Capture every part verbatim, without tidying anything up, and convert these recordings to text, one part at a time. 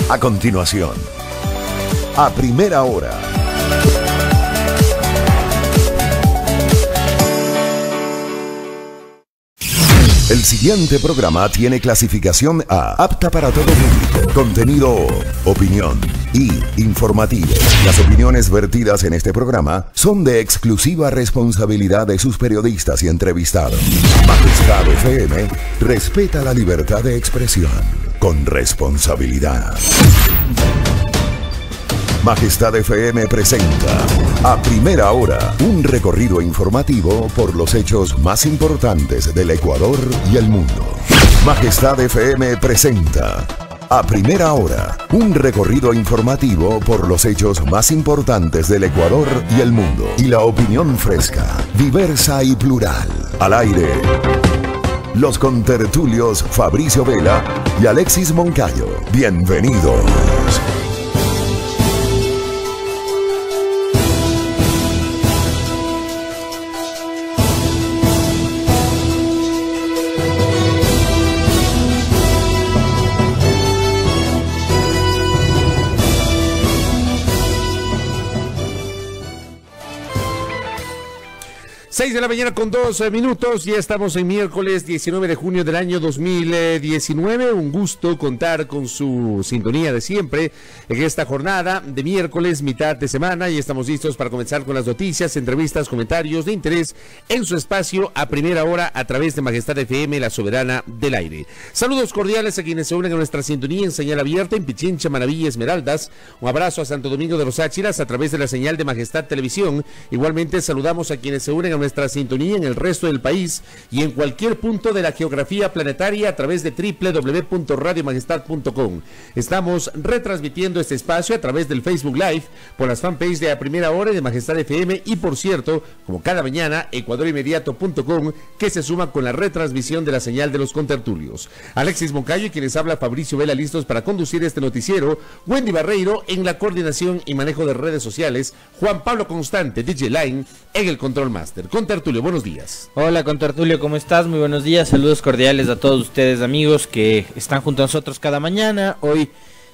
A continuación, a primera hora. El siguiente programa tiene clasificación A, apta para todo público. Contenido, opinión y informativo. Las opiniones vertidas en este programa son de exclusiva responsabilidad de sus periodistas y entrevistados. Majestad F M respeta la libertad de expresión con responsabilidad. Majestad F M presenta a primera hora un recorrido informativo por los hechos más importantes del Ecuador y el mundo. Majestad F M presenta a primera hora un recorrido informativo por los hechos más importantes del Ecuador y el mundo. Y la opinión fresca, diversa y plural. Al aire, los contertulios Fabricio Vela y Alexis Moncayo. Bienvenidos. seis de la mañana con dos minutos, ya estamos en miércoles diecinueve de junio del año dos mil diecinueve. Un gusto contar con su sintonía de siempre en esta jornada de miércoles, mitad de semana, y estamos listos para comenzar con las noticias, entrevistas, comentarios de interés en su espacio a primera hora a través de Majestad F M, la soberana del aire. Saludos cordiales a quienes se unen a nuestra sintonía en señal abierta en Pichincha, Manaví, Esmeraldas. Un abrazo a Santo Domingo de los Áchiras a través de la señal de Majestad Televisión. Igualmente saludamos a quienes se unen a nuestra sintonía en el resto del país y en cualquier punto de la geografía planetaria a través de doble u doble u doble u punto radio majestad punto com. Estamos retransmitiendo este espacio a través del Facebook Live por las fanpages de A Primera Hora y de Majestad F M y, por cierto, como cada mañana, ecuador inmediato punto com, que se suma con la retransmisión de la señal de los contertulios. Alexis Moncayo y quienes habla Fabricio Vela, listos para conducir este noticiero. Wendy Barreiro en la coordinación y manejo de redes sociales. Juan Pablo Constante, D J Line, en el Control Master. Contertulio, buenos días. Hola Contertulio, ¿cómo estás? Muy buenos días, saludos cordiales a todos ustedes, amigos que están junto a nosotros cada mañana. Hoy,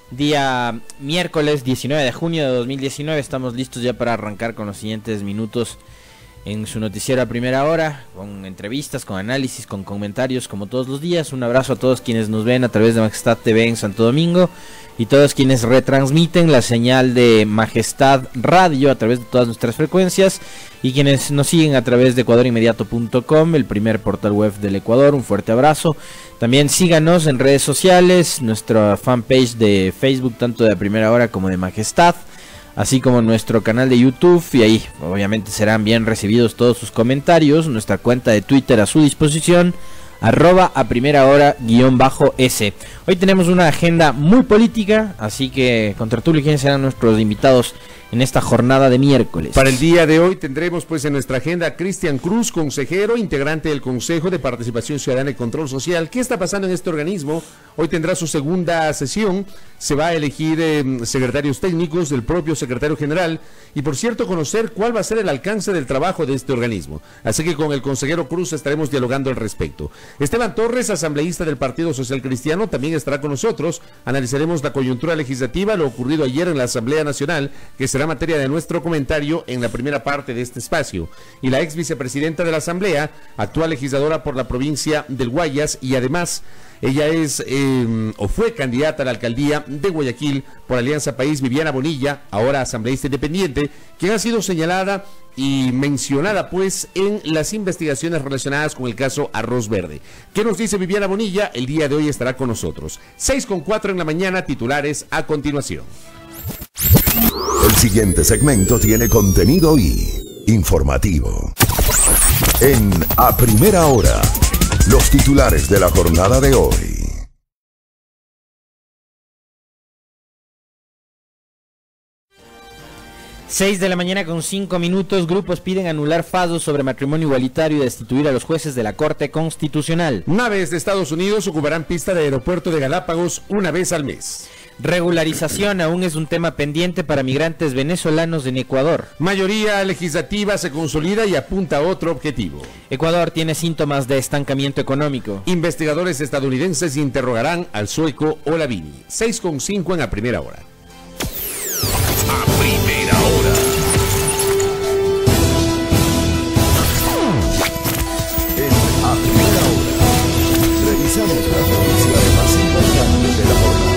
día miércoles diecinueve de junio de dos mil diecinueve, estamos listos ya para arrancar con los siguientes minutos en su noticiero a primera hora, con entrevistas, con análisis, con comentarios, como todos los días. Un abrazo a todos quienes nos ven a través de Majestad T V en Santo Domingo y todos quienes retransmiten la señal de Majestad Radio a través de todas nuestras frecuencias y quienes nos siguen a través de ecuador inmediato punto com, el primer portal web del Ecuador. Un fuerte abrazo. También síganos en redes sociales, nuestra fanpage de Facebook, tanto de A Primera Hora como de Majestad, así como nuestro canal de YouTube, y ahí obviamente serán bien recibidos todos sus comentarios. Nuestra cuenta de Twitter a su disposición, arroba a primera hora guión bajo S. Hoy tenemos una agenda muy política, así que Contertulio, ¿quiénes serán nuestros invitados en esta jornada de miércoles? Para el día de hoy tendremos pues en nuestra agenda a Cristian Cruz, consejero, integrante del Consejo de Participación Ciudadana y Control Social. ¿Qué está pasando en este organismo? Hoy tendrá su segunda sesión. Se va a elegir eh, secretarios técnicos, del propio secretario general, y por cierto conocer cuál va a ser el alcance del trabajo de este organismo. Así que con el consejero Cruz estaremos dialogando al respecto. Esteban Torres, asambleísta del Partido Social Cristiano, también estará con nosotros. Analizaremos la coyuntura legislativa, lo ocurrido ayer en la Asamblea Nacional, que será materia de nuestro comentario en la primera parte de este espacio. Y la ex vicepresidenta de la Asamblea, actual legisladora por la provincia del Guayas, y además ella es eh, o fue candidata a la alcaldía de Guayaquil por Alianza País, Viviana Bonilla, ahora asambleísta independiente, quien ha sido señalada y mencionada pues en las investigaciones relacionadas con el caso Arroz Verde. ¿Qué nos dice Viviana Bonilla? El día de hoy estará con nosotros. seis con cuatro en la mañana, titulares a continuación. El siguiente segmento tiene contenido y informativo. En A Primera Hora, los titulares de la jornada de hoy. seis de la mañana con cinco minutos, grupos piden anular fallos sobre matrimonio igualitario y destituir a los jueces de la Corte Constitucional. Naves de Estados Unidos ocuparán pista de aeropuerto de Galápagos una vez al mes. Regularización aún es un tema pendiente para migrantes venezolanos en Ecuador. Mayoría legislativa se consolida y apunta a otro objetivo. Ecuador tiene síntomas de estancamiento económico. Investigadores estadounidenses interrogarán al sueco Olavini. seis con cinco en la primera hora. A primera hora. En A Primera Hora, revisamos las noticias más importantes de la jornada.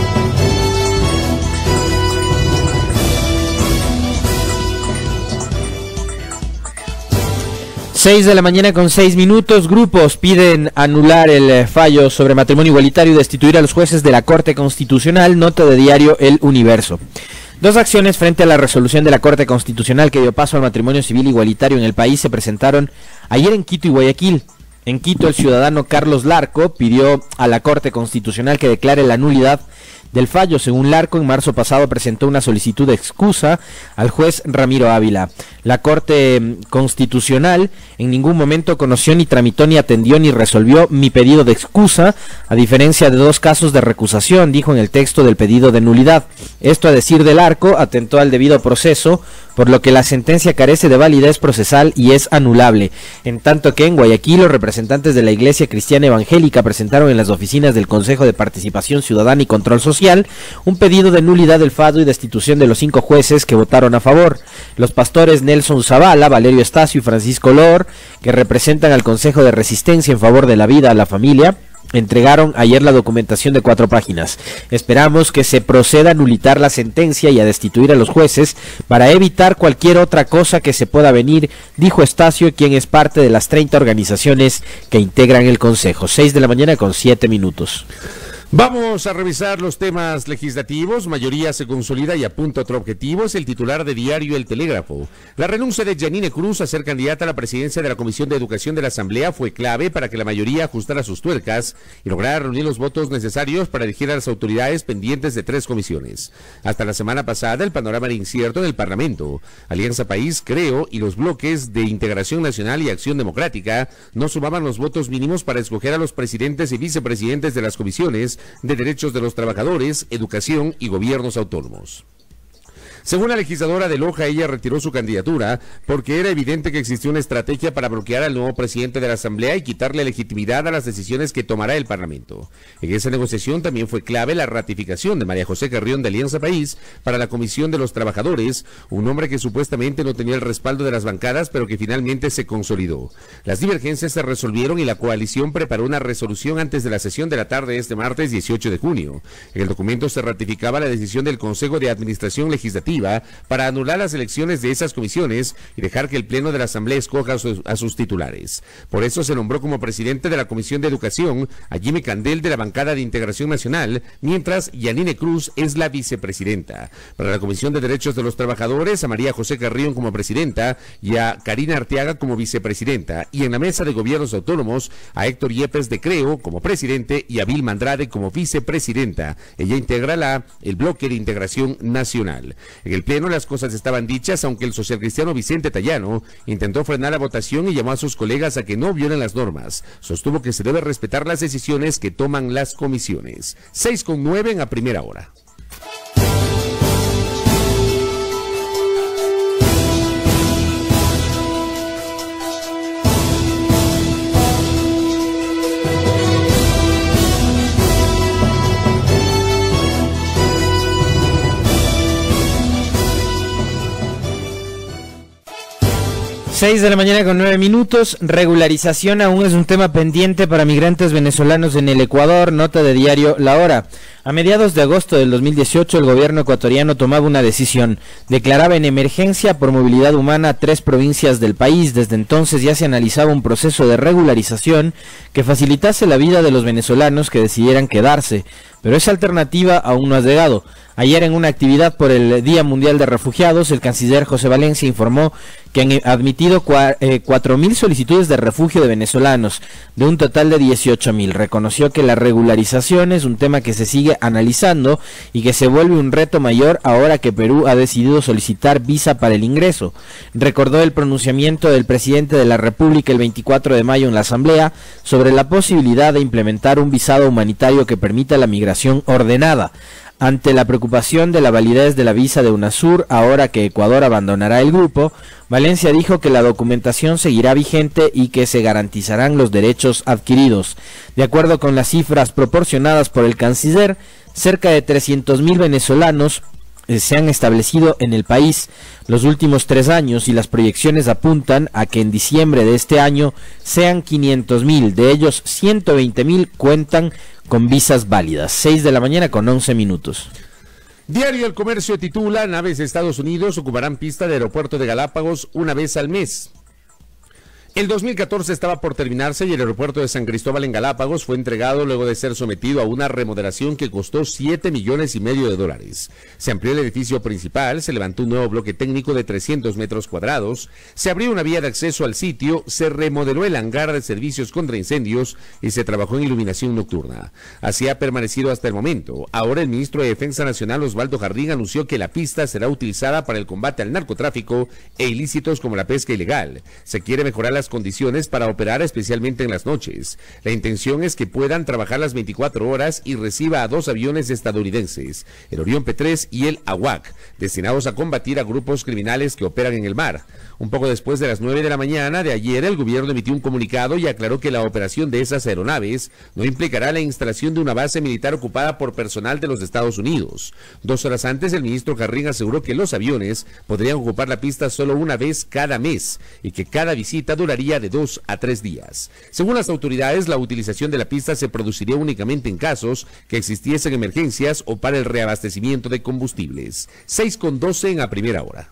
seis de la mañana con seis minutos, grupos piden anular el fallo sobre matrimonio igualitario y destituir a los jueces de la Corte Constitucional, nota de diario El Universo. Dos acciones frente a la resolución de la Corte Constitucional que dio paso al matrimonio civil igualitario en el país se presentaron ayer en Quito y Guayaquil. En Quito, el ciudadano Carlos Larco pidió a la Corte Constitucional que declare la nulidad del fallo. Según Larco, en marzo pasado presentó una solicitud de excusa al juez Ramiro Ávila. La Corte Constitucional en ningún momento conoció, ni tramitó, ni atendió, ni resolvió mi pedido de excusa, a diferencia de dos casos de recusación, dijo en el texto del pedido de nulidad. Esto, a decir del Larco, atentó al debido proceso, por lo que la sentencia carece de validez procesal y es anulable. En tanto que en Guayaquil, los representantes de la Iglesia Cristiana Evangélica presentaron en las oficinas del Consejo de Participación Ciudadana y Control Social un pedido de nulidad del fallo y destitución de los cinco jueces que votaron a favor. Los pastores Nelson Zavala, Valerio Estacio y Francisco Lor, que representan al Consejo de Resistencia en favor de la vida a la familia, entregaron ayer la documentación de cuatro páginas. Esperamos que se proceda a nulitar la sentencia y a destituir a los jueces para evitar cualquier otra cosa que se pueda venir, dijo Estacio, quien es parte de las treinta organizaciones que integran el Consejo. seis de la mañana con siete minutos. Vamos a revisar los temas legislativos. Mayoría se consolida y apunta a otro objetivo. Es el titular de diario El Telégrafo. La renuncia de Yanine Cruz a ser candidata a la presidencia de la Comisión de Educación de la Asamblea fue clave para que la mayoría ajustara sus tuercas y lograra reunir los votos necesarios para elegir a las autoridades pendientes de tres comisiones. Hasta la semana pasada el panorama era incierto en el Parlamento. Alianza País, Creo y los bloques de Integración Nacional y Acción Democrática no sumaban los votos mínimos para escoger a los presidentes y vicepresidentes de las comisiones de Derechos de los Trabajadores, Educación y Gobiernos Autónomos. Según la legisladora de Loja, ella retiró su candidatura porque era evidente que existía una estrategia para bloquear al nuevo presidente de la Asamblea y quitarle legitimidad a las decisiones que tomará el Parlamento. En esa negociación también fue clave la ratificación de María José Carrión de Alianza País para la Comisión de los Trabajadores, un nombre que supuestamente no tenía el respaldo de las bancadas, pero que finalmente se consolidó. Las divergencias se resolvieron y la coalición preparó una resolución antes de la sesión de la tarde de este martes dieciocho de junio. En el documento se ratificaba la decisión del Consejo de Administración Legislativa para anular las elecciones de esas comisiones y dejar que el Pleno de la Asamblea escoja a sus, a sus titulares. Por eso se nombró como presidente de la Comisión de Educación a Jimmy Candel de la bancada de Integración Nacional, mientras Yanine Cruz es la vicepresidenta. Para la Comisión de Derechos de los Trabajadores, a María José Carrión como presidenta y a Karina Arteaga como vicepresidenta. Y en la mesa de gobiernos autónomos, a Héctor Yepes de Creo como presidente y a Vilma Andrade como vicepresidenta. Ella integra la, el bloque de Integración Nacional. En el Pleno las cosas estaban dichas, aunque el socialcristiano Vicente Tallano intentó frenar la votación y llamó a sus colegas a que no violen las normas. Sostuvo que se debe respetar las decisiones que toman las comisiones. seis con nueve en la primera hora. seis de la mañana con nueve minutos. Regularización aún es un tema pendiente para migrantes venezolanos en el Ecuador, nota de diario La Hora. A mediados de agosto del dos mil dieciocho, el gobierno ecuatoriano tomaba una decisión. Declaraba en emergencia por movilidad humana a tres provincias del país. Desde entonces ya se analizaba un proceso de regularización que facilitase la vida de los venezolanos que decidieran quedarse. Pero esa alternativa aún no ha llegado. Ayer, en una actividad por el Día Mundial de Refugiados, el canciller José Valencia informó que han admitido cuatro mil solicitudes de refugio de venezolanos, de un total de dieciocho mil. Reconoció que la regularización es un tema que se sigue analizando y que se vuelve un reto mayor ahora que Perú ha decidido solicitar visa para el ingreso. Recordó el pronunciamiento del presidente de la República el veinticuatro de mayo en la Asamblea sobre la posibilidad de implementar un visado humanitario que permita la migración ordenada. Ante la preocupación de la validez de la visa de UNASUR, ahora que Ecuador abandonará el grupo, Valencia dijo que la documentación seguirá vigente y que se garantizarán los derechos adquiridos. De acuerdo con las cifras proporcionadas por el canciller, cerca de trescientos mil venezolanos eh, se han establecido en el país los últimos tres años y las proyecciones apuntan a que en diciembre de este año sean quinientos mil, de ellos ciento veinte mil cuentan con visas válidas. seis de la mañana con once minutos. Diario El Comercio titula: naves de Estados Unidos ocuparán pista del aeropuerto de Galápagos una vez al mes. El dos mil catorce estaba por terminarse y el aeropuerto de San Cristóbal en Galápagos fue entregado luego de ser sometido a una remodelación que costó siete millones y medio de dólares. Se amplió el edificio principal, se levantó un nuevo bloque técnico de trescientos metros cuadrados, se abrió una vía de acceso al sitio, se remodeló el hangar de servicios contra incendios y se trabajó en iluminación nocturna. Así ha permanecido hasta el momento. Ahora el ministro de Defensa Nacional, Osvaldo Jardín, anunció que la pista será utilizada para el combate al narcotráfico e ilícitos como la pesca ilegal. Se quiere mejorar la condiciones para operar especialmente en las noches. La intención es que puedan trabajar las veinticuatro horas y reciba a dos aviones estadounidenses, el Orión P tres y el AWAC, destinados a combatir a grupos criminales que operan en el mar. Un poco después de las nueve de la mañana de ayer, el gobierno emitió un comunicado y aclaró que la operación de esas aeronaves no implicará la instalación de una base militar ocupada por personal de los Estados Unidos. Dos horas antes, el ministro Jardín aseguró que los aviones podrían ocupar la pista solo una vez cada mes y que cada visita duraría de dos a tres días. Según las autoridades, la utilización de la pista se produciría únicamente en casos que existiesen emergencias o para el reabastecimiento de combustibles. seis con doce en la primera hora.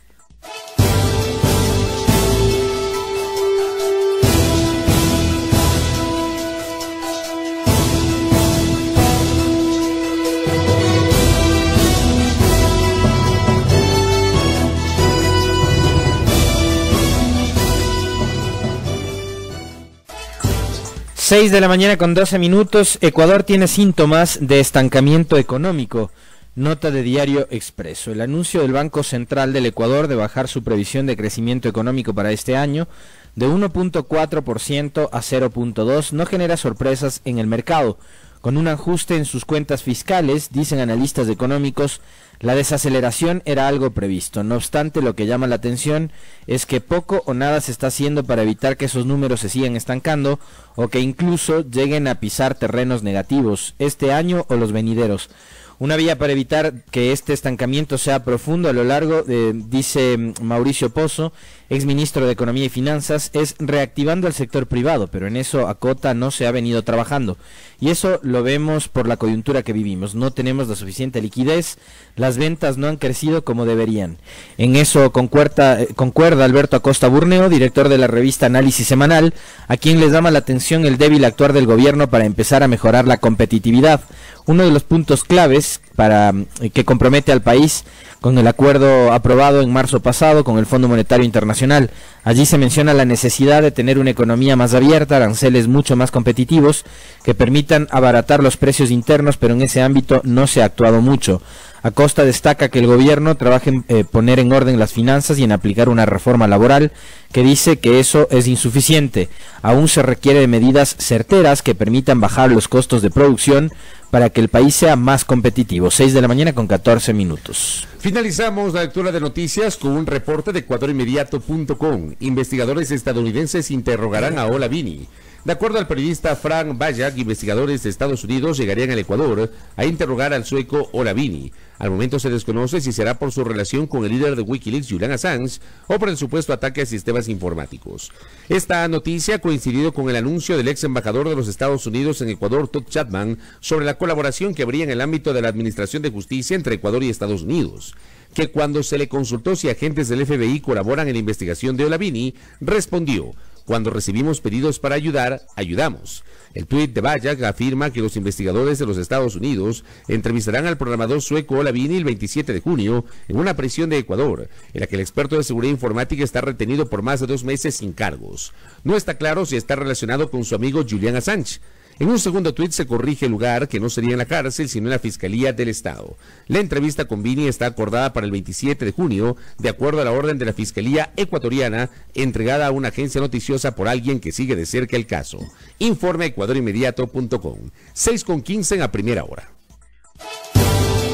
seis de la mañana con doce minutos. Ecuador tiene síntomas de estancamiento económico. Nota de Diario Expreso. El anuncio del Banco Central del Ecuador de bajar su previsión de crecimiento económico para este año de uno punto cuatro por ciento a cero punto dos por ciento no genera sorpresas en el mercado. Con un ajuste en sus cuentas fiscales, dicen analistas económicos, la desaceleración era algo previsto. No obstante, lo que llama la atención es que poco o nada se está haciendo para evitar que esos números se sigan estancando o que incluso lleguen a pisar terrenos negativos este año o los venideros. Una vía para evitar que este estancamiento sea profundo a lo largo, de, dice Mauricio Pozo, exministro de Economía y Finanzas, es reactivando al sector privado, pero en eso acota no se ha venido trabajando. Y eso lo vemos por la coyuntura que vivimos. No tenemos la suficiente liquidez, las ventas no han crecido como deberían. En eso concuerda, concuerda Alberto Acosta Burneo, director de la revista Análisis Semanal, a quien les llama la atención el débil actuar del gobierno para empezar a mejorar la competitividad. Uno de los puntos claves para que compromete al país con el acuerdo aprobado en marzo pasado con el Fondo Monetario Internacional. Allí se menciona la necesidad de tener una economía más abierta, aranceles mucho más competitivos que permitan abaratar los precios internos, pero en ese ámbito no se ha actuado mucho. Acosta destaca que el gobierno trabaja en eh, poner en orden las finanzas y en aplicar una reforma laboral que dice que eso es insuficiente. Aún se requiere de medidas certeras que permitan bajar los costos de producción para que el país sea más competitivo. seis de la mañana con catorce minutos. Finalizamos la lectura de noticias con un reporte de ecuador inmediato punto com. Investigadores estadounidenses interrogarán a Olavini. De acuerdo al periodista Frank Bayak, investigadores de Estados Unidos llegarían al Ecuador a interrogar al sueco Olavini. Al momento se desconoce si será por su relación con el líder de Wikileaks, Julian Assange, o por el supuesto ataque a sistemas informáticos. Esta noticia ha coincidido con el anuncio del ex embajador de los Estados Unidos en Ecuador, Todd Chapman, sobre la colaboración que habría en el ámbito de la Administración de Justicia entre Ecuador y Estados Unidos, que cuando se le consultó si agentes del F B I colaboran en la investigación de Olavini, respondió: cuando recibimos pedidos para ayudar, ayudamos. El tuit de Bayak afirma que los investigadores de los Estados Unidos entrevistarán al programador sueco Olavini el veintisiete de junio en una prisión de Ecuador, en la que el experto de seguridad informática está retenido por más de dos meses sin cargos. No está claro si está relacionado con su amigo Julian Assange. En un segundo tuit se corrige el lugar, que no sería en la cárcel, sino en la Fiscalía del Estado. La entrevista con Vini está acordada para el veintisiete de junio, de acuerdo a la orden de la Fiscalía ecuatoriana, entregada a una agencia noticiosa por alguien que sigue de cerca el caso. Informe ecuador inmediato punto com. seis con quince en la primera hora.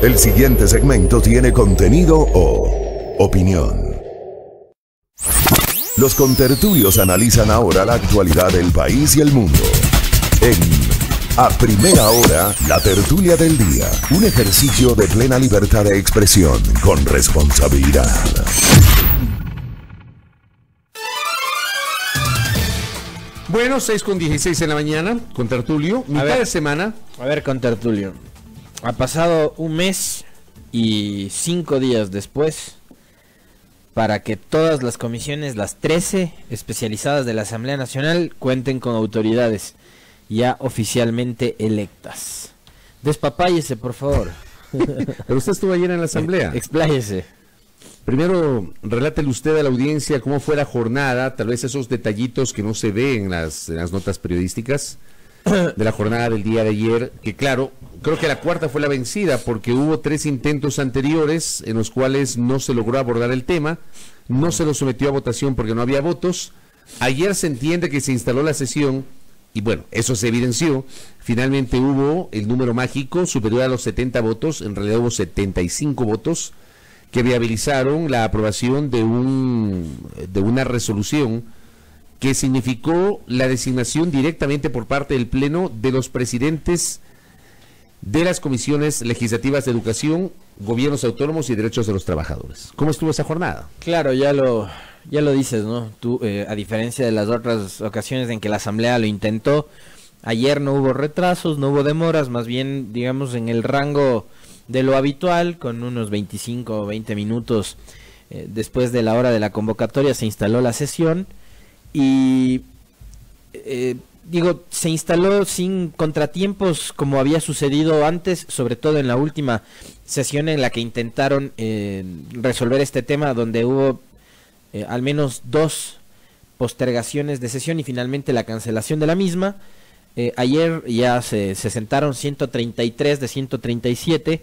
El siguiente segmento tiene contenido o opinión. Los contertulios analizan ahora la actualidad del país y el mundo. En A Primera Hora, la tertulia del día. Un ejercicio de plena libertad de expresión con responsabilidad. Bueno, seis con dieciséis en la mañana, con Tertulio, mitad ver, de semana. A ver, con Tertulio. Ha pasado un mes y cinco días después para que todas las comisiones, las trece especializadas de la Asamblea Nacional, cuenten con autoridades ya oficialmente electas. Despapáyese, por favor. Pero usted estuvo ayer en la Asamblea. Expláyese. Primero, relátele usted a la audiencia cómo fue la jornada, tal vez esos detallitos que no se ven en las, en las notas periodísticas de la jornada del día de ayer, que claro, creo que la cuarta fue la vencida porque hubo tres intentos anteriores en los cuales no se logró abordar el tema, no se lo sometió a votación porque no había votos. Ayer se entiende que se instaló la sesión y bueno, eso se evidenció. Finalmente hubo el número mágico superior a los setenta votos, en realidad hubo setenta y cinco votos que viabilizaron la aprobación de un de una resolución que significó la designación directamente por parte del Pleno de los presidentes de las comisiones legislativas de educación, gobiernos autónomos y derechos de los trabajadores. ¿Cómo estuvo esa jornada? Claro, ya lo ya lo dices, ¿no? Tú, eh, a diferencia de las otras ocasiones en que la Asamblea lo intentó, ayer no hubo retrasos, no hubo demoras, más bien, digamos, en el rango de lo habitual, con unos veinticinco o veinte minutos eh, después de la hora de la convocatoria se instaló la sesión y eh, digo, se instaló sin contratiempos como había sucedido antes, sobre todo en la última sesión en la que intentaron eh, resolver este tema, donde hubo eh, al menos dos postergaciones de sesión y finalmente la cancelación de la misma. Eh, ayer ya se, se sentaron ciento treinta y tres de ciento treinta y siete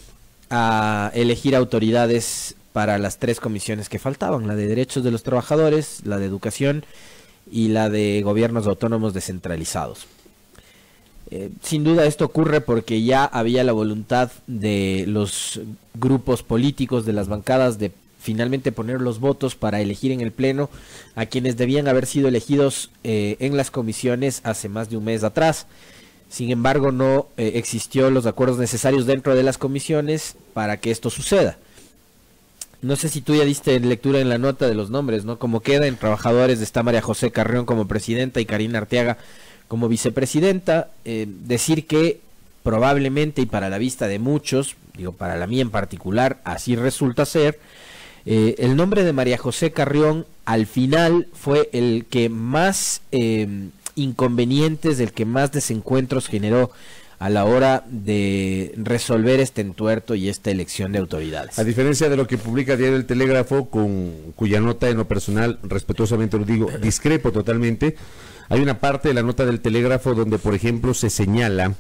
a elegir autoridades para las tres comisiones que faltaban, la de Derechos de los Trabajadores, la de Educación y la de Gobiernos Autónomos Descentralizados. Eh, sin duda esto ocurre porque ya había la voluntad de los grupos políticos, de las bancadas, de finalmente poner los votos para elegir en el Pleno a quienes debían haber sido elegidos eh, en las comisiones hace más de un mes atrás. Sin embargo, no eh, existió los acuerdos necesarios dentro de las comisiones para que esto suceda. No sé si tú ya diste lectura en la nota de los nombres, ¿no? Como queda en Trabajadores está María José Carrión como presidenta y Karina Arteaga como vicepresidenta. Eh, decir que probablemente, y para la vista de muchos, digo para la mía en particular, así resulta ser, Eh, el nombre de María José Carrión al final fue el que más eh, inconvenientes, el que más desencuentros generó a la hora de resolver este entuerto y esta elección de autoridades. A diferencia de lo que publica Diario El Telégrafo, con cuya nota en lo personal, respetuosamente lo digo, discrepo totalmente, hay una parte de la nota del Telégrafo donde, por ejemplo, se señala...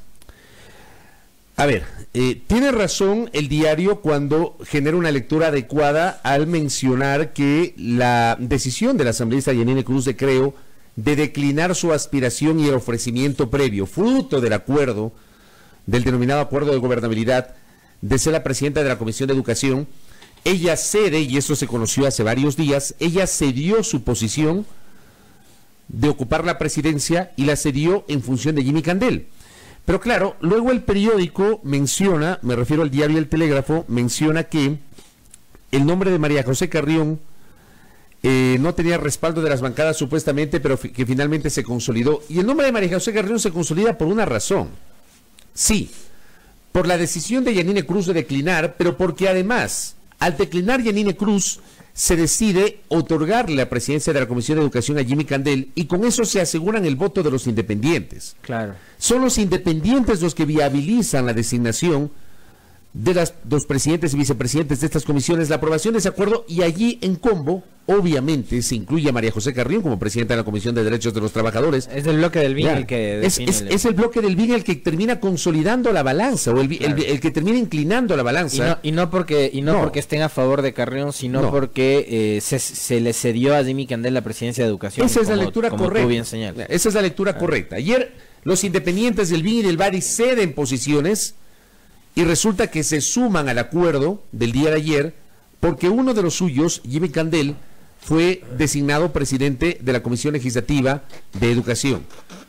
A ver, eh, tiene razón el diario cuando genera una lectura adecuada al mencionar que la decisión de la asambleísta Yanine Cruz de Creo de declinar su aspiración y el ofrecimiento previo, fruto del acuerdo, del denominado acuerdo de gobernabilidad, de ser la presidenta de la Comisión de Educación, ella cede, y eso se conoció hace varios días, ella cedió su posición de ocupar la presidencia y la cedió en función de Jimmy Candel. Pero claro, luego el periódico menciona, me refiero al diario El Telégrafo, menciona que el nombre de María José Carrión eh, no tenía respaldo de las bancadas supuestamente, pero que finalmente se consolidó. Y el nombre de María José Carrión se consolida por una razón. Sí, por la decisión de Yanine Cruz de declinar, pero porque además, al declinar Yanine Cruz, se decide otorgarle la presidencia de la Comisión de Educación a Jimmy Candel y con eso se aseguran el voto de los independientes. Claro. Son los independientes los que viabilizan la designación de las dos presidentes y vicepresidentes de estas comisiones, la aprobación de ese acuerdo, y allí en combo, obviamente, se incluye a María José Carrión como presidenta de la Comisión de Derechos de los Trabajadores. Es el bloque del B I N el que es, es, el... es el bloque del B I N el que termina consolidando la balanza, o el, claro. el, el que termina inclinando la balanza. Y no, y no porque y no, no porque estén a favor de Carrión, sino no. porque eh, se, se le cedió a Jimmy Candel la presidencia de Educación. Esa es como, la lectura como correcta. Tú bien señalas. Esa es la lectura claro. correcta. Ayer los independientes del B I N y del B A D I ceden posiciones y resulta que se suman al acuerdo del día de ayer porque uno de los suyos, Jimmy Candel, fue designado presidente de la Comisión Legislativa de Educación.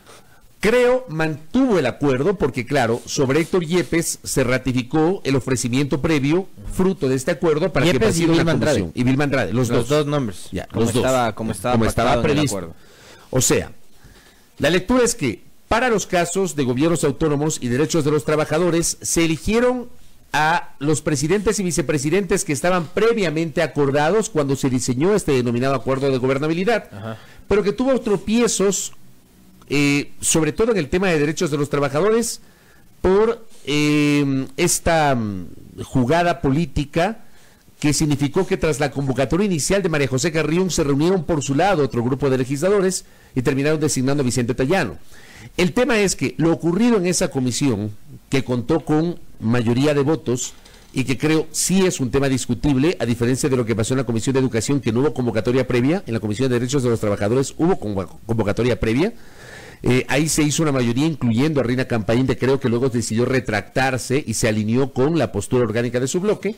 Creo mantuvo el acuerdo porque, claro, sobre Héctor Yepes se ratificó el ofrecimiento previo, fruto de este acuerdo, para Yepes que presidiera la Andrade. comisión. Y Vilma Andrade, los, Los dos. dos nombres. Ya, como, los dos. estaba, como estaba, como estaba pactado en el previsto. acuerdo. O sea, la lectura es que para los casos de gobiernos autónomos y derechos de los trabajadores se eligieron a los presidentes y vicepresidentes que estaban previamente acordados cuando se diseñó este denominado acuerdo de gobernabilidad, Ajá. pero que tuvo tropiezos, eh, sobre todo en el tema de derechos de los trabajadores, por eh, esta um, jugada política que significó que tras la convocatoria inicial de María José Carrión se reunieron por su lado otro grupo de legisladores y terminaron designando a Vicente Tallano. El tema es que lo ocurrido en esa comisión, que contó con mayoría de votos y que creo sí es un tema discutible, a diferencia de lo que pasó en la Comisión de Educación, que no hubo convocatoria previa, en la Comisión de Derechos de los Trabajadores hubo convocatoria previa, eh, ahí se hizo una mayoría incluyendo a Rina Campaín, que creo que luego decidió retractarse y se alineó con la postura orgánica de su bloque.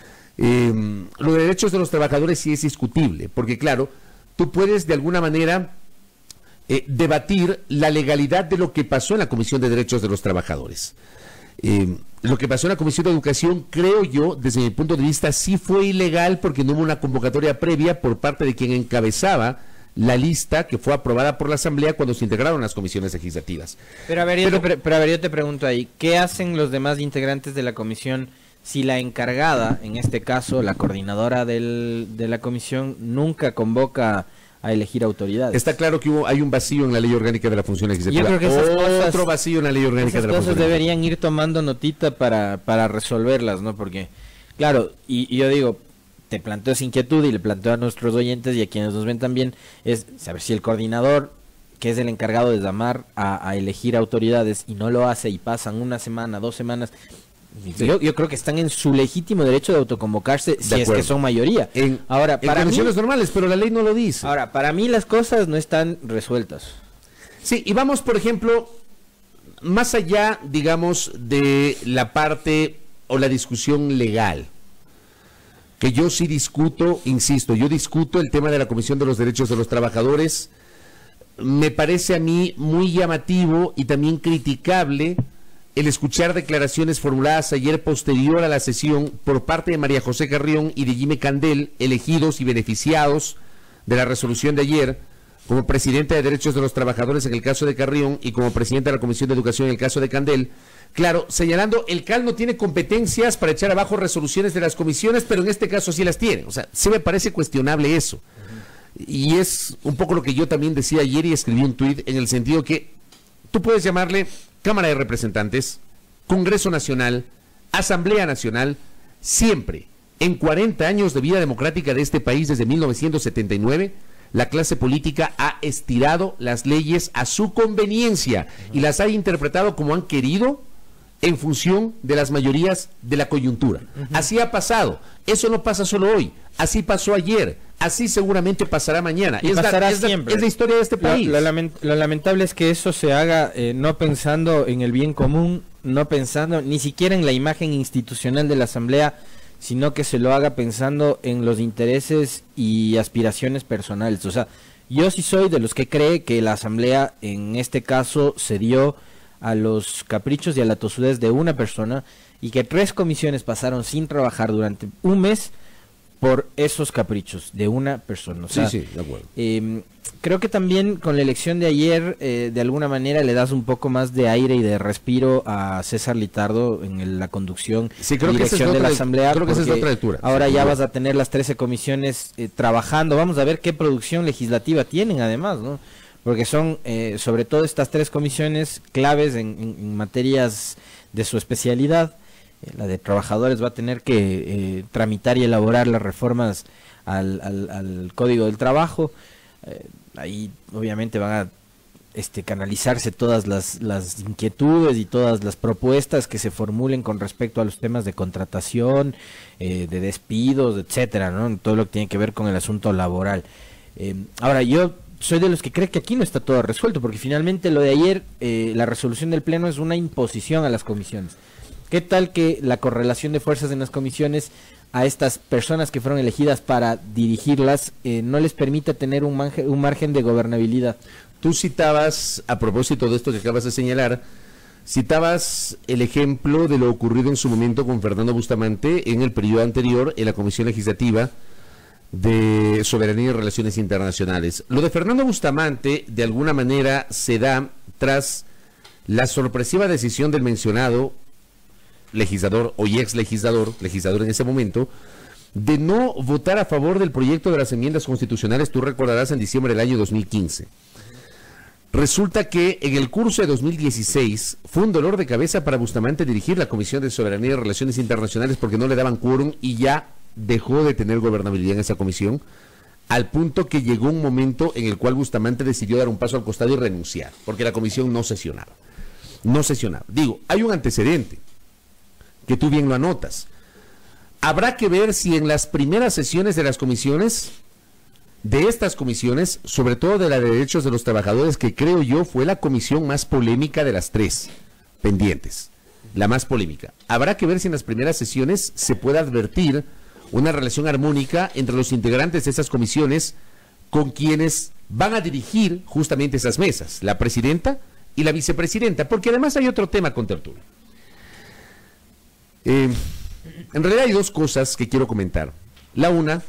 Eh, lo de derechos de los trabajadores sí es discutible, porque claro, tú puedes de alguna manera eh, debatir la legalidad de lo que pasó en la Comisión de Derechos de los Trabajadores. Eh, lo que pasó en la Comisión de Educación, creo yo, desde mi punto de vista, sí fue ilegal porque no hubo una convocatoria previa por parte de quien encabezaba la lista que fue aprobada por la Asamblea cuando se integraron las comisiones legislativas. Pero a ver, yo, pero, te, pero a ver, yo te pregunto ahí, ¿qué hacen los demás integrantes de la comisión si la encargada, en este caso la coordinadora del, de la comisión, nunca convoca a elegir autoridades? Está claro que hubo, hay un vacío en la ley orgánica de la función legislativa. Yo creo que esas cosas, otro vacío en la ley orgánica de la función legislativa. Esas cosas deberían ir tomando notita para, para resolverlas, ¿no? Porque, claro, y, y yo digo, te planteo esa inquietud y le planteo a nuestros oyentes y a quienes nos ven también, es saber si el coordinador, que es el encargado de llamar a, a elegir autoridades, y no lo hace y pasan una semana, dos semanas... Sí. Yo, yo creo que están en su legítimo derecho de autoconvocarse si es que son mayoría. En, ahora, en para condiciones mí, normales, pero la ley no lo dice. Ahora, para mí las cosas no están resueltas. Sí, y vamos, por ejemplo, más allá, digamos, de la parte o la discusión legal, que yo sí discuto, insisto, yo discuto el tema de la Comisión de los Derechos de los Trabajadores. Me parece a mí muy llamativo y también criticable el escuchar declaraciones formuladas ayer posterior a la sesión por parte de María José Carrión y de Jimmy Candel, elegidos y beneficiados de la resolución de ayer, como presidente de Derechos de los Trabajadores en el caso de Carrión y como presidente de la Comisión de Educación en el caso de Candel, claro, señalando el C A L no tiene competencias para echar abajo resoluciones de las comisiones, pero en este caso sí las tiene. O sea, sí me parece cuestionable eso. Uh-huh. Y es un poco lo que yo también decía ayer y escribí un tuit en el sentido que tú puedes llamarle Cámara de Representantes, Congreso Nacional, Asamblea Nacional, siempre, en cuarenta años de vida democrática de este país desde mil novecientos setenta y nueve, la clase política ha estirado las leyes a su conveniencia y las ha interpretado como han querido en función de las mayorías de la coyuntura. Uh-huh. Así ha pasado. Eso no pasa solo hoy. Así pasó ayer. Así seguramente pasará mañana. Y es, pasará la, es, siempre. La, es la historia de este país. Lo, lo, lament, lo lamentable es que eso se haga eh, no pensando en el bien común, no pensando ni siquiera en la imagen institucional de la Asamblea, sino que se lo haga pensando en los intereses y aspiraciones personales. O sea, yo sí soy de los que cree que la Asamblea en este caso se dio a los caprichos y a la tosudez de una persona y que tres comisiones pasaron sin trabajar durante un mes por esos caprichos de una persona. O sea, sí, sí, de acuerdo. Eh, creo que también con la elección de ayer, eh, de alguna manera le das un poco más de aire y de respiro a César Litardo en el, la conducción sí, creo y dirección que de la Asamblea. Creo que esa es otra lectura. Ahora sí, ya sí. vas a tener las trece comisiones eh, trabajando. Vamos a ver qué producción legislativa tienen además, ¿no? Porque son, eh, sobre todo estas tres comisiones, claves en, en, en materias de su especialidad. La de trabajadores va a tener que eh, tramitar y elaborar las reformas al, al, al Código del Trabajo. Eh, ahí obviamente van a este, canalizarse todas las, las inquietudes y todas las propuestas que se formulen con respecto a los temas de contratación, eh, de despidos, etcétera, ¿no? Todo lo que tiene que ver con el asunto laboral. Eh, ahora, yo soy de los que cree que aquí no está todo resuelto, porque finalmente lo de ayer, eh, la resolución del Pleno es una imposición a las comisiones. ¿Qué tal que la correlación de fuerzas en las comisiones a estas personas que fueron elegidas para dirigirlas eh, no les permita tener un, margen, un margen de gobernabilidad? Tú citabas, a propósito de esto que acabas de señalar, citabas el ejemplo de lo ocurrido en su momento con Fernando Bustamante en el periodo anterior en la Comisión Legislativa de Soberanía y Relaciones Internacionales. Lo de Fernando Bustamante, de alguna manera, se da tras la sorpresiva decisión del mencionado legislador o ex legislador, legislador en ese momento, de no votar a favor del proyecto de las enmiendas constitucionales, tú recordarás, en diciembre del año dos mil quince. Resulta que en el curso de dos mil dieciséis fue un dolor de cabeza para Bustamante dirigir la Comisión de Soberanía y Relaciones Internacionales porque no le daban quórum y ya dejó de tener gobernabilidad en esa comisión, al punto que llegó un momento en el cual Bustamante decidió dar un paso al costado y renunciar, porque la comisión no sesionaba. No sesionaba. Digo, hay un antecedente que tú bien lo anotas. Habrá que ver si en las primeras sesiones de las comisiones, de estas comisiones, sobre todo de la de Derechos de los Trabajadores, que creo yo fue la comisión más polémica de las tres pendientes, la más polémica. Habrá que ver si en las primeras sesiones se puede advertir una relación armónica entre los integrantes de esas comisiones con quienes van a dirigir justamente esas mesas, la presidenta y la vicepresidenta, porque además hay otro tema con Tertulia. Eh, en realidad hay dos cosas que quiero comentar. La una,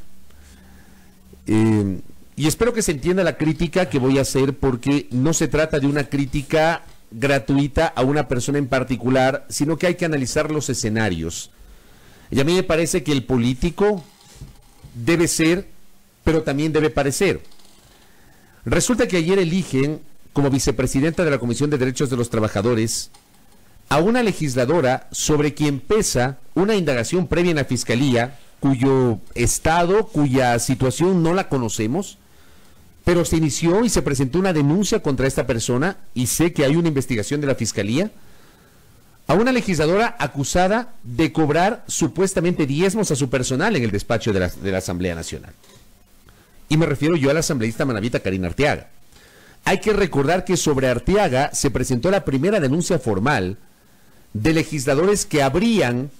eh, y espero que se entienda la crítica que voy a hacer, porque no se trata de una crítica gratuita a una persona en particular, sino que hay que analizar los escenarios. Y a mí me parece que el político debe ser, pero también debe parecer. Resulta que ayer eligen como vicepresidenta de la Comisión de Derechos de los Trabajadores a una legisladora sobre quien pesa una indagación previa en la Fiscalía, cuyo estado, cuya situación no la conocemos, pero se inició y se presentó una denuncia contra esta persona, y sé que hay una investigación de la Fiscalía, a una legisladora acusada de cobrar supuestamente diezmos a su personal en el despacho de la, de la Asamblea Nacional. Y me refiero yo a la asambleísta manabita Karina Arteaga. Hay que recordar que sobre Arteaga se presentó la primera denuncia formal de legisladores que habrían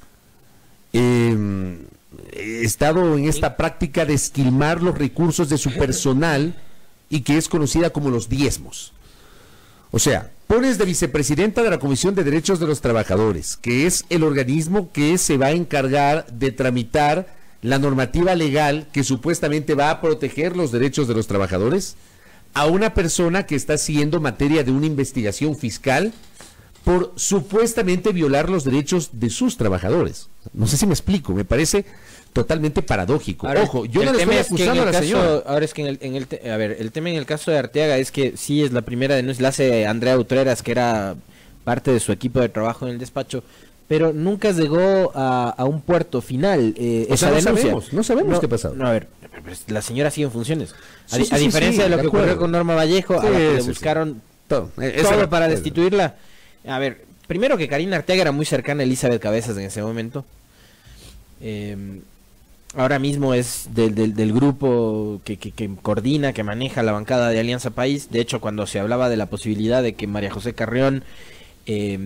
eh, estado en esta práctica de esquilmar los recursos de su personal y que es conocida como los diezmos. O sea, pones de vicepresidenta de la Comisión de Derechos de los Trabajadores, que es el organismo que se va a encargar de tramitar la normativa legal que supuestamente va a proteger los derechos de los trabajadores, a una persona que está siendo materia de una investigación fiscal por supuestamente violar los derechos de sus trabajadores. No sé si me explico, me parece totalmente paradójico. Ahora, Ojo, yo no le estoy acusando a la caso, señora. Ahora es que en el, en el te, a ver, el tema en el caso de Arteaga es que sí es la primera denuncia, la hace Andrea Utreras, que era parte de su equipo de trabajo en el despacho, pero nunca llegó a, a un puerto final. Eh, o esa sea, no denuncia. sabemos, no sabemos no, qué ha pasado. No, a ver, la señora sigue en funciones. A, Sí, sí, a sí, diferencia sí, de lo de que acuerdo. ocurrió con Norma Vallejo, Sí, a la que le sí, buscaron sí. Todo, eh, todo era- para era- destituirla. A ver, primero que Karina Arteaga era muy cercana a Elizabeth Cabezas en ese momento. Eh, ahora mismo es del, del, del grupo que, que, que coordina, que maneja la bancada de Alianza País. De hecho, cuando se hablaba de la posibilidad de que María José Carrión eh,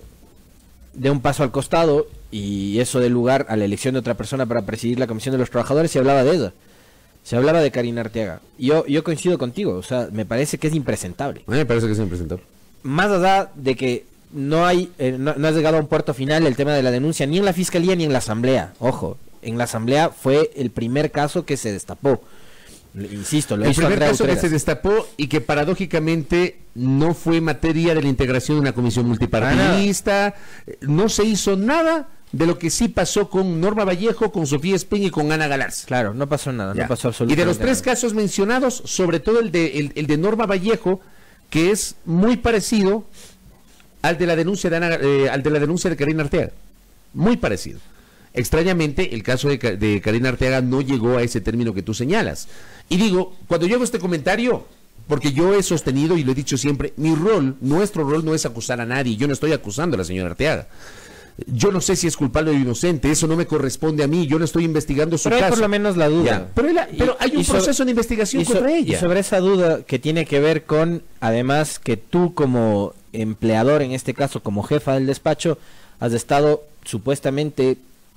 dé un paso al costado y eso dé lugar a la elección de otra persona para presidir la Comisión de los Trabajadores, se hablaba de ella. Se hablaba de Karina Arteaga. Y yo, yo coincido contigo, o sea, me parece que es impresentable. A mí me parece que se me presentó. Más allá de que no hay eh, no, no has llegado a un puerto final el tema de la denuncia, ni en la Fiscalía ni en la Asamblea. Ojo, en la Asamblea fue el primer caso que se destapó. Le- Insisto, lo El hizo primer Andrea caso que Utreras. se destapó y que paradójicamente no fue materia de la integración de una comisión multipartidista, no se hizo nada de lo que sí pasó con Norma Vallejo, con Sofía Espín y con Ana Galarza. Claro, no pasó nada, Ya. no pasó Y absolutamente de los tres nada. casos mencionados, sobre todo el de, el, el de Norma Vallejo, que es muy parecido al de la denuncia de Ana, eh, al de la denuncia de Karina Arteaga. Muy parecido. Extrañamente, el caso de, Ca- de Karina Arteaga no llegó a ese término que tú señalas. Y digo, cuando yo hago este comentario, porque yo he sostenido y lo he dicho siempre, mi rol, nuestro rol no es acusar a nadie. Yo no estoy acusando a la señora Arteaga. Yo no sé si es culpable o inocente, eso no me corresponde a mí, yo no estoy investigando su Pero hay caso. por lo menos la duda. Ya, pero, él- pero hay un Y so- proceso de investigación y so- contra y ella. sobre esa duda que tiene que ver con, además, que tú como empleador, en este caso como jefa del despacho, has estado supuestamente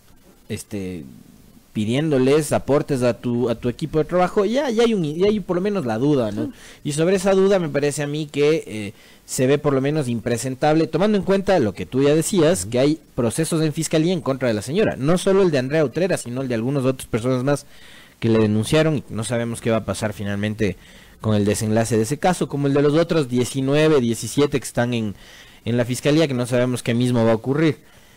este pidiéndoles aportes a tu a tu equipo de trabajo, ya, ya hay un, ya hay por lo menos la duda, ¿no? Y sobre esa duda me parece a mí que eh, se ve por lo menos impresentable, tomando en cuenta lo que tú ya decías, que hay procesos en fiscalía en contra de la señora, no solo el de Andrea Utrera, sino el de algunas otras personas más que le denunciaron, y no sabemos qué va a pasar finalmente con el desenlace de ese caso, como el de los otros diecinueve, diecisiete que están en, en la fiscalía, que no sabemos qué mismo va a ocurrir.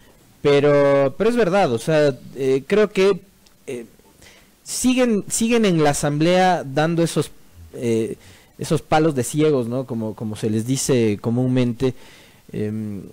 Pero, pero es verdad, o sea, eh, creo que eh, siguen, siguen en la asamblea dando esos, eh, esos palos de ciegos, ¿no? Como, como se les dice comúnmente. Eh,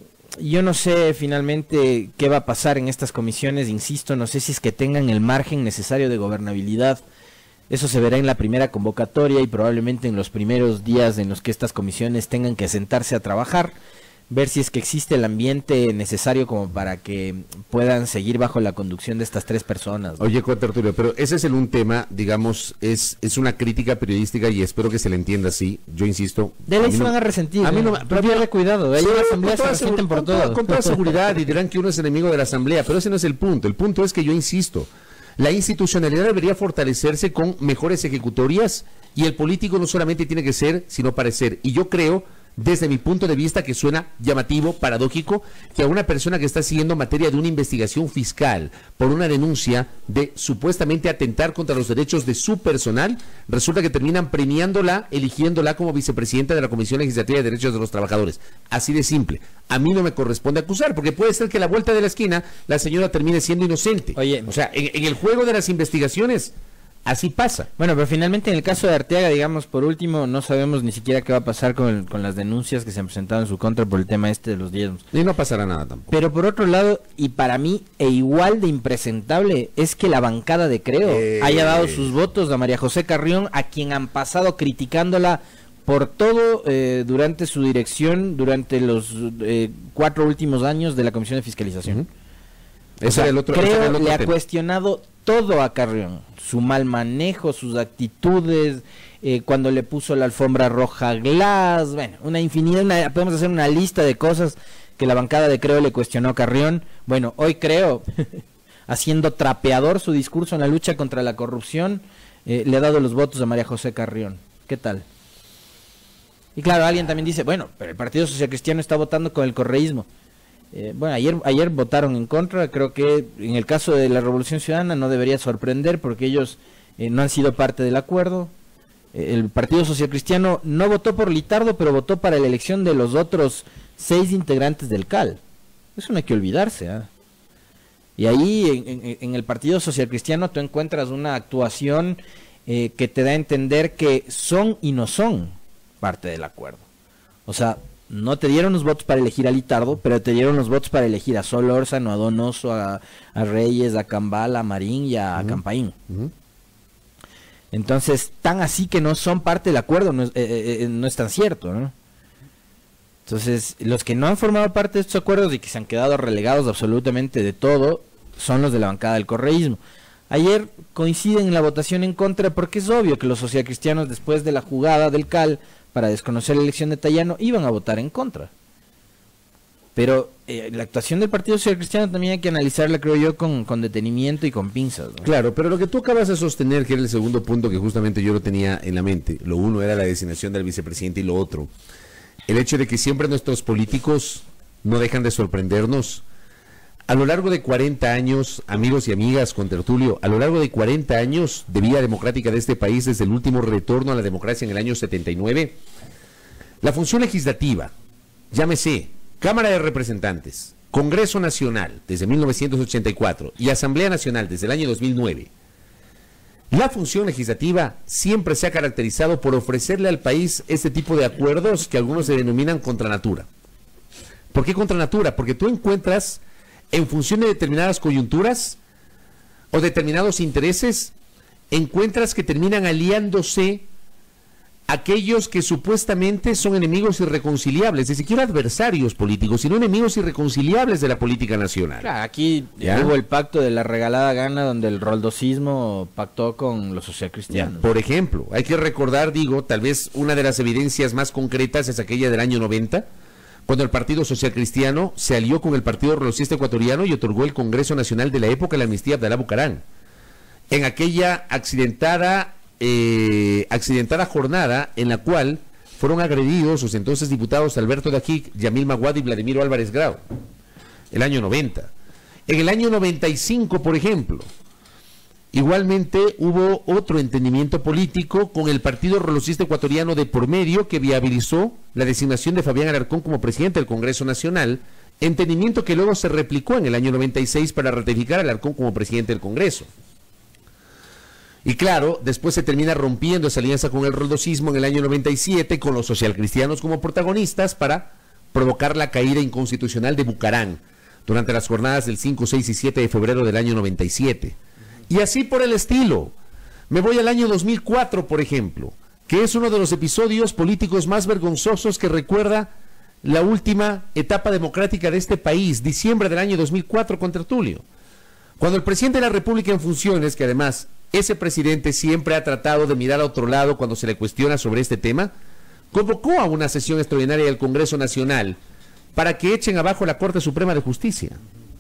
yo no sé finalmente qué va a pasar en estas comisiones, insisto, no sé si es que tengan el margen necesario de gobernabilidad. Eso se verá en la primera convocatoria y probablemente en los primeros días en los que estas comisiones tengan que sentarse a trabajar, ver si es que existe el ambiente necesario como para que puedan seguir bajo la conducción de estas tres personas, ¿no? Oye, Arturo, pero ese es el un tema, digamos, es es una crítica periodística y espero que se le entienda así. Yo insisto. De ley se no, van a resentir. A mí no, pero pierde cuidado. Ahí sí, en la asamblea se resienten por todo. Con toda seguridad y dirán que uno es enemigo de la asamblea, pero ese no es el punto. El punto es que yo insisto. La institucionalidad debería fortalecerse con mejores ejecutorias y el político no solamente tiene que ser, sino parecer. Y yo creo, desde mi punto de vista, que suena llamativo, paradójico, que a una persona que está siguiendo materia de una investigación fiscal por una denuncia de supuestamente atentar contra los derechos de su personal, resulta que terminan premiándola, eligiéndola como vicepresidenta de la Comisión Legislativa de Derechos de los Trabajadores. Así de simple. A mí no me corresponde acusar, porque puede ser que a la vuelta de la esquina la señora termine siendo inocente. Oye, o sea, en, en el juego de las investigaciones, así pasa. Bueno, pero finalmente en el caso de Arteaga, digamos, por último, no sabemos ni siquiera qué va a pasar con, el, con las denuncias que se han presentado en su contra por el tema este de los diezmos. Y no pasará nada tampoco. Pero por otro lado, y para mí, e igual de impresentable, es que la bancada de Creo eh... haya dado sus votos a María José Carrión, a quien han pasado criticándola por todo eh, durante su dirección, durante los eh, cuatro últimos años de la Comisión de Fiscalización. Uh-huh. Ese o sea, era el otro, Creo ese era el otro le tema. Ha cuestionado todo a Carrión, su mal manejo, sus actitudes, eh, cuando le puso la alfombra roja a Glass, bueno, una infinidad, una, podemos hacer una lista de cosas que la bancada de Creo le cuestionó a Carrión. Bueno, hoy Creo, haciendo trapeador su discurso en la lucha contra la corrupción, eh, le ha dado los votos a María José Carrión. ¿Qué tal? Y claro, alguien también dice, bueno, pero el Partido Social Cristiano está votando con el correísmo. Eh, bueno, ayer ayer votaron en contra, creo que en el caso de la Revolución Ciudadana no debería sorprender porque ellos eh, no han sido parte del acuerdo. Eh, el Partido Social Cristiano no votó por Litardo, pero votó para la elección de los otros seis integrantes del C A L. Eso no hay que olvidarse, ¿eh? Y ahí en, en, en el Partido Social Cristiano tú encuentras una actuación eh, que te da a entender que son y no son parte del acuerdo. O sea, no te dieron los votos para elegir a Litardo, pero te dieron los votos para elegir a Solórzano, a Donoso, a, a Reyes, a Cambal, a Marín y a uh-huh. Campaín. Uh-huh. Entonces, tan así que no son parte del acuerdo, no es, eh, eh, no es tan cierto, ¿no? Entonces, los que no han formado parte de estos acuerdos y que se han quedado relegados absolutamente de todo, son los de la bancada del correísmo. Ayer coinciden en la votación en contra porque es obvio que los socialcristianos, después de la jugada del C A L para desconocer la elección de Tayano, iban a votar en contra. Pero eh, la actuación del Partido Social Cristiano también hay que analizarla, creo yo, con, con detenimiento y con pinzas, ¿no? Claro, pero lo que tú acabas de sostener, que era el segundo punto que justamente yo lo tenía en la mente, lo uno era la designación del vicepresidente y lo otro, el hecho de que siempre nuestros políticos no dejan de sorprendernos. A lo largo de cuarenta años, amigos y amigas, con Tertulio, a lo largo de cuarenta años de vida democrática de este país, desde el último retorno a la democracia en el año setenta y nueve, la función legislativa, llámese Cámara de Representantes, Congreso Nacional desde mil novecientos ochenta y cuatro y Asamblea Nacional desde el año dos mil nueve, la función legislativa siempre se ha caracterizado por ofrecerle al país este tipo de acuerdos que algunos se denominan contra natura. ¿Por qué contra natura? Porque tú encuentras, en función de determinadas coyunturas o determinados intereses, encuentras que terminan aliándose aquellos que supuestamente son enemigos irreconciliables, ni siquiera adversarios políticos, sino enemigos irreconciliables de la política nacional. Claro, aquí ¿ya? Hubo el pacto de la regalada gana, donde el roldosismo pactó con los socialcristianos. Por ejemplo, hay que recordar, digo, tal vez una de las evidencias más concretas es aquella del año noventa, cuando el Partido Social Cristiano se alió con el Partido Rolocista Ecuatoriano y otorgó el Congreso Nacional de la época la amnistía a Abdalá Bucarán. En aquella accidentada, eh, accidentada jornada en la cual fueron agredidos los entonces diputados Alberto Dajic, Yamil Maguad y Vladimiro Álvarez Grau, el año noventa. En el año noventa y cinco, por ejemplo, igualmente hubo otro entendimiento político con el Partido Rolocista Ecuatoriano de por medio que viabilizó la designación de Fabián Alarcón como presidente del Congreso Nacional, entendimiento que luego se replicó en el año noventa y seis para ratificar a Alarcón como presidente del Congreso. Y claro, después se termina rompiendo esa alianza con el roldocismo en el año noventa y siete, con los socialcristianos como protagonistas para provocar la caída inconstitucional de Bucarán durante las jornadas del cinco, seis y siete de febrero del año noventa y siete. Y así por el estilo. Me voy al año dos mil cuatro, por ejemplo, que es uno de los episodios políticos más vergonzosos que recuerda la última etapa democrática de este país, diciembre del año dos mil cuatro con Tertulio. Cuando el presidente de la República en funciones, que además ese presidente siempre ha tratado de mirar a otro lado cuando se le cuestiona sobre este tema, convocó a una sesión extraordinaria del Congreso Nacional para que echen abajo la Corte Suprema de Justicia.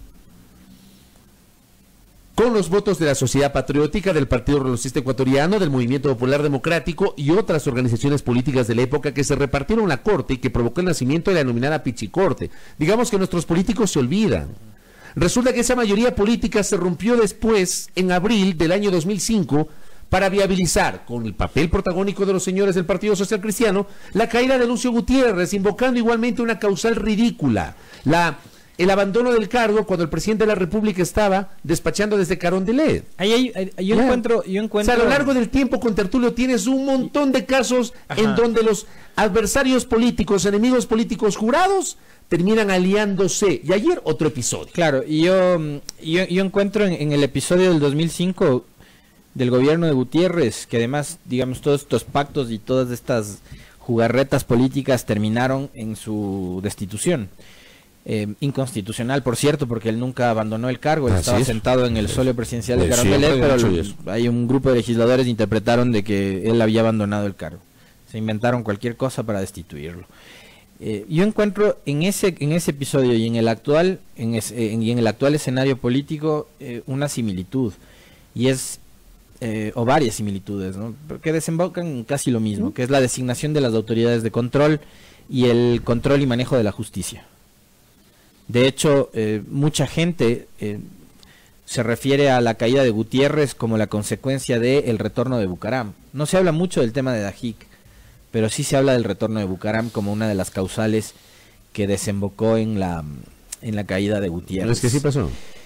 Con los votos de la Sociedad Patriótica, del Partido Rolocista Ecuatoriano, del Movimiento Popular Democrático y otras organizaciones políticas de la época que se repartieron la Corte y que provocó el nacimiento de la denominada Pichicorte. Digamos que nuestros políticos se olvidan. Resulta que esa mayoría política se rompió después, en abril del año dos mil cinco, para viabilizar, con el papel protagónico de los señores del Partido Social Cristiano, la caída de Lucio Gutiérrez, invocando igualmente una causal ridícula, la... el abandono del cargo cuando el presidente de la República estaba despachando desde Carondelet. Ahí, ahí, ahí yo, yeah. encuentro, yo encuentro... O sea, a lo largo del tiempo con Tertulio tienes un montón de casos Ajá. en donde los adversarios políticos, enemigos políticos jurados, terminan aliándose. Y ayer otro episodio. Claro, y yo, yo, yo encuentro en, en el episodio del dos mil cinco del gobierno de Gutiérrez, que además, digamos, todos estos pactos y todas estas jugarretas políticas terminaron en su destitución. Eh, inconstitucional, por cierto, porque él nunca abandonó el cargo, él Así estaba es. sentado en el solio presidencial de Carondelet, pero lo, hay un grupo de legisladores que interpretaron de que él había abandonado el cargo. Se inventaron cualquier cosa para destituirlo. Eh, yo encuentro en ese en ese episodio y en el actual en, es, en, y en el actual escenario político eh, una similitud, y es eh, o varias similitudes, ¿no? Que desembocan en casi lo mismo, ¿Mm? que es la designación de las autoridades de control y el control y manejo de la justicia. De hecho, eh, mucha gente eh, se refiere a la caída de Gutiérrez como la consecuencia del retorno de Bucaram. No se habla mucho del tema de Dajic, pero sí se habla del retorno de Bucaram como una de las causales que desembocó en la en la caída de Gutiérrez. Pero es que sí pasó.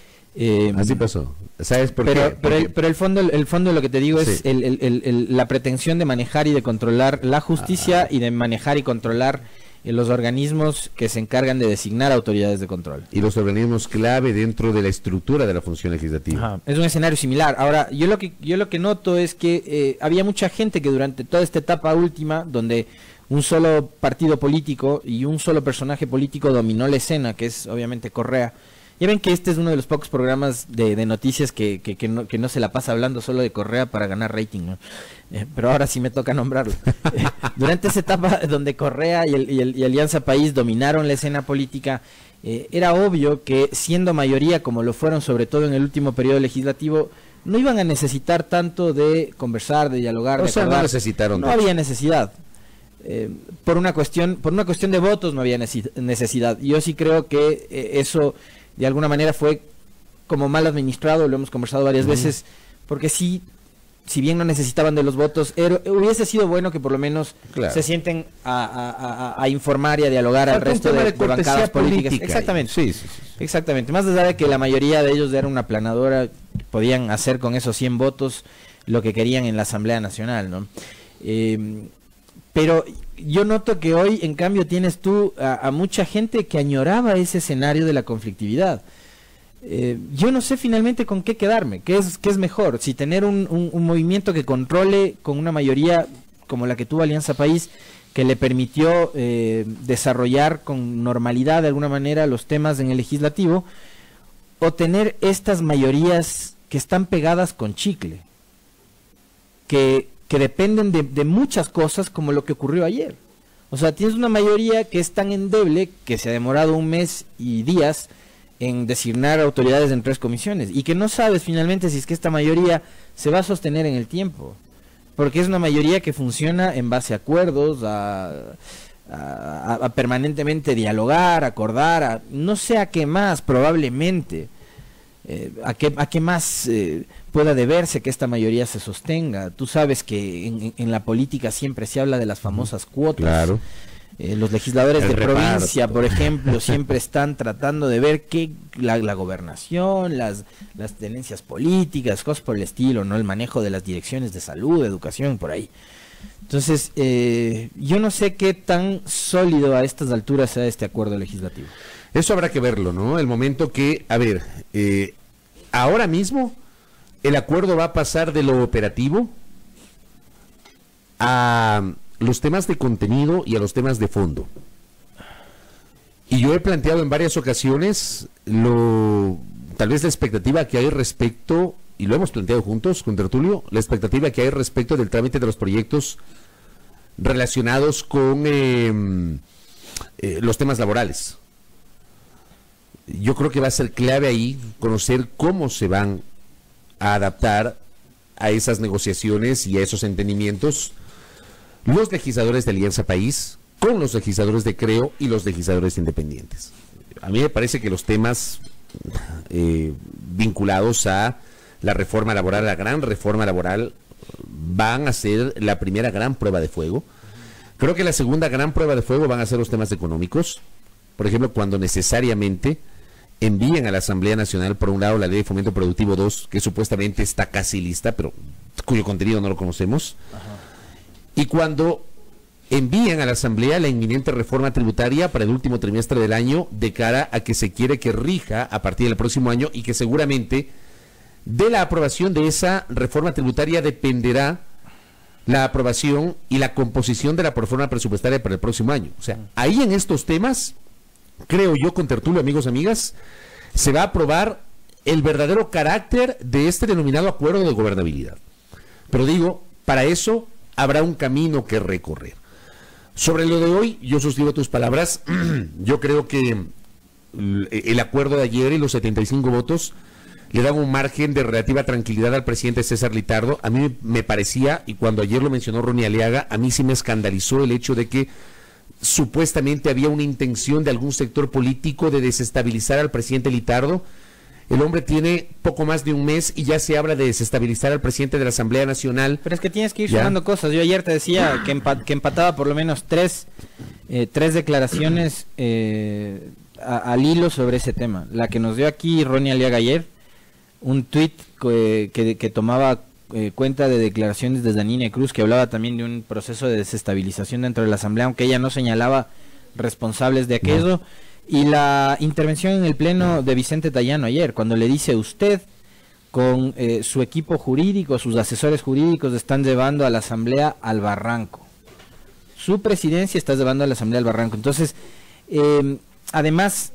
Eh, Así pasó. ¿Sabes por pero, qué? Pero, el, pero el fondo el fondo de lo que te digo es sí. el, el, el, el, la pretensión de manejar y de controlar la justicia ah. y de manejar y controlar los organismos que se encargan de designar autoridades de control. Y los organismos clave dentro de la estructura de la función legislativa. Ajá. Es un escenario similar. Ahora, yo lo que yo lo que noto es que eh, había mucha gente que durante toda esta etapa última, donde un solo partido político y un solo personaje político dominó la escena, que es obviamente Correa. Ya ven que este es uno de los pocos programas de, de noticias que, que, que, no, que no se la pasa hablando solo de Correa para ganar rating, ¿no? Eh, pero ahora sí me toca nombrarlo. Eh, durante esa etapa donde Correa y, el, y, el, y Alianza País dominaron la escena política, eh, era obvio que siendo mayoría, como lo fueron sobre todo en el último periodo legislativo, no iban a necesitar tanto de conversar, de dialogar, o de sea, acordar. no necesitaron. No había necesidad. Eh, por una cuestión por una cuestión de votos no había necesidad. Yo sí creo que eh, eso de alguna manera fue como mal administrado, lo hemos conversado varias uh-huh. veces, porque sí, si bien no necesitaban de los votos, era, hubiese sido bueno que por lo menos claro. se sienten a, a, a, a informar y a dialogar Falta al resto de, de, de bancadas políticas. Exactamente, sí, sí, sí. exactamente. Más allá de que la mayoría de ellos era una aplanadora, podían hacer con esos cien votos lo que querían en la Asamblea Nacional, ¿no? Eh, pero yo noto que hoy, en cambio, tienes tú a, a mucha gente que añoraba ese escenario de la conflictividad. Eh, yo no sé finalmente con qué quedarme, qué es, qué es mejor, si tener un, un, un movimiento que controle con una mayoría como la que tuvo Alianza País, que le permitió eh, desarrollar con normalidad de alguna manera los temas en el legislativo, o tener estas mayorías que están pegadas con chicle, que... que dependen de, de muchas cosas, como lo que ocurrió ayer. O sea, tienes una mayoría que es tan endeble que se ha demorado un mes y días en designar autoridades en tres comisiones y que no sabes finalmente si es que esta mayoría se va a sostener en el tiempo, porque es una mayoría que funciona en base a acuerdos, a, a, a permanentemente dialogar, acordar, a, no sé a qué más probablemente, eh, a, qué, a qué más eh, pueda deberse que esta mayoría se sostenga. Tú sabes que en, en la política siempre se habla de las famosas cuotas. Claro. Eh, los legisladores El de reparto. provincia, por ejemplo, siempre están tratando de ver qué la, la gobernación, las, las tenencias políticas, cosas por el estilo, no el manejo de las direcciones de salud, de educación, por ahí. Entonces, eh, yo no sé qué tan sólido a estas alturas sea este acuerdo legislativo. Eso habrá que verlo, ¿no? El momento que, a ver, eh, ahora mismo el acuerdo va a pasar de lo operativo a los temas de contenido y a los temas de fondo. Y yo he planteado en varias ocasiones lo tal vez la expectativa que hay respecto, y lo hemos planteado juntos con Tertulio, la expectativa que hay respecto del trámite de los proyectos relacionados con eh, eh, los temas laborales. Yo creo que va a ser clave ahí conocer cómo se van a adaptar a esas negociaciones y a esos entendimientos los legisladores de Alianza País con los legisladores de Creo y los legisladores independientes. A mí me parece que los temas eh, vinculados a la reforma laboral, la gran reforma laboral, van a ser la primera gran prueba de fuego. Creo que la segunda gran prueba de fuego van a ser los temas económicos. Por ejemplo, cuando necesariamente envíen a la Asamblea Nacional, por un lado, la Ley de Fomento Productivo dos, que supuestamente está casi lista, pero cuyo contenido no lo conocemos. Ajá. Y cuando envían a la Asamblea la inminente reforma tributaria para el último trimestre del año, de cara a que se quiere que rija a partir del próximo año, y que seguramente de la aprobación de esa reforma tributaria dependerá la aprobación y la composición de la reforma presupuestaria para el próximo año. O sea, ahí en estos temas, creo yo, con Tertulio, amigos, amigas, se va a aprobar el verdadero carácter de este denominado acuerdo de gobernabilidad. Pero digo, para eso habrá un camino que recorrer. Sobre lo de hoy, yo suscribo tus palabras. Yo creo que el acuerdo de ayer y los setenta y cinco votos le daban un margen de relativa tranquilidad al presidente César Litardo. A mí me parecía, y cuando ayer lo mencionó Ronnie Aliaga, a mí sí me escandalizó el hecho de que supuestamente había una intención de algún sector político de desestabilizar al presidente Litardo. El hombre tiene poco más de un mes y ya se habla de desestabilizar al presidente de la Asamblea Nacional. Pero es que tienes que ir sumando cosas. Yo ayer te decía que, empa que empataba por lo menos tres, eh, tres declaraciones eh, a, al hilo sobre ese tema. La que nos dio aquí Ronnie Aliaga ayer, un tuit que, que, que tomaba eh, cuenta de declaraciones de Danina Cruz, que hablaba también de un proceso de desestabilización dentro de la Asamblea, aunque ella no señalaba responsables de aquello. No. Y la intervención en el pleno de Vicente Tayano ayer, cuando le dice usted, con eh, su equipo jurídico, sus asesores jurídicos están llevando a la Asamblea al barranco. Su presidencia está llevando a la Asamblea al barranco. Entonces, eh, además,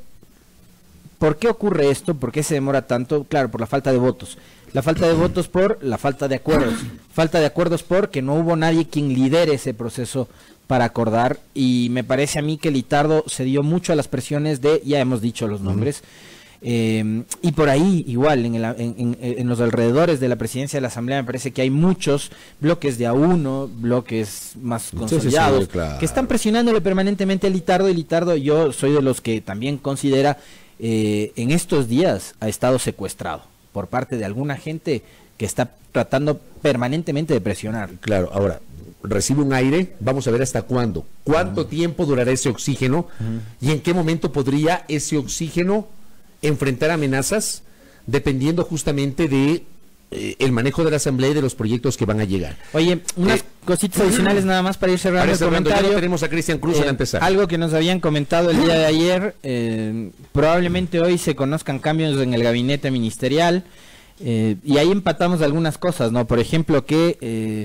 ¿por qué ocurre esto? ¿Por qué se demora tanto? Claro, por la falta de votos. La falta de votos por la falta de acuerdos. Falta de acuerdos porque no hubo nadie quien lidere ese proceso para acordar, y me parece a mí que Litardo se dio mucho a las presiones de, ya hemos dicho los nombres, uh-huh. eh, y por ahí igual, en, el, en, en, en los alrededores de la presidencia de la Asamblea me parece que hay muchos bloques de a uno, bloques más consolidados, sí, sí, sí, claro, que están presionándole permanentemente a Litardo, y Litardo, yo soy de los que también considera, eh, en estos días ha estado secuestrado por parte de alguna gente que está tratando permanentemente de presionar. Claro, ahora recibe un aire, vamos a ver hasta cuándo, cuánto uh-huh. tiempo durará ese oxígeno uh-huh. y en qué momento podría ese oxígeno enfrentar amenazas, dependiendo justamente de eh, el manejo de la Asamblea y de los proyectos que van a llegar. Oye, unas eh, cositas adicionales nada más para ir cerrando para el comentario. Ya tenemos a Cristian Cruz eh, al empezar. Algo que nos habían comentado el día de ayer, eh, probablemente hoy se conozcan cambios en el gabinete ministerial, eh, y ahí empatamos algunas cosas, ¿no? Por ejemplo, que eh,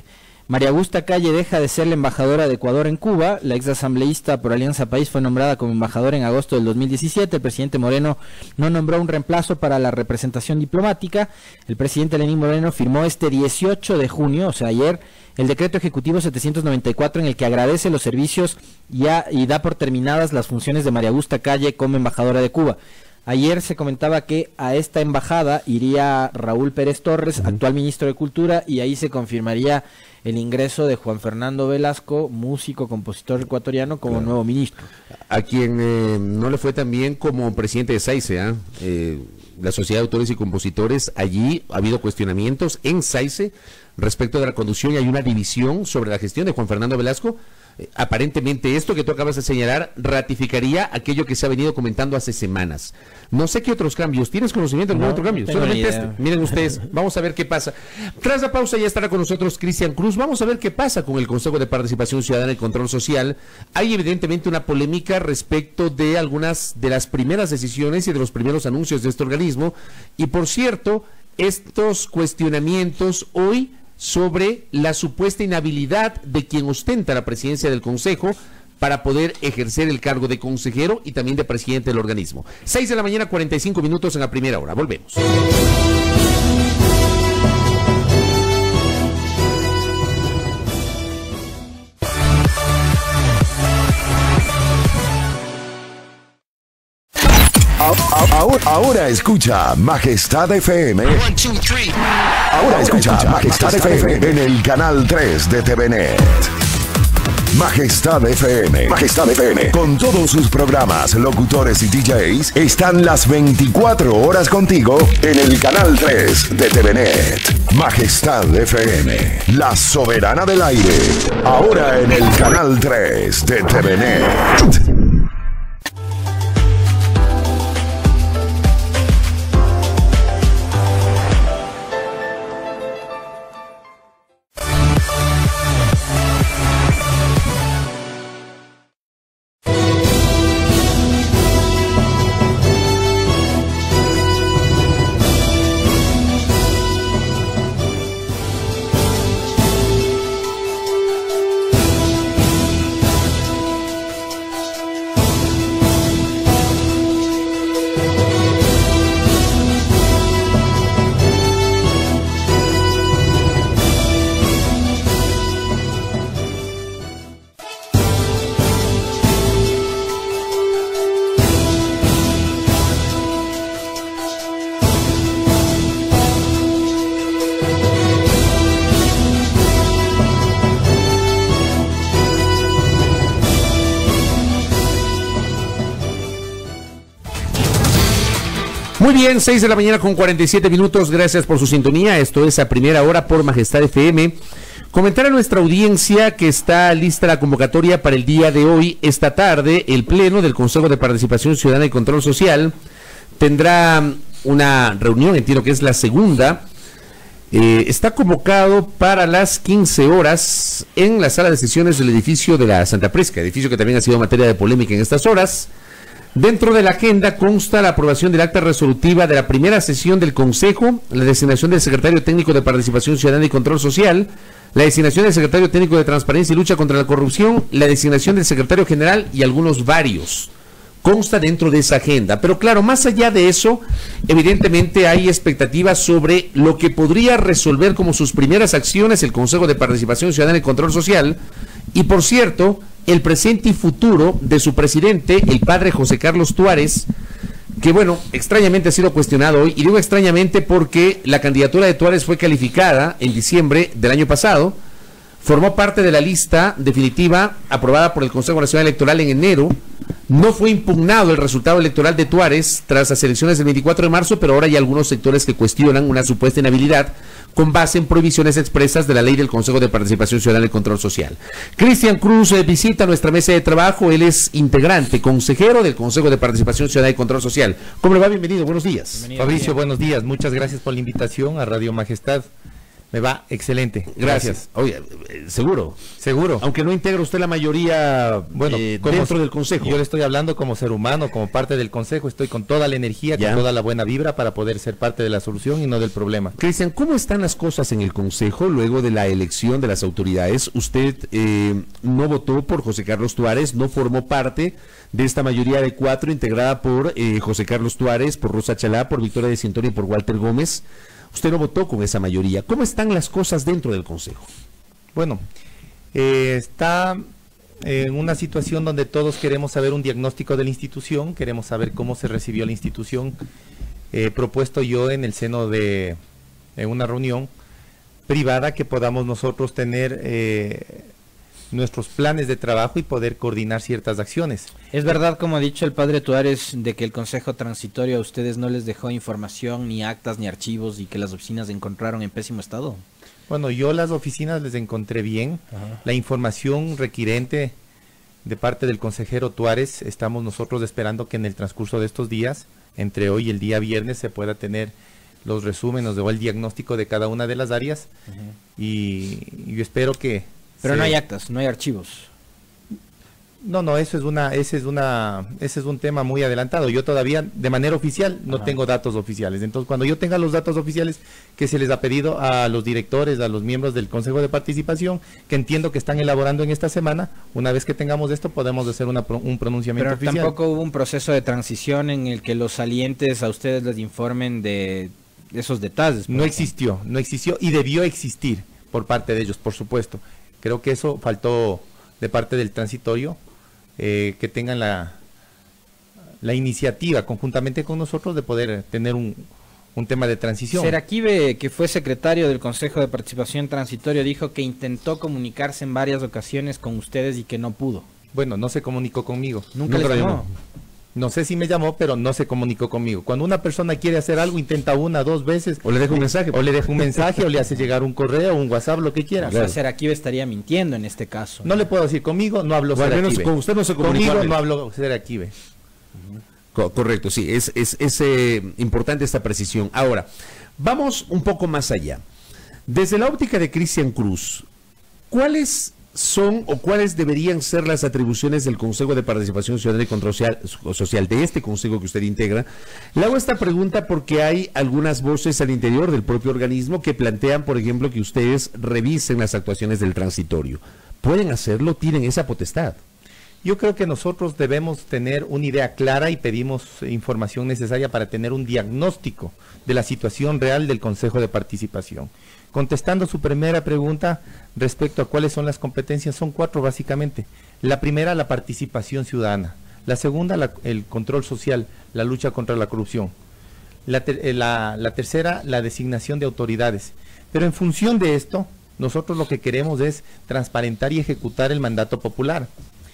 María Augusta Calle deja de ser la embajadora de Ecuador en Cuba. La ex asambleísta por Alianza País fue nombrada como embajadora en agosto del dos mil diecisiete. El presidente Moreno no nombró un reemplazo para la representación diplomática. El presidente Lenín Moreno firmó este dieciocho de junio, o sea ayer, el decreto ejecutivo setecientos noventa y cuatro en el que agradece los servicios y, a, y da por terminadas las funciones de María Augusta Calle como embajadora de Cuba. Ayer se comentaba que a esta embajada iría Raúl Pérez Torres, uh-huh. actual ministro de Cultura, y ahí se confirmaría el ingreso de Juan Fernando Velasco, músico, compositor ecuatoriano, como claro. nuevo ministro. A quien eh, no le fue tan bien como presidente de SAICE, ¿eh? Eh, la Sociedad de Autores y Compositores, allí ha habido cuestionamientos en SAICE respecto de la conducción y hay una división sobre la gestión de Juan Fernando Velasco. Eh, aparentemente esto que tú acabas de señalar ratificaría aquello que se ha venido comentando hace semanas. No sé qué otros cambios. ¿Tienes conocimiento de algún no, otro cambio? No Solamente este. Miren ustedes, vamos a ver qué pasa. Tras la pausa ya estará con nosotros Cristian Cruz. Vamos a ver qué pasa con el Consejo de Participación Ciudadana y Control Social. Hay evidentemente una polémica respecto de algunas de las primeras decisiones y de los primeros anuncios de este organismo. Y por cierto, estos cuestionamientos hoy sobre la supuesta inhabilidad de quien ostenta la presidencia del Consejo para poder ejercer el cargo de consejero y también de presidente del organismo. seis de la mañana, cuarenta y cinco minutos en la primera hora. Volvemos. Ahora, ahora escucha Majestad F M. Ahora escucha Majestad F M en el canal tres de T V Net. Majestad F M. Majestad F M. Con todos sus programas, locutores y D Js, están las veinticuatro horas contigo en el canal tres de T V Net. Majestad F M. La soberana del aire. Ahora en el canal tres de T V Net. Muy bien, seis de la mañana con cuarenta y siete minutos, gracias por su sintonía, esto es a primera hora por Majestad F M. Comentar a nuestra audiencia que está lista la convocatoria para el día de hoy, esta tarde, el Pleno del Consejo de Participación Ciudadana y Control Social tendrá una reunión, entiendo que es la segunda, eh, está convocado para las quince horas en la sala de sesiones del edificio de la Santa Presca, edificio que también ha sido materia de polémica en estas horas. Dentro de la agenda consta la aprobación del acta resolutiva de la primera sesión del Consejo, la designación del Secretario Técnico de Participación Ciudadana y Control Social, la designación del Secretario Técnico de Transparencia y Lucha contra la Corrupción, la designación del Secretario General y algunos varios. Consta dentro de esa agenda. Pero claro, más allá de eso, evidentemente hay expectativas sobre lo que podría resolver como sus primeras acciones el Consejo de Participación Ciudadana y Control Social. Y por cierto, el presente y futuro de su presidente, el padre José Carlos Tuárez, que bueno, extrañamente ha sido cuestionado hoy, y digo extrañamente porque la candidatura de Tuárez fue calificada en diciembre del año pasado, formó parte de la lista definitiva aprobada por el Consejo Nacional Electoral en enero, no fue impugnado el resultado electoral de Tuárez tras las elecciones del veinticuatro de marzo, pero ahora hay algunos sectores que cuestionan una supuesta inhabilidad con base en prohibiciones expresas de la ley del Consejo de Participación Ciudadana y Control Social. Cristian Cruz eh, visita nuestra mesa de trabajo, él es integrante, consejero del Consejo de Participación Ciudadana y Control Social. ¿Cómo le va? Bienvenido, buenos días. Bienvenido, Fabricio, buenos días, muchas gracias por la invitación a Radio Majestad. Me va excelente. Gracias. Gracias. Oye, eh, seguro. Seguro. Aunque no integra usted la mayoría Bueno, eh, como dentro del Consejo. Yo le estoy hablando como ser humano, como parte del Consejo. Estoy con toda la energía, Ya. con toda la buena vibra para poder ser parte de la solución y no del problema. Cristian, ¿cómo están las cosas en el Consejo luego de la elección de las autoridades? Usted eh, no votó por José Carlos Tuárez, no formó parte de esta mayoría de cuatro integrada por eh, José Carlos Tuárez, por Rosa Chalá, por Victoria de Cintoria y por Walter Gómez. Usted no votó con esa mayoría. ¿Cómo están las cosas dentro del Consejo? Bueno, eh, está en una situación donde todos queremos saber un diagnóstico de la institución, queremos saber cómo se recibió la institución. He propuesto yo en el seno de, de una reunión privada que podamos nosotros tener eh, nuestros planes de trabajo y poder coordinar ciertas acciones. ¿Es verdad, como ha dicho el padre Tuárez, de que el Consejo Transitorio a ustedes no les dejó información, ni actas, ni archivos, y que las oficinas se encontraron en pésimo estado? Bueno, yo las oficinas les encontré bien. Ajá. La información requirente de parte del consejero Tuárez, estamos nosotros esperando que en el transcurso de estos días, entre hoy y el día viernes, se pueda tener los resúmenes o el diagnóstico de cada una de las áreas. Uh-huh. y, y yo espero que... Pero se... no hay actas, no hay archivos. No, no, eso es una, ese es una, ese es un tema muy adelantado. Yo todavía, de manera oficial, no Ajá. tengo datos oficiales. Entonces, cuando yo tenga los datos oficiales que se les ha pedido a los directores, a los miembros del Consejo de Participación, que entiendo que están elaborando en esta semana, una vez que tengamos esto, podemos hacer una, un pronunciamiento Pero oficial. tampoco hubo un proceso de transición en el que los salientes a ustedes les informen de esos detalles. No existió, no existió y debió existir por parte de ellos, por supuesto. Creo que eso faltó de parte del transitorio, eh, que tengan la, la iniciativa conjuntamente con nosotros de poder tener un, un tema de transición. Seraquibe, que fue secretario del Consejo de Participación Transitorio, dijo que intentó comunicarse en varias ocasiones con ustedes y que no pudo. Bueno, no se comunicó conmigo. Nunca, Nunca les lo llamó. llamó. No sé si me llamó, pero no se comunicó conmigo. Cuando una persona quiere hacer algo, intenta una, dos veces. O le deja un mensaje. O le deja un mensaje, o le hace llegar un correo, un WhatsApp, lo que quiera. O sea, Seraquibe estaría mintiendo en este caso. No le puedo decir conmigo, no hablo Bueno, al menos Seraquibe. con usted no se comunicó. Conmigo no hablo Seraquibe. Co- correcto, sí, es, es, es eh, importante esta precisión. Ahora, vamos un poco más allá. Desde la óptica de Cristian Cruz, ¿cuáles son o cuáles deberían ser las atribuciones del Consejo de Participación Ciudadana y Control Social, Social, de este consejo que usted integra? Le hago esta pregunta porque hay algunas voces al interior del propio organismo que plantean, por ejemplo, que ustedes revisen las actuaciones del transitorio. ¿Pueden hacerlo? ¿Tienen esa potestad? Yo creo que nosotros debemos tener una idea clara y pedimos información necesaria para tener un diagnóstico de la situación real del Consejo de Participación. Contestando su primera pregunta respecto a cuáles son las competencias, son cuatro básicamente. La primera, la participación ciudadana. La segunda, la, el control social, la lucha contra la corrupción. La, ter, eh, la, la tercera, la designación de autoridades. Pero en función de esto, nosotros lo que queremos es transparentar y ejecutar el mandato popular.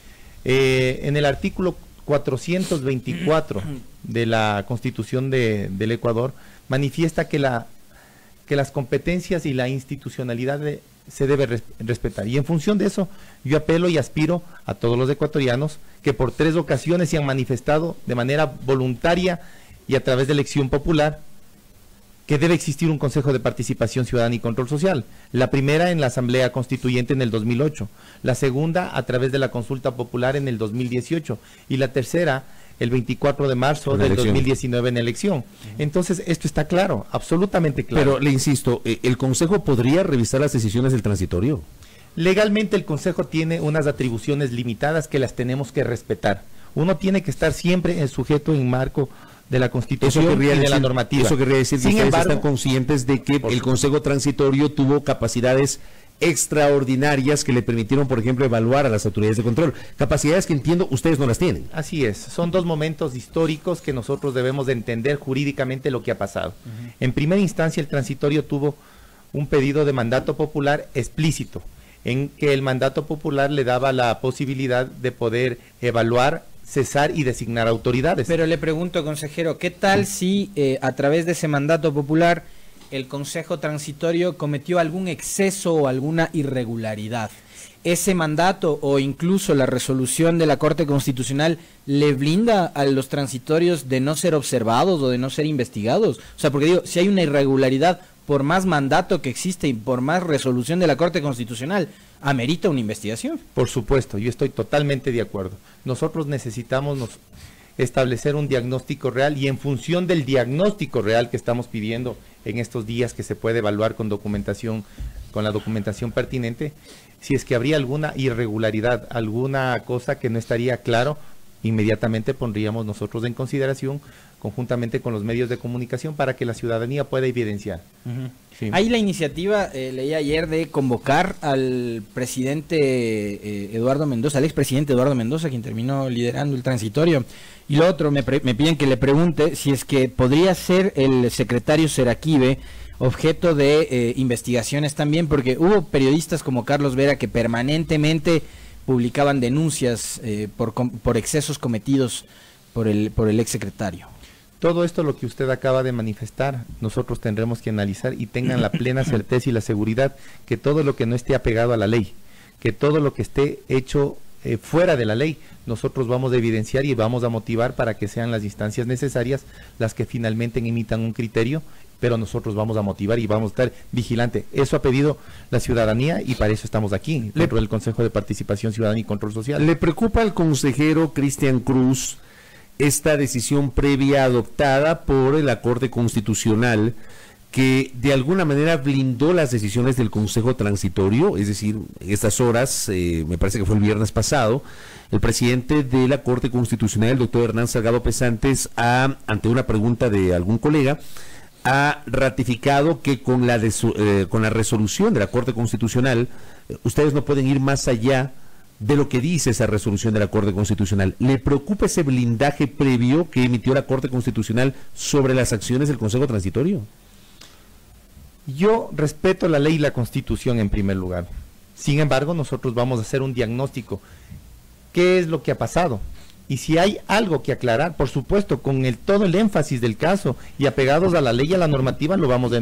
Eh, en el artículo cuatrocientos veinticuatro de la Constitución de, del Ecuador manifiesta que la que las competencias y la institucionalidad de, se debe res, respetar. Y en función de eso, yo apelo y aspiro a todos los ecuatorianos que por tres ocasiones se han manifestado de manera voluntaria y a través de elección popular que debe existir un Consejo de Participación Ciudadana y Control Social. La primera en la Asamblea Constituyente en el dos mil ocho, la segunda a través de la consulta popular en el dos mil dieciocho y la tercera el veinticuatro de marzo del dos mil diecinueve en elección. Entonces, esto está claro, absolutamente claro. Pero le insisto, ¿el Consejo podría revisar las decisiones del transitorio? Legalmente el Consejo tiene unas atribuciones limitadas que las tenemos que respetar. Uno tiene que estar siempre en sujeto en marco de la Constitución y de decir, la normativa. Eso querría decir que Sin ustedes embargo, están conscientes de que el Consejo Transitorio tuvo capacidades extraordinarias que le permitieron, por ejemplo, evaluar a las autoridades de control. Capacidades que entiendo ustedes no las tienen. Así es, son dos momentos históricos que nosotros debemos de entender jurídicamente lo que ha pasado. Uh-huh. En primera instancia, el transitorio tuvo un pedido de mandato popular explícito, en que el mandato popular le daba la posibilidad de poder evaluar, cesar y designar autoridades. Pero le pregunto, consejero, ¿qué tal si eh, a través de ese mandato popular el Consejo Transitorio cometió algún exceso o alguna irregularidad. ¿Ese mandato o incluso la resolución de la Corte Constitucional le blinda a los transitorios de no ser observados o de no ser investigados? O sea, porque digo, si hay una irregularidad, por más mandato que existe y por más resolución de la Corte Constitucional, amerita una investigación. Por supuesto, yo estoy totalmente de acuerdo. Nosotros necesitamos nos, establecer un diagnóstico real y en función del diagnóstico real que estamos pidiendo en estos días, que se puede evaluar con documentación, con la documentación pertinente, si es que habría alguna irregularidad, alguna cosa que no estaría claro, inmediatamente pondríamos nosotros en consideración conjuntamente con los medios de comunicación para que la ciudadanía pueda evidenciar. Uh-huh. Sí. Hay la iniciativa, eh, leí ayer, de convocar al presidente eh, Eduardo Mendoza, al expresidente Eduardo Mendoza, quien terminó liderando el transitorio. Y lo otro, me, pre me piden que le pregunte si es que podría ser el secretario Seraquibe objeto de eh, investigaciones también, porque hubo periodistas como Carlos Vera que permanentemente publicaban denuncias eh, por, por excesos cometidos por el, por el exsecretario. Todo esto, lo que usted acaba de manifestar, nosotros tendremos que analizar y tengan la plena certeza y la seguridad que todo lo que no esté apegado a la ley, que todo lo que esté hecho eh, fuera de la ley, nosotros vamos a evidenciar y vamos a motivar para que sean las instancias necesarias las que finalmente emitan un criterio, pero nosotros vamos a motivar y vamos a estar vigilante. Eso ha pedido la ciudadanía y para eso estamos aquí, dentro del Consejo de Participación Ciudadana y Control Social. ¿Le preocupa al consejero Cristian Cruz esta decisión previa adoptada por la Corte Constitucional que de alguna manera blindó las decisiones del Consejo Transitorio? Es decir, en estas horas, eh, me parece que fue el viernes pasado, el presidente de la Corte Constitucional, el doctor Hernán Salgado Pesantes, ha, ante una pregunta de algún colega, ha ratificado que con la, de su, eh, con la resolución de la Corte Constitucional, eh, ustedes no pueden ir más allá de lo que dice esa resolución de la Corte Constitucional. ¿Le preocupa ese blindaje previo que emitió la Corte Constitucional sobre las acciones del Consejo Transitorio? Yo respeto la ley y la Constitución en primer lugar. Sin embargo, nosotros vamos a hacer un diagnóstico. ¿Qué es lo que ha pasado? Y si hay algo que aclarar, por supuesto, con el todo el énfasis del caso y apegados a la ley y a la normativa, lo vamos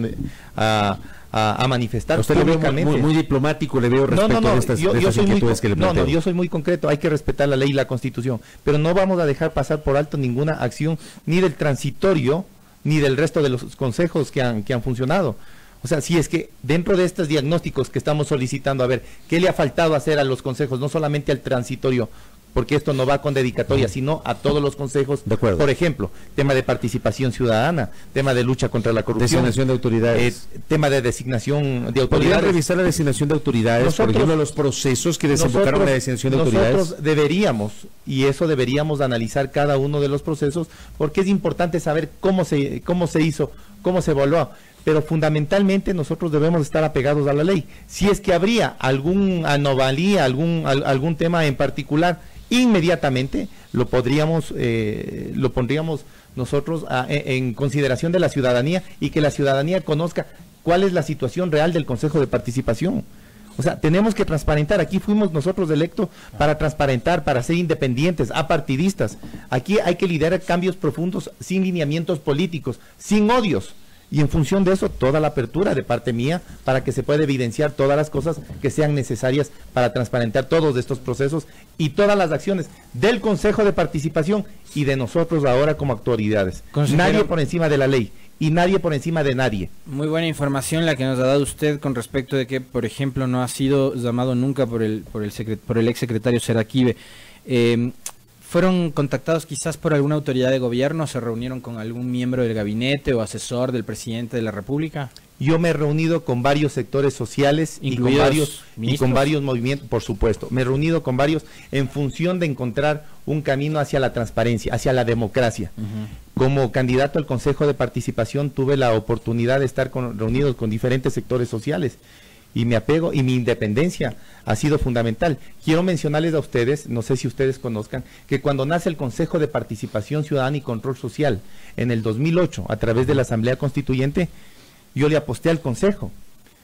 a, a, a manifestar. Usted le veo muy, muy, muy diplomático, le veo respecto no, no, no, a estas, yo, de yo estas soy muy, inquietudes que le planteo. No, no, yo soy muy concreto, hay que respetar la ley y la Constitución, pero no vamos a dejar pasar por alto ninguna acción, ni del transitorio, ni del resto de los consejos que han, que han funcionado. O sea, si es que dentro de estos diagnósticos que estamos solicitando, a ver, ¿qué le ha faltado hacer a los consejos? No solamente al transitorio, porque esto no va con dedicatoria, sino a todos los consejos. De acuerdo. Por ejemplo, tema de participación ciudadana, tema de lucha contra la corrupción. Designación de autoridades. Eh, tema de designación de ¿Podrían autoridades. revisar la designación de autoridades? Nosotros, por ejemplo, los procesos que desembocaron nosotros, la designación de autoridades. Nosotros deberíamos, y eso deberíamos analizar cada uno de los procesos, porque es importante saber cómo se, cómo se hizo, cómo se evaluó. Pero fundamentalmente nosotros debemos estar apegados a la ley. Si es que habría algún anomalía, algún, al, algún tema en particular, inmediatamente lo podríamos, eh, lo pondríamos nosotros a, en consideración de la ciudadanía y que la ciudadanía conozca cuál es la situación real del Consejo de Participación. O sea, tenemos que transparentar. Aquí fuimos nosotros electos para transparentar, para ser independientes, apartidistas. Aquí hay que liderar cambios profundos sin lineamientos políticos, sin odios. Y en función de eso, toda la apertura de parte mía para que se pueda evidenciar todas las cosas que sean necesarias para transparentar todos estos procesos y todas las acciones del Consejo de Participación y de nosotros ahora como autoridades. Consejero, nadie por encima de la ley y nadie por encima de nadie. Muy buena información la que nos ha dado usted con respecto de que, por ejemplo, no ha sido llamado nunca por el, por el, secret, por el exsecretario Seraquibe. Eh, ¿Fueron contactados quizás por alguna autoridad de gobierno? ¿Se reunieron con algún miembro del gabinete o asesor del presidente de la República? Yo me he reunido con varios sectores sociales y con varios y con varios movimientos, por supuesto. Me he reunido con varios en función de encontrar un camino hacia la transparencia, hacia la democracia. Uh-huh. Como candidato al Consejo de Participación tuve la oportunidad de estar con, reunidos con diferentes sectores sociales. Y mi apego y mi independencia ha sido fundamental. Quiero mencionarles a ustedes, no sé si ustedes conozcan, que cuando nace el Consejo de Participación Ciudadana y Control Social, en el dos mil ocho, a través de la Asamblea Constituyente, yo le aposté al Consejo.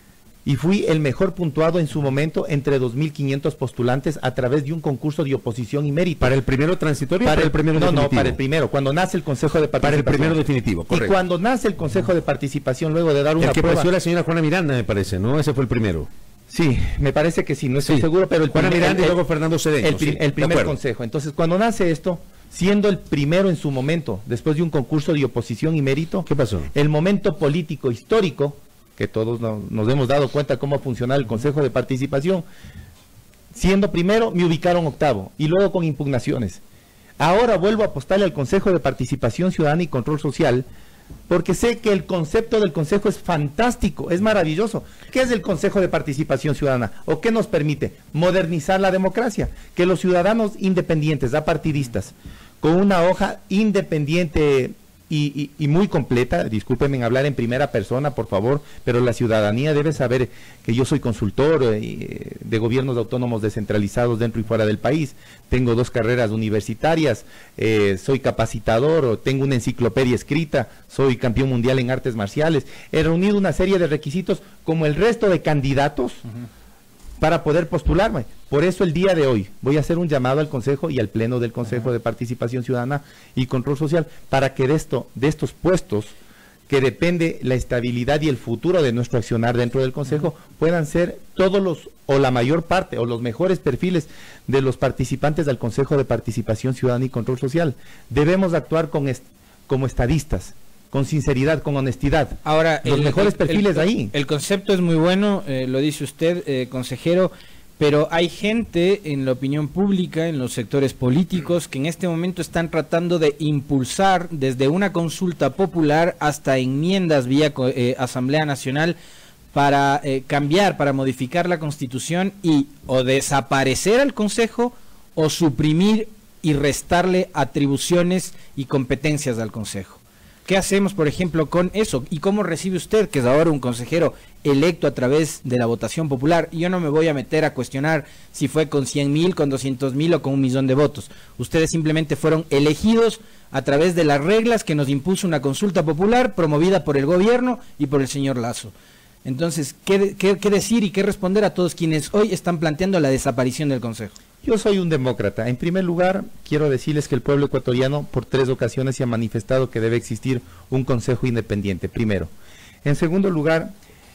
y fui el mejor puntuado en su momento entre dos mil quinientos postulantes a través de un concurso de oposición y mérito. ¿Para el primero transitorio para o para el primero no, definitivo? No, para el primero, cuando nace el Consejo de Participación. Para el primero definitivo, correcto. Y cuando nace el Consejo de Participación, luego de dar una el que prueba... pasó la señora Juana Miranda, me parece, ¿no? Ese fue el primero. Sí, me parece que sí, no estoy sí. seguro, pero el Juana primer, Miranda el, y luego Fernando Cedeño. El, sí, el primer consejo. Entonces, cuando nace esto, siendo el primero en su momento, después de un concurso de oposición y mérito, ¿qué pasó? El momento político histórico, que todos no, nos hemos dado cuenta cómo funciona el Consejo de Participación, siendo primero, me ubicaron octavo, y luego con impugnaciones. Ahora vuelvo a apostarle al Consejo de Participación Ciudadana y Control Social, porque sé que el concepto del Consejo es fantástico, es maravilloso. ¿Qué es el Consejo de Participación Ciudadana? ¿O qué nos permite? Modernizar la democracia, que los ciudadanos independientes, apartidistas, con una hoja independiente y, y, y muy completa, discúlpenme en hablar en primera persona, por favor, pero la ciudadanía debe saber que yo soy consultor eh, de gobiernos autónomos descentralizados dentro y fuera del país, tengo dos carreras universitarias, eh, soy capacitador, tengo una enciclopedia escrita, soy campeón mundial en artes marciales, he reunido una serie de requisitos como el resto de candidatos uh-huh. para poder postularme. Por eso el día de hoy voy a hacer un llamado al Consejo y al Pleno del Consejo uh-huh. de Participación Ciudadana y Control Social para que de esto, de estos puestos que depende la estabilidad y el futuro de nuestro accionar dentro del Consejo, uh-huh. puedan ser todos los, o la mayor parte, o los mejores perfiles de los participantes del Consejo de Participación Ciudadana y Control Social. Debemos actuar con est como estadistas, con sinceridad, con honestidad. Ahora, los el, mejores el, perfiles el, ahí. El concepto es muy bueno, eh, lo dice usted, eh, consejero, pero hay gente en la opinión pública, en los sectores políticos, que en este momento están tratando de impulsar desde una consulta popular hasta enmiendas vía eh, Asamblea Nacional para eh, cambiar, para modificar la Constitución y o desaparecer al Consejo o suprimir y restarle atribuciones y competencias al Consejo. ¿Qué hacemos, por ejemplo, con eso? ¿Y cómo recibe usted, que es ahora un consejero electo a través de la votación popular? Yo no me voy a meter a cuestionar si fue con cien mil, con doscientos mil o con un millón de votos. Ustedes simplemente fueron elegidos a través de las reglas que nos impuso una consulta popular promovida por el gobierno y por el señor Lasso. Entonces, ¿qué, qué, qué decir y qué responder a todos quienes hoy están planteando la desaparición del Consejo? Yo soy un demócrata. En primer lugar, quiero decirles que el pueblo ecuatoriano por tres ocasiones se ha manifestado que debe existir un consejo independiente, primero. En segundo lugar,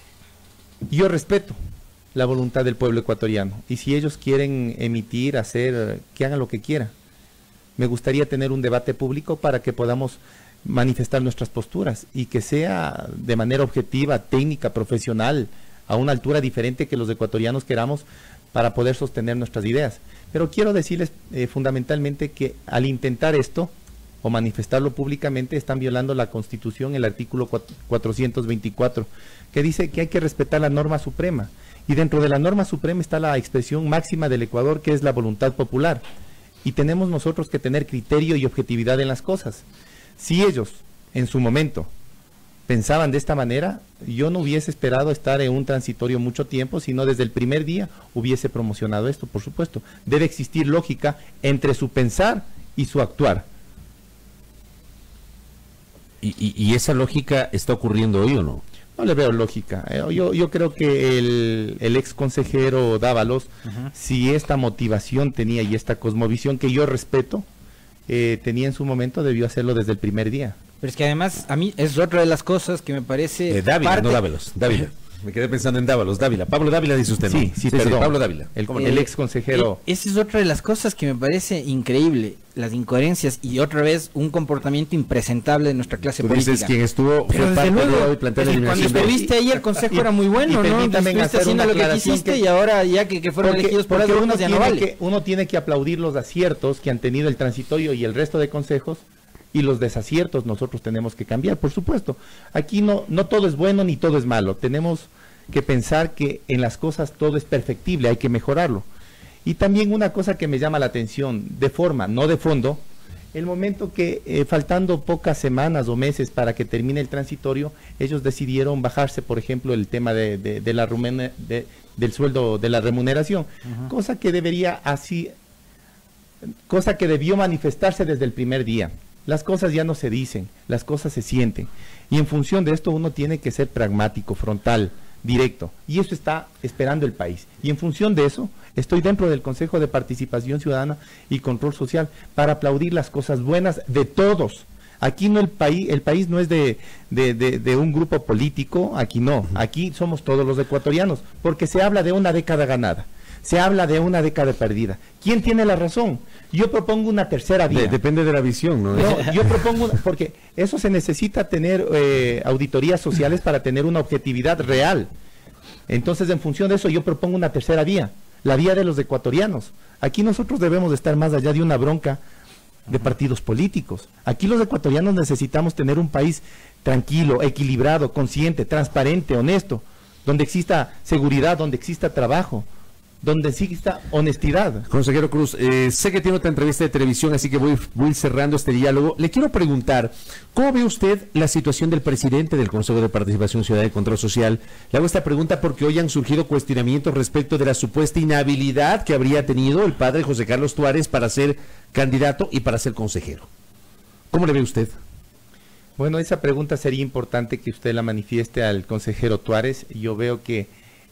yo respeto la voluntad del pueblo ecuatoriano y si ellos quieren emitir, hacer, que hagan lo que quieran. Me gustaría tener un debate público para que podamos manifestar nuestras posturas y que sea de manera objetiva, técnica, profesional, a una altura diferente que los ecuatorianos queramos para poder sostener nuestras ideas. Pero quiero decirles eh, fundamentalmente que al intentar esto o manifestarlo públicamente están violando la Constitución, el artículo cuatrocientos veinticuatro, que dice que hay que respetar la norma suprema. Y dentro de la norma suprema está la expresión máxima del Ecuador, que es la voluntad popular. Y tenemos nosotros que tener criterio y objetividad en las cosas. Si ellos, en su momento, pensaban de esta manera, yo no hubiese esperado estar en un transitorio mucho tiempo, sino desde el primer día hubiese promocionado esto, por supuesto. Debe existir lógica entre su pensar y su actuar. ¿Y, y, y esa lógica está ocurriendo hoy o no? No le veo lógica. Yo, yo creo que el, el ex consejero Dávalos, uh-huh. si esta motivación tenía y esta cosmovisión que yo respeto, eh, tenía en su momento, debió hacerlo desde el primer día. Pero es que además, a mí es otra de las cosas que me parece... Eh, Dávila, parte... no Dávalos, Dávila. Me quedé pensando en Dávalos, Dávila. Pablo Dávila dice usted, ¿no? Sí, sí, sí perdón. Sí, Pablo Dávila. El, el ex consejero. Eh, esa es otra de las cosas que me parece increíble, las incoherencias y otra vez un comportamiento impresentable de nuestra clase Tú política. dices quien estuvo, pero fue parte luego, de hoy plantear la cuando estuviste ahí el consejo y, era muy bueno, y ¿no? Estuviste haciendo lo que quisiste que, y ahora ya que, que fueron porque, elegidos por las uno ya tiene no vale. que, uno tiene que aplaudir los aciertos que han tenido el transitorio y el resto de consejos, y los desaciertos nosotros tenemos que cambiar, por supuesto. Aquí no, no todo es bueno ni todo es malo, tenemos que pensar que en las cosas todo es perfectible, hay que mejorarlo. Y también una cosa que me llama la atención, de forma, no de fondo, el momento que eh, faltando pocas semanas o meses para que termine el transitorio, ellos decidieron bajarse, por ejemplo, el tema de, de, de la de, del sueldo, de la remuneración, uh-huh. cosa que debería así, cosa que debió manifestarse desde el primer día. Las cosas ya no se dicen, las cosas se sienten. Y en función de esto uno tiene que ser pragmático, frontal, directo. Y eso está esperando el país. Y en función de eso, estoy dentro del Consejo de Participación Ciudadana y Control Social para aplaudir las cosas buenas de todos. Aquí no el país, el país no es de, de, de, de un grupo político, aquí no, aquí somos todos los ecuatorianos, porque se habla de una década ganada, se habla de una década perdida. ¿Quién tiene la razón? Yo propongo una tercera vía. De, depende de la visión, ¿no? No, yo propongo, una, porque eso se necesita tener eh, auditorías sociales para tener una objetividad real. Entonces, en función de eso, yo propongo una tercera vía, la vía de los ecuatorianos. Aquí nosotros debemos de estar más allá de una bronca de partidos políticos. Aquí los ecuatorianos necesitamos tener un país tranquilo, equilibrado, consciente, transparente, honesto, donde exista seguridad, donde exista trabajo, donde exista honestidad. Consejero Cruz, eh, sé que tiene otra entrevista de televisión, así que voy, voy cerrando este diálogo. Le quiero preguntar, ¿cómo ve usted la situación del presidente del Consejo de Participación Ciudadana y Control Social? Le hago esta pregunta porque hoy han surgido cuestionamientos respecto de la supuesta inhabilidad que habría tenido el padre José Carlos Tuárez para ser candidato y para ser consejero. ¿Cómo le ve usted? Bueno, esa pregunta sería importante que usted la manifieste al consejero Tuárez. Yo veo que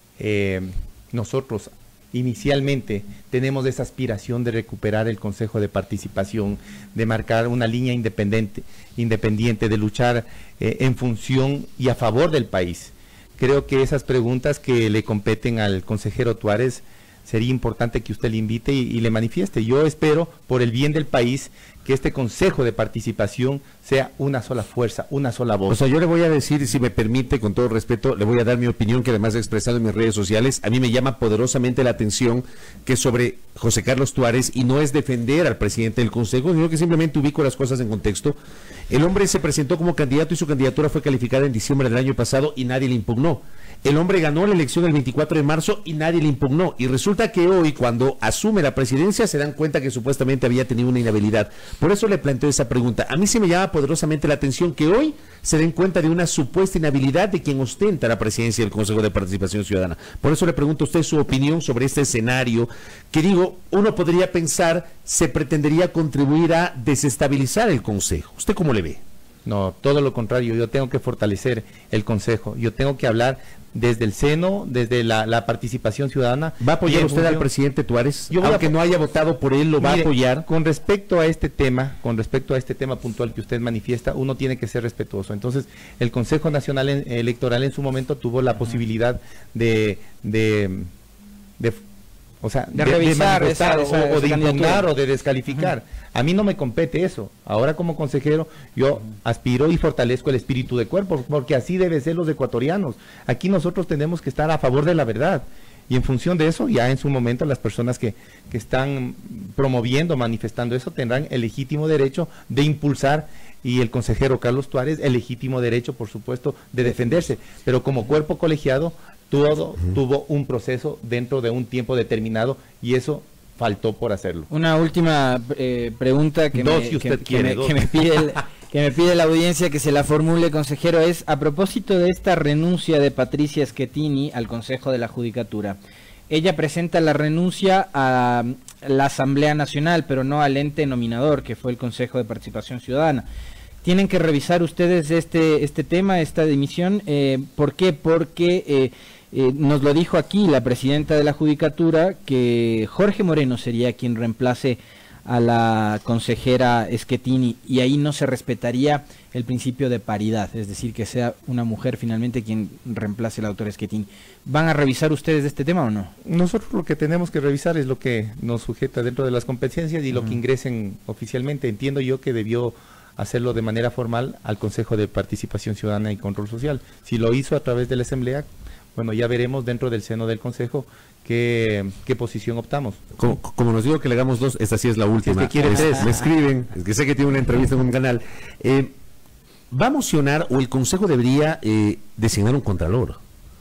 eh, nosotros inicialmente tenemos esa aspiración de recuperar el Consejo de Participación, de marcar una línea independiente, independiente de luchar eh, en función y a favor del país. Creo que esas preguntas que le competen al consejero Tuárez sería importante que usted le invite y, y le manifieste. Yo espero, por el bien del país, que este Consejo de Participación sea una sola fuerza, una sola voz. O sea, yo le voy a decir, si me permite, con todo respeto, le voy a dar mi opinión, que además he expresado en mis redes sociales. A mí me llama poderosamente la atención que sobre José Carlos Tuárez, y no es defender al presidente del Consejo, sino que simplemente ubico las cosas en contexto. El hombre se presentó como candidato y su candidatura fue calificada en diciembre del año pasado y nadie le impugnó. El hombre ganó la elección el veinticuatro de marzo y nadie le impugnó. Y resulta que hoy, cuando asume la presidencia, se dan cuenta que supuestamente había tenido una inhabilidad. Por eso le planteo esa pregunta. A mí sí me llama poderosamente la atención que hoy se den cuenta de una supuesta inhabilidad de quien ostenta la presidencia del Consejo de Participación Ciudadana. Por eso le pregunto a usted su opinión sobre este escenario, que digo, uno podría pensar se pretendería contribuir a desestabilizar el Consejo. ¿Usted cómo le ve? No, todo lo contrario, yo tengo que fortalecer el Consejo, yo tengo que hablar desde el seno, desde la, la participación ciudadana. ¿Va a apoyar usted función... al presidente Tuárez? Yo voy Aunque a... no haya votado por él, ¿lo va Mire, a apoyar? Con respecto a este tema, con respecto a este tema puntual que usted manifiesta, uno tiene que ser respetuoso. Entonces, el Consejo Nacional Electoral en su momento tuvo la posibilidad de... de, de o sea, de, de revisar de esa, esa, o, o de esa impugnar o de descalificar. Uh-huh. A mí no me compete eso. Ahora como consejero yo uh-huh. aspiro y fortalezco el espíritu de cuerpo, porque así debe ser los ecuatorianos. Aquí nosotros tenemos que estar a favor de la verdad. Y en función de eso, ya en su momento las personas que, que están promoviendo, manifestando eso, tendrán el legítimo derecho de impulsar, y el consejero Carlos Tuárez el legítimo derecho, por supuesto, de defenderse. Pero como cuerpo colegiado, todo uh-huh. tuvo un proceso dentro de un tiempo determinado y eso faltó por hacerlo. Una última eh, pregunta que, dos, me, si usted que, quiere, que, me, que, me pide el, que me pide la audiencia que se la formule, consejero, es a propósito de esta renuncia de Patricia Schettini al Consejo de la Judicatura. Ella presenta la renuncia a la Asamblea Nacional, pero no al ente nominador, que fue el Consejo de Participación Ciudadana. Tienen que revisar ustedes este, este tema, esta dimisión. Eh, ¿Por qué? Porque... Eh, Eh, nos lo dijo aquí la presidenta de la Judicatura, que Jorge Moreno sería quien reemplace a la consejera Schettini, y ahí no se respetaría el principio de paridad, es decir, que sea una mujer finalmente quien reemplace a la doctora Schettini. ¿Van a revisar ustedes este tema o no? Nosotros lo que tenemos que revisar es lo que nos sujeta dentro de las competencias y lo uh-huh. que ingresen oficialmente. Entiendo yo que debió hacerlo de manera formal al Consejo de Participación Ciudadana y Control Social. Si lo hizo a través de la Asamblea, bueno, ya veremos dentro del seno del Consejo qué, qué posición optamos. Como, como nos digo que le damos dos, esta sí es la última. Si es que quiere es, tres. Me escriben, es que sé que tiene una entrevista en un canal. Eh, ¿Va a mocionar o el Consejo debería eh, designar un contralor?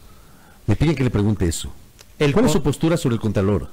Me piden que le pregunte eso. El ¿Cuál es su postura sobre el contralor?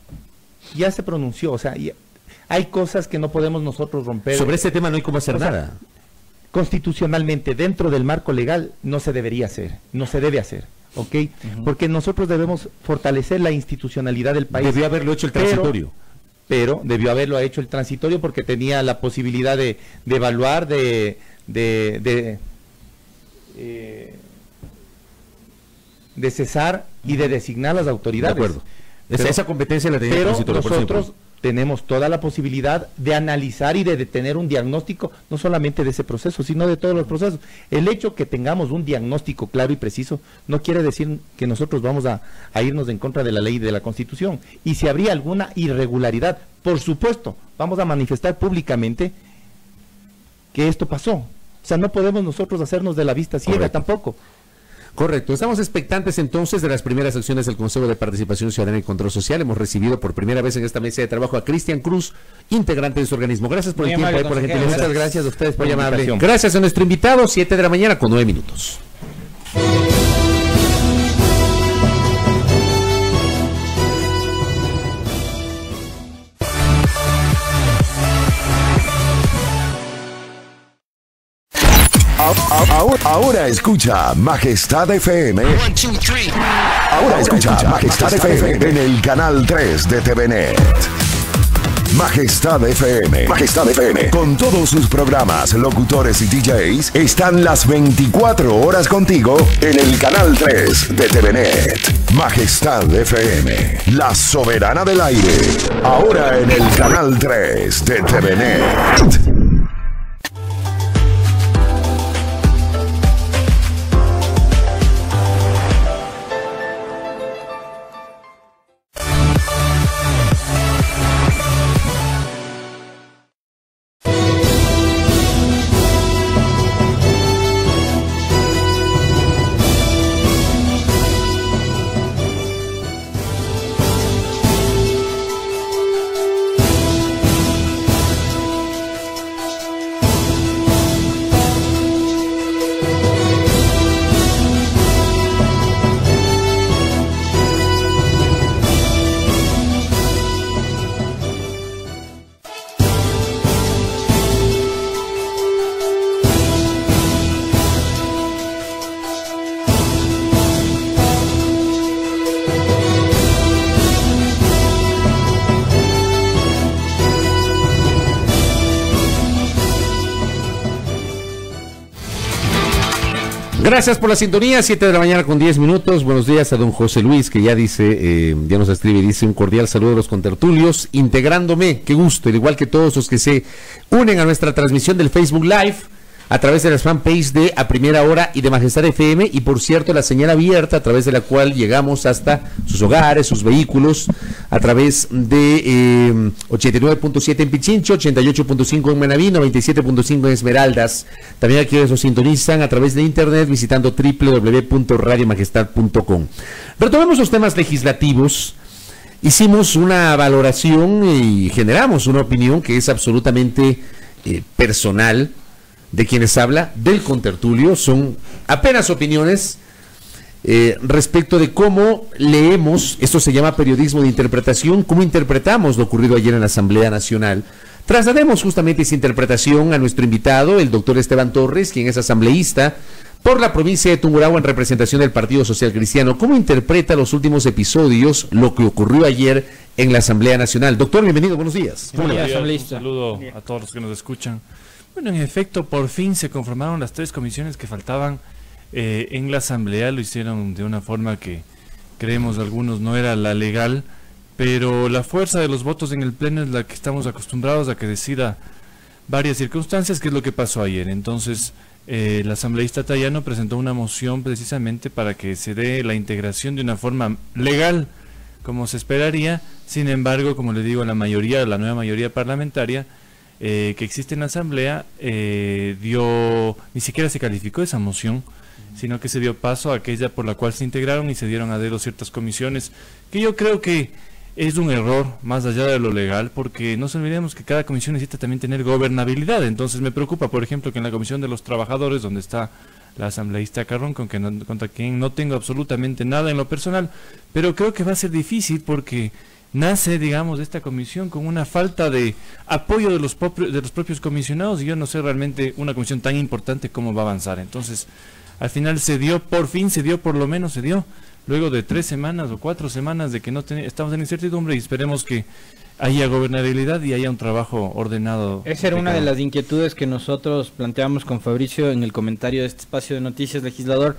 Ya se pronunció, o sea, ya, hay cosas que no podemos nosotros romper. Sobre este tema no hay cómo hacer o sea, nada. Constitucionalmente, dentro del marco legal, no se debería hacer, no se debe hacer. ¿Ok? Uh-huh. Porque nosotros debemos fortalecer la institucionalidad del país. Debió haberlo hecho el transitorio. Pero, pero debió haberlo hecho el transitorio porque tenía la posibilidad de, de evaluar, de... de, de eh, de cesar y de designar las autoridades. De acuerdo. Esa, Pero, esa competencia la tenía el pero transitorio, por nosotros ejemplo. tenemos toda la posibilidad de analizar y de, de tener un diagnóstico, no solamente de ese proceso, sino de todos los procesos. El hecho que tengamos un diagnóstico claro y preciso no quiere decir que nosotros vamos a, a irnos en contra de la ley y de la Constitución. Y si habría alguna irregularidad, por supuesto, vamos a manifestar públicamente que esto pasó. O sea, no podemos nosotros hacernos de la vista ciega. Correcto. Tampoco. Correcto. Estamos expectantes entonces de las primeras acciones del Consejo de Participación Ciudadana y Control Social. Hemos recibido por primera vez en esta mesa de trabajo a Cristian Cruz, integrante de su organismo. Gracias por Muy el amable, tiempo y por la gentileza. Muchas gracias a ustedes por Muy la amable. invitación. Gracias a nuestro invitado, siete de la mañana con nueve minutos. Ahora, ahora escucha Majestad F M. Ahora escucha Majestad F M en el canal tres de T V Net. Majestad F M. Majestad F M. Con todos sus programas, locutores y D Js, están las veinticuatro horas contigo en el canal tres de T V Net. Majestad F M. La soberana del aire. Ahora en el canal tres de T V Net. Gracias por la sintonía, siete de la mañana con diez minutos. Buenos días a don José Luis, que ya dice, eh, ya nos escribe, dice un cordial saludo a los contertulios, integrándome, qué gusto, al igual que todos los que se unen a nuestra transmisión del Facebook Live, a través de las fanpages de A Primera Hora y de Majestad F M, y por cierto la señal abierta a través de la cual llegamos hasta sus hogares, sus vehículos, a través de eh, ochenta y nueve punto siete en Pichincho, ochenta y ocho punto cinco en Manaví, noventa y siete punto cinco en Esmeraldas. También aquí nos sintonizan a través de internet visitando doble u doble u doble u punto radio majestad punto com. Retomemos los temas legislativos. Hicimos una valoración y generamos una opinión que es absolutamente eh, personal de quienes habla, del contertulio. Son apenas opiniones eh, respecto de cómo leemos, esto se llama periodismo de interpretación, cómo interpretamos lo ocurrido ayer en la Asamblea Nacional. Traslademos justamente esa interpretación a nuestro invitado, el doctor Esteban Torres, quien es asambleísta por la provincia de Tungurahua en representación del Partido Social Cristiano. ¿Cómo interpreta los últimos episodios, lo que ocurrió ayer en la Asamblea Nacional? Doctor, bienvenido, buenos días. Buenos días, un saludo a todos los que nos escuchan. Bueno, en efecto, por fin se conformaron las tres comisiones que faltaban eh, en la Asamblea. Lo hicieron de una forma que creemos algunos no era la legal, pero la fuerza de los votos en el Pleno es la que estamos acostumbrados a que decida varias circunstancias, que es lo que pasó ayer. Entonces, eh, el asambleísta Tayano presentó una moción precisamente para que se dé la integración de una forma legal, como se esperaría. Sin embargo, como le digo, la mayoría, la nueva mayoría parlamentaria Eh, que existe en la Asamblea, eh, dio, ni siquiera se calificó esa moción, sino que se dio paso a aquella por la cual se integraron y se dieron a dedo ciertas comisiones, que yo creo que es un error más allá de lo legal, porque no se olvidemos que cada comisión necesita también tener gobernabilidad. Entonces me preocupa, por ejemplo, que en la Comisión de los Trabajadores, donde está la asambleísta Carrón, con que no, contra quien no tengo absolutamente nada en lo personal, pero creo que va a ser difícil porque nace, digamos, esta comisión con una falta de apoyo de los, propios, de los propios comisionados, y yo no sé realmente una comisión tan importante cómo va a avanzar. Entonces, al final se dio, por fin se dio, por lo menos se dio, luego de tres semanas o cuatro semanas de que no ten, estamos en incertidumbre, y esperemos que haya gobernabilidad y haya un trabajo ordenado. Esa era una de las inquietudes que nosotros planteamos con Fabricio en el comentario de este espacio de noticias, legislador.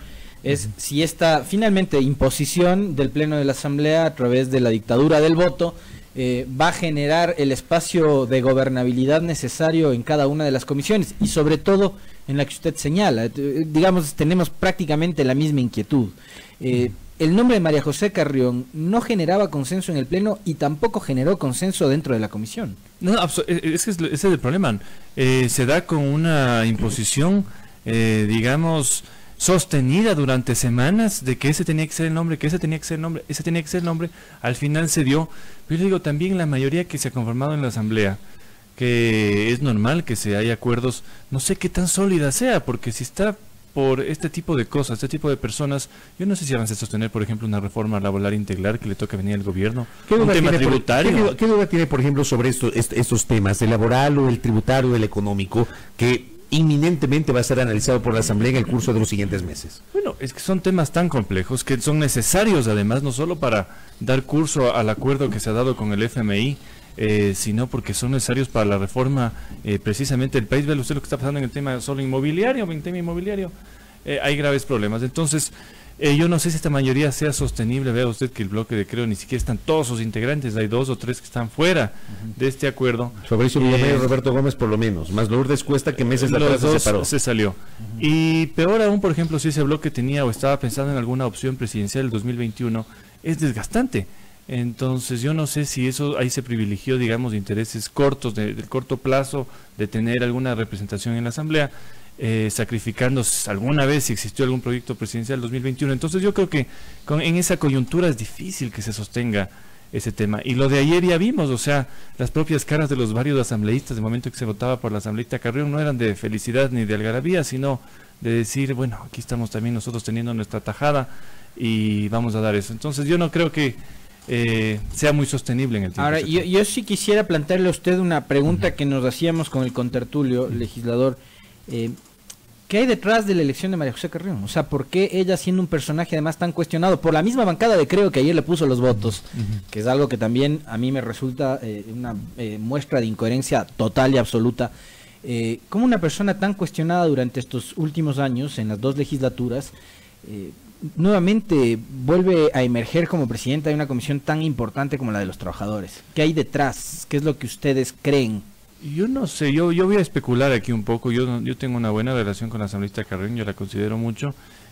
es si esta finalmente imposición del Pleno de la Asamblea a través de la dictadura del voto eh, va a generar el espacio de gobernabilidad necesario en cada una de las comisiones y sobre todo en la que usted señala. Eh, digamos, tenemos prácticamente la misma inquietud. Eh, el nombre de María José Carrión no generaba consenso en el Pleno y tampoco generó consenso dentro de la comisión. No, es que ese es el problema. Eh, se da con una imposición, eh, digamos, sostenida durante semanas de que ese tenía que ser el nombre, que ese tenía que ser el nombre, ese tenía que ser el nombre. Al final se dio. Pero yo digo, también la mayoría que se ha conformado en la Asamblea, que es normal que se haya acuerdos, no sé qué tan sólida sea, porque si está por este tipo de cosas, este tipo de personas, yo no sé si van a sostener, por ejemplo, una reforma laboral integral que le toca venir al gobierno, un tema tributario. Por, ¿qué, ¿Qué duda tiene, por ejemplo, sobre esto, est, estos temas, el laboral o el tributario, el económico, que inminentemente va a ser analizado por la Asamblea en el curso de los siguientes meses? Bueno, es que son temas tan complejos que son necesarios, además, no solo para dar curso al acuerdo que se ha dado con el F M I, Eh, sino porque son necesarios para la reforma eh, precisamente del país. Ve usted lo que está pasando en el tema solo inmobiliario, en el tema inmobiliario, eh, hay graves problemas. Entonces, eh, yo no sé si esta mayoría sea sostenible. Vea usted que el bloque de Creo ni siquiera están todos sus integrantes, hay dos o tres que están fuera uh-huh. de este acuerdo. Fabricio Villamil y Roberto Gómez por lo menos, más Lourdes Cuesta que meses atrás se separó. Se salió. Uh-huh. Y peor aún, por ejemplo, si ese bloque tenía o estaba pensando en alguna opción presidencial del dos mil veintiuno, es desgastante. Entonces yo no sé si eso ahí se privilegió, digamos, intereses cortos, de, del corto plazo, de tener alguna representación en la Asamblea, eh, sacrificando alguna vez si existió algún proyecto presidencial dos mil veintiuno. Entonces yo creo que con, en esa coyuntura es difícil que se sostenga ese tema. Y lo de ayer ya vimos, o sea, las propias caras de los varios asambleístas, de momento que se votaba por la asambleísta Carrión, no eran de felicidad ni de algarabía, sino de decir, bueno, aquí estamos también nosotros teniendo nuestra tajada y vamos a dar eso. Entonces yo no creo que Eh, sea muy sostenible en el tiempo. Ahora, yo, yo sí quisiera plantearle a usted una pregunta que nos hacíamos con el contertulio, legislador. Eh, ¿Qué hay detrás de la elección de María José Carrión? O sea, ¿por qué ella, siendo un personaje además tan cuestionado por la misma bancada de Creo que ayer le puso los votos? Uh-huh. Que es algo que también a mí me resulta eh, una eh, muestra de incoherencia total y absoluta. Eh, ¿Cómo una persona tan cuestionada durante estos últimos años, en las dos legislaturas, eh, nuevamente vuelve a emerger como presidenta de una comisión tan importante como la de los trabajadores? ¿Qué hay detrás? ¿Qué es lo que ustedes creen? Yo no sé, yo yo voy a especular aquí un poco. Yo yo tengo una buena relación con la asambleísta Carrión, yo la considero mucho.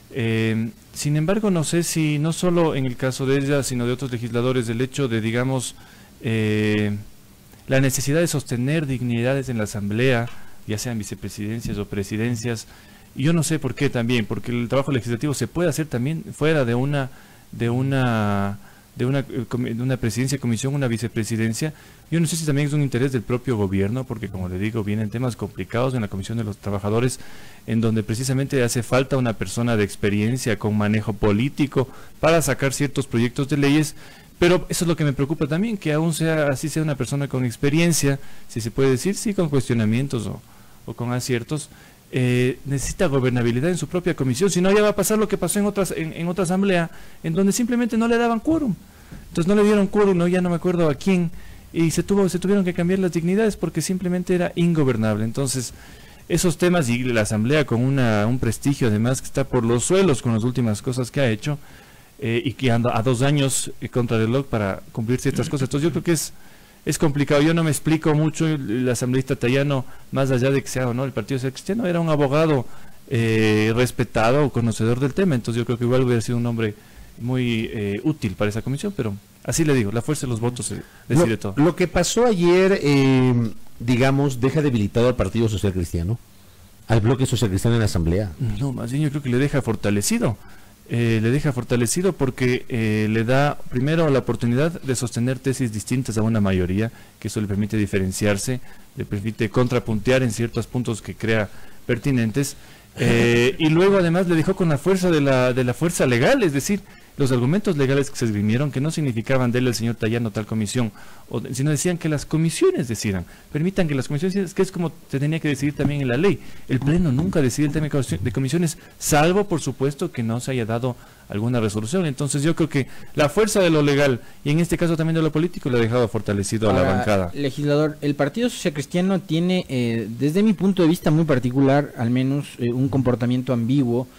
Eh, sin embargo, no sé si, no solo en el caso de ella, sino de otros legisladores, el hecho de, digamos, eh, la necesidad de sostener dignidades en la asamblea, ya sean vicepresidencias o presidencias. Yo no sé por qué también, porque el trabajo legislativo se puede hacer también fuera de una de una de una de una presidencia, comisión, una vicepresidencia. Yo no sé si también es un interés del propio gobierno, porque como le digo, vienen temas complicados en la Comisión de los Trabajadores, en donde precisamente hace falta una persona de experiencia con manejo político para sacar ciertos proyectos de leyes. Pero eso es lo que me preocupa también, que aún sea así sea una persona con experiencia, si se puede decir, sí, con cuestionamientos o, o con aciertos. Eh, necesita gobernabilidad en su propia comisión, si no ya va a pasar lo que pasó en otras en, en otra asamblea, en donde simplemente no le daban quórum. Entonces no le dieron quórum, no, ya no me acuerdo a quién, y se tuvo se tuvieron que cambiar las dignidades porque simplemente era ingobernable. Entonces esos temas, y la asamblea con una un prestigio además que está por los suelos con las últimas cosas que ha hecho, eh, y que anda a dos años eh, contra el reloj para cumplir ciertas cosas. Entonces yo creo que es Es complicado. Yo no me explico mucho. El asambleísta Tayano, más allá de que sea o no el Partido Social Cristiano, era un abogado eh, respetado o conocedor del tema. Entonces yo creo que igual hubiera sido un hombre muy eh, útil para esa comisión, pero así le digo, la fuerza de los votos eh, decide lo, todo. Lo que pasó ayer, eh, digamos, deja debilitado al Partido Social Cristiano, al bloque social cristiano en la asamblea. No, más bien yo creo que le deja fortalecido. Eh, le deja fortalecido porque eh, le da primero la oportunidad de sostener tesis distintas a una mayoría, que eso le permite diferenciarse, le permite contrapuntear en ciertos puntos que crea pertinentes, eh, y luego además le dejó con la fuerza de la, de la fuerza legal, es decir, los argumentos legales que se esgrimieron, que no significaban dele al señor Tayano tal comisión, o, sino decían que las comisiones decidan, permitan que las comisiones, que es como se tenía que decidir también en la ley. El Pleno nunca decide el tema de comisiones, salvo por supuesto que no se haya dado alguna resolución. Entonces yo creo que la fuerza de lo legal, y en este caso también de lo político, le ha dejado fortalecido Ahora, a la bancada. Legislador, el Partido Social Cristiano tiene, eh, desde mi punto de vista muy particular, al menos eh, un comportamiento ambiguo,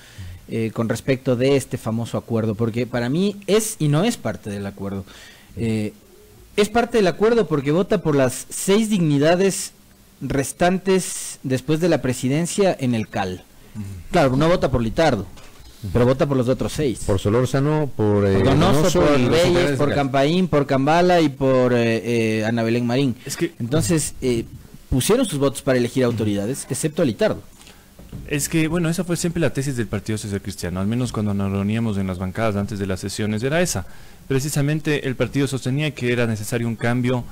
eh, con respecto de este famoso acuerdo, porque para mí es y no es parte del acuerdo. Eh, es parte del acuerdo porque vota por las seis dignidades restantes después de la presidencia en el C A L. Uh-huh. Claro, no vota por Litardo, uh-huh, pero vota por los otros seis. Por Solórzano, por, eh, por Donoso, Donoso, por Reyes, por de... Campaín, por Cambala y por eh, eh, Ana Belén Marín. Es que... Entonces, eh, pusieron sus votos para elegir autoridades, excepto a Litardo. Es que, bueno, esa fue siempre la tesis del Partido Social Cristiano, al menos cuando nos reuníamos en las bancadas antes de las sesiones, era esa. Precisamente el partido sostenía que era necesario un cambio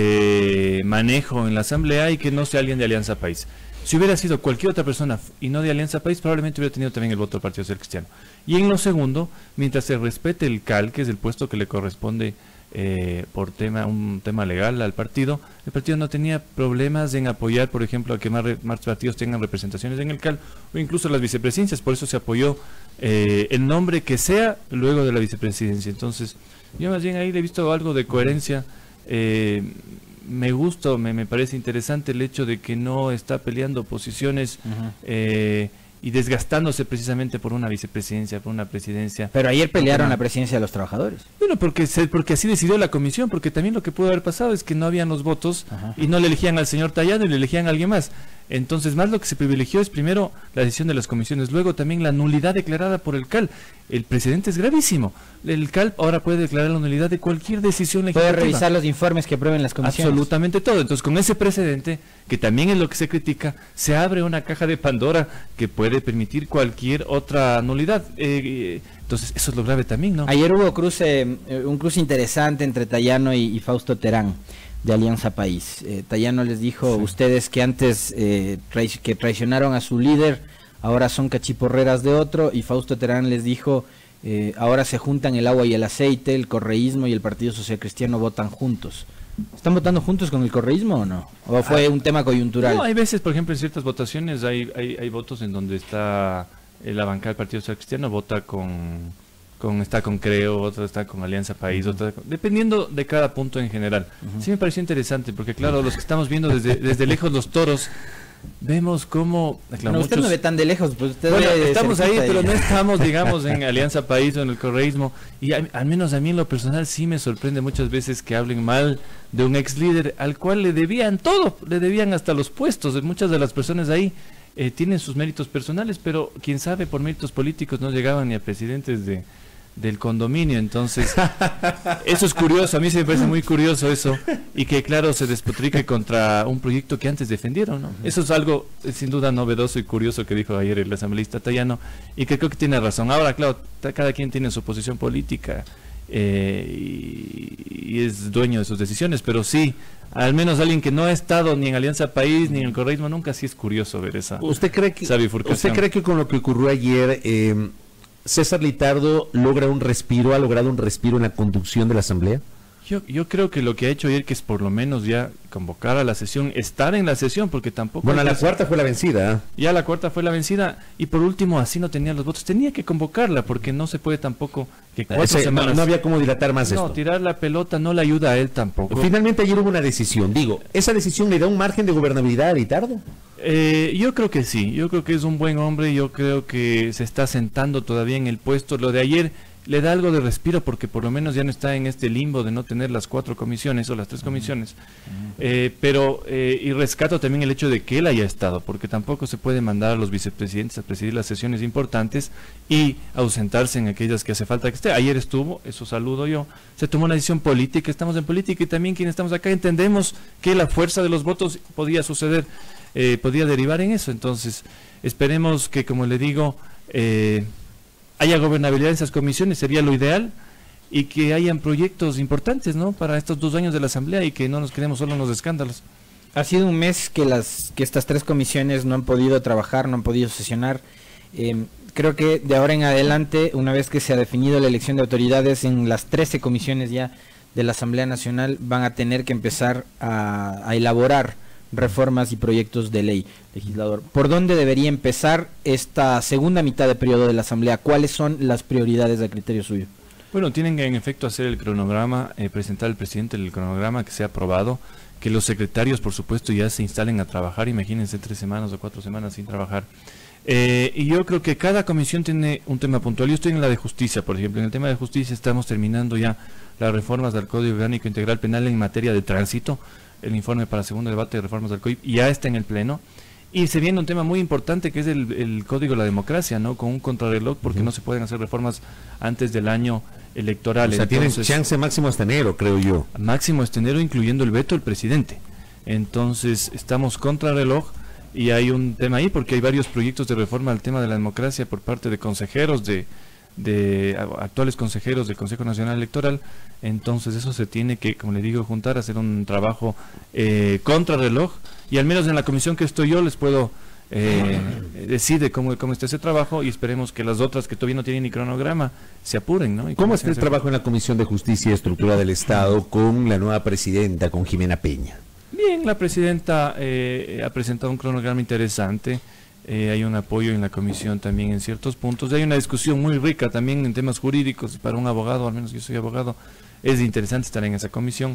de manejo en la Asamblea y que no sea alguien de Alianza País. Si hubiera sido cualquier otra persona y no de Alianza País, probablemente hubiera tenido también el voto del Partido Social Cristiano. Y en lo segundo, mientras se respete el C A L, que es el puesto que le corresponde eh, por tema un tema legal al partido, el partido no tenía problemas en apoyar, por ejemplo, a que más, re, más partidos tengan representaciones en el C A L o incluso las vicepresidencias. Por eso se apoyó eh, el nombre que sea luego de la vicepresidencia. Entonces, yo más bien ahí le he visto algo de coherencia. Eh, me gusta, me, me parece interesante el hecho de que no está peleando posiciones uh-huh. eh, y desgastándose precisamente por una vicepresidencia, por una presidencia. Pero ayer pelearon una... la presidencia de los trabajadores. Bueno, porque se, porque así decidió la comisión, porque también lo que pudo haber pasado es que no habían los votos uh-huh. y no le elegían al señor Tallano y le elegían a alguien más. Entonces, más lo que se privilegió es primero la decisión de las comisiones, luego también la nulidad declarada por el C A L. El precedente es gravísimo. El C A L ahora puede declarar la nulidad de cualquier decisión legislativa. Puede revisar los informes que aprueben las comisiones. Absolutamente todo. Entonces, con ese precedente, que también es lo que se critica, se abre una caja de Pandora que puede permitir cualquier otra nulidad. Eh, entonces, eso es lo grave también, ¿no? Ayer hubo cruce, un cruce interesante entre Tallano y, y Fausto Terán, de Alianza País. Eh, Tallano les dijo, sí, ustedes que antes eh, traic que traicionaron a su líder, ahora son cachiporreras de otro, y Fausto Terán les dijo, eh, ahora se juntan el agua y el aceite, el correísmo y el Partido Social Cristiano votan juntos. ¿Están votando juntos con el correísmo o no? ¿O fue ah, un tema coyuntural? No, hay veces, por ejemplo, en ciertas votaciones hay, hay, hay votos en donde está eh, la bancada del Partido Social Cristiano, vota con... Con, está con Creo, otro está con Alianza País, uh-huh. otra, dependiendo de cada punto en general. Uh-huh. Sí me pareció interesante, porque claro, los que estamos viendo desde, desde lejos los toros, vemos cómo... Claro, no, usted muchos, no ve tan de lejos, pues usted bueno, estamos ahí, pero no estamos, digamos, en Alianza País o en el correísmo, y a, al menos a mí en lo personal sí me sorprende muchas veces que hablen mal de un ex líder al cual le debían todo, le debían hasta los puestos. Muchas de las personas ahí eh, tienen sus méritos personales, pero quién sabe, por méritos políticos no llegaban ni a presidentes de... del condominio. Entonces eso es curioso, a mí se me parece muy curioso eso, y que claro se despotrique contra un proyecto que antes defendieron, ¿no? Eso es algo eh, sin duda novedoso y curioso que dijo ayer el asambleísta Tallano, y que creo que tiene razón. Ahora claro, cada quien tiene su posición política eh, y, y es dueño de sus decisiones, pero sí, al menos alguien que no ha estado ni en Alianza País ni en el correísmo nunca, sí es curioso ver esa, ¿Usted cree que, esa bifurcación. ¿Usted cree que con lo que ocurrió ayer eh, César Litardo logra un respiro, ha logrado un respiro en la conducción de la Asamblea? Yo, yo creo que lo que ha hecho ayer, que es por lo menos ya convocar a la sesión, estar en la sesión, porque tampoco... Bueno, la cuarta fue la vencida. ¿eh? Ya la cuarta fue la vencida, y por último, así no tenía los votos. Tenía que convocarla, porque no se puede tampoco... que cuatro Ese, semanas... No, no había cómo dilatar más no, esto. No, tirar la pelota no le ayuda a él tampoco. Finalmente ayer hubo una decisión. Digo, ¿esa decisión le da un margen de gobernabilidad a Litardo? Eh, yo creo que sí, yo creo que es un buen hombre, yo creo que se está sentando todavía en el puesto. Lo de ayer le da algo de respiro, porque por lo menos ya no está en este limbo de no tener las cuatro comisiones o las tres comisiones. Eh, pero, eh, y rescato también el hecho de que él haya estado, porque tampoco se puede mandar a los vicepresidentes a presidir las sesiones importantes y ausentarse en aquellas que hace falta que esté. Ayer estuvo, eso saludo yo, se tomó una decisión política, estamos en política, y también quienes estamos acá entendemos que la fuerza de los votos podía suceder, eh, podía derivar en eso. Entonces, esperemos que, como le digo, eh, haya gobernabilidad en esas comisiones, sería lo ideal, y que hayan proyectos importantes, ¿no?, para estos dos años de la Asamblea, y que no nos quedemos solo en los escándalos. Ha sido un mes que las que estas tres comisiones no han podido trabajar, no han podido sesionar. Eh, creo que de ahora en adelante, una vez que se ha definido la elección de autoridades en las trece comisiones ya de la Asamblea Nacional, van a tener que empezar a, a elaborar reformas y proyectos de ley. Legislador, ¿por dónde debería empezar esta segunda mitad de periodo de la Asamblea? ¿Cuáles son las prioridades a criterio suyo? Bueno, tienen que en efecto hacer el cronograma, eh, presentar al presidente el cronograma que sea aprobado, que los secretarios por supuesto ya se instalen a trabajar. Imagínense tres semanas o cuatro semanas sin trabajar. Eh, y yo creo que cada comisión tiene un tema puntual. Yo estoy en la de justicia, por ejemplo. En el tema de justicia estamos terminando ya las reformas del Código Orgánico Integral Penal en materia de tránsito. El informe para segundo debate de reformas del C O I P ya está en el Pleno. Y se viene un tema muy importante que es el, el Código de la Democracia, ¿no? Con un contrarreloj, porque uh-huh. no se pueden hacer reformas antes del año electoral. O sea, Entonces, tienen chance máximo hasta enero, creo yo. Máximo hasta enero, incluyendo el veto del presidente. Entonces, estamos contrarreloj y hay un tema ahí, porque hay varios proyectos de reforma al tema de la democracia por parte de consejeros, de, de actuales consejeros del Consejo Nacional Electoral. Entonces, eso se tiene que, como le digo, juntar, hacer un trabajo eh, contrarreloj. Y al menos en la comisión que estoy yo les puedo eh, decir de cómo, cómo está ese trabajo, y esperemos que las otras que todavía no tienen ni cronograma se apuren, ¿no? Y ¿Cómo está el trabajo en la Comisión de Justicia y Estructura del Estado con la nueva presidenta, con Jimena Peña? Bien, la presidenta eh, ha presentado un cronograma interesante, eh, hay un apoyo en la comisión también en ciertos puntos, hay una discusión muy rica también en temas jurídicos. Para un abogado, al menos yo soy abogado, es interesante estar en esa comisión.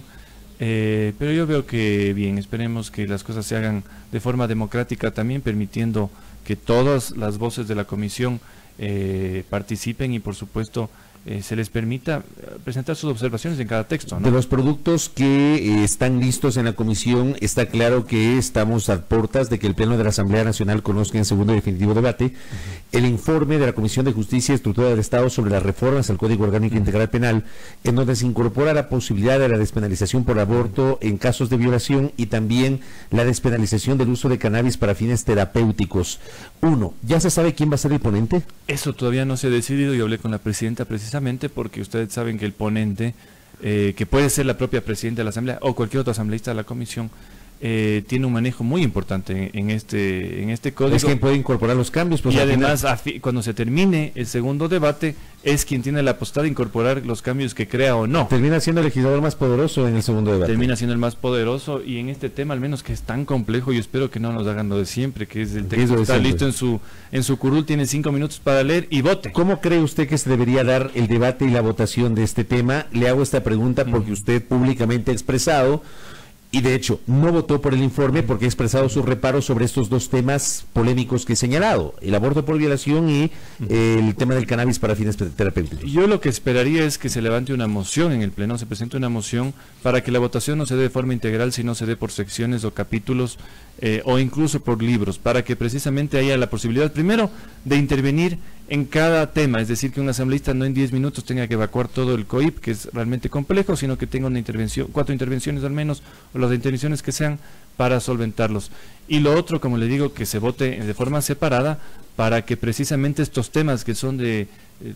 Eh, pero yo veo que bien, esperemos que las cosas se hagan de forma democrática también, permitiendo que todas las voces de la comisión eh, participen y por supuesto eh, se les permita presentar sus observaciones en cada texto, ¿no? De los productos que eh, están listos en la comisión, está claro que estamos a puertas de que el Pleno de la Asamblea Nacional conozca en segundo y definitivo debate uh-huh. el informe de la Comisión de Justicia y Estructura del Estado sobre las reformas al Código Orgánico uh-huh. Integral Penal, en donde se incorpora la posibilidad de la despenalización por aborto en casos de violación y también la despenalización del uso de cannabis para fines terapéuticos. Uno, ¿ya se sabe quién va a ser el ponente? Eso todavía no se ha decidido. Yo hablé con la presidenta precisamente porque ustedes saben que el ponente, eh, que puede ser la propia presidenta de la Asamblea o cualquier otro asambleísta de la comisión, eh, tiene un manejo muy importante en, en este en este código. Es quien puede incorporar los cambios. Pues, y además, cuando se termine el segundo debate, es quien tiene la potestad de incorporar los cambios que crea o no. Termina siendo el legislador más poderoso en el segundo debate. Termina siendo el más poderoso, y en este tema, al menos que es tan complejo, yo espero que no nos hagan lo de siempre, que es el texto está listo en su en su curul, tiene cinco minutos para leer y vote. ¿Cómo cree usted que se debería dar el debate y la votación de este tema? Le hago esta pregunta porque uh-huh. usted públicamente ha expresado, y de hecho no votó por el informe porque ha expresado sus reparos sobre estos dos temas polémicos que he señalado, el aborto por violación y eh, el tema del cannabis para fines terapéuticos. Yo lo que esperaría es que se levante una moción en el Pleno, se presente una moción para que la votación no se dé de forma integral, sino se dé por secciones o capítulos eh, o incluso por libros, para que precisamente haya la posibilidad primero de intervenir en cada tema, es decir, que un asambleísta no en diez minutos tenga que evacuar todo el C O I P, que es realmente complejo, sino que tenga una intervención, cuatro intervenciones al menos, o las intervenciones que sean, para solventarlos. Y lo otro, como le digo, que se vote de forma separada, para que precisamente estos temas que son de,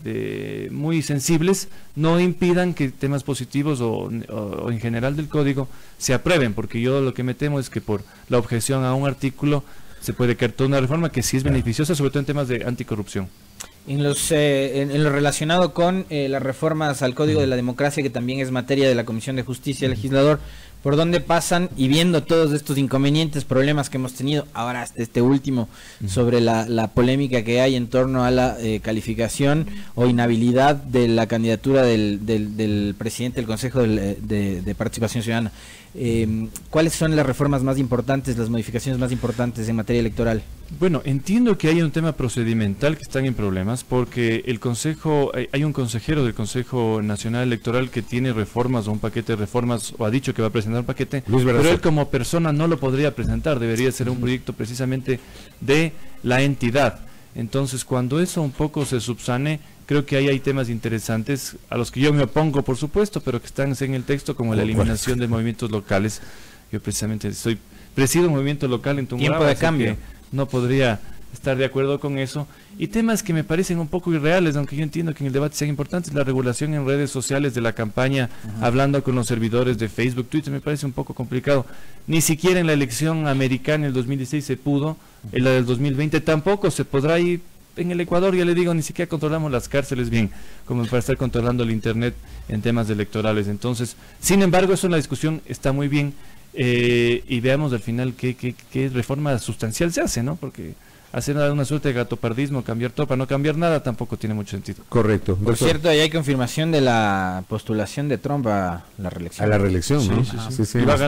de muy sensibles no impidan que temas positivos o, o, o en general del código se aprueben, porque yo lo que me temo es que por la objeción a un artículo se puede caer toda una reforma que sí es beneficiosa, sobre todo en temas de anticorrupción. En, los, eh, en, en lo relacionado con eh, las reformas al Código de la Democracia, que también es materia de la Comisión de Justicia y Legislador, ¿por dónde pasan? Y viendo todos estos inconvenientes, problemas que hemos tenido, ahora hasta este último, sobre la, la polémica que hay en torno a la eh, calificación o inhabilidad de la candidatura del, del, del presidente del Consejo del, de, de Participación Ciudadana. Eh, ¿Cuáles son las reformas más importantes, las modificaciones más importantes en materia electoral? Bueno, entiendo que hay un tema procedimental que están en problemas, porque el Consejo, hay un consejero del Consejo Nacional Electoral que tiene reformas o un paquete de reformas, o ha dicho que va a presentar un paquete, pero él como persona no lo podría presentar, debería ser un proyecto precisamente de la entidad. Entonces, cuando eso un poco se subsane, creo que ahí hay temas interesantes a los que yo me opongo, por supuesto, pero que están en el texto, como la eliminación de movimientos locales. Yo precisamente soy presido un movimiento local en Tungurahua, tiempo de cambio, no podría estar de acuerdo con eso. Y temas que me parecen un poco irreales, aunque yo entiendo que en el debate sean importantes, la regulación en redes sociales de la campaña, uh-huh. hablando con los servidores de Facebook, Twitter, me parece un poco complicado. Ni siquiera en la elección americana en el dos mil dieciséis se pudo, en la del dos mil veinte tampoco se podrá ir. En el Ecuador, ya le digo, ni siquiera controlamos las cárceles bien, como para estar controlando el internet en temas electorales. Entonces, sin embargo, eso en la discusión está muy bien, eh, y veamos al final qué, qué, qué reforma sustancial se hace, ¿no? Porque hacer una suerte de gatopardismo, cambiar todo para no cambiar nada, tampoco tiene mucho sentido. Correcto. Por doctor. Cierto, ahí hay confirmación de la postulación de Trump a la reelección. A la reelección, sí, ¿no? Sí, sí, sí. sí, sí. Y va a ganar.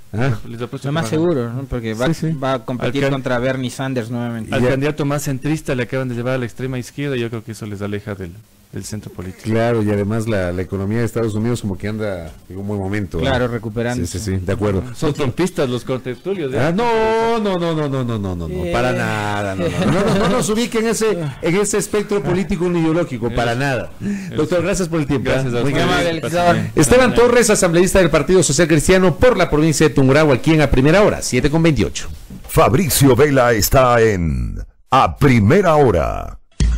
Ah. Lo más seguro, ¿no? Porque va, sí, sí. va a competir can... contra Bernie Sanders nuevamente. Al ya. candidato más centrista le acaban de llevar a la extrema izquierda y yo creo que eso les aleja del, del centro político. Claro, y además la, la economía de Estados Unidos como que anda en un buen momento. Claro, ¿no? recuperando. Sí, sí, sí, de acuerdo. Son trompistas los contertulios. Ah, no, no, no, no, no, no, no, no, eh. para nada. No, no, no, no, no nos ubique en ese, en ese espectro político ni ideológico, para nada. Doctor, gracias por el tiempo. Gracias a Muy amable. Esteban Torres, asambleísta del Partido Social Cristiano por la provincia de Tungurahua, aquí en A Primera Hora, siete con veintiocho. Fabricio Vela está en A Primera Hora.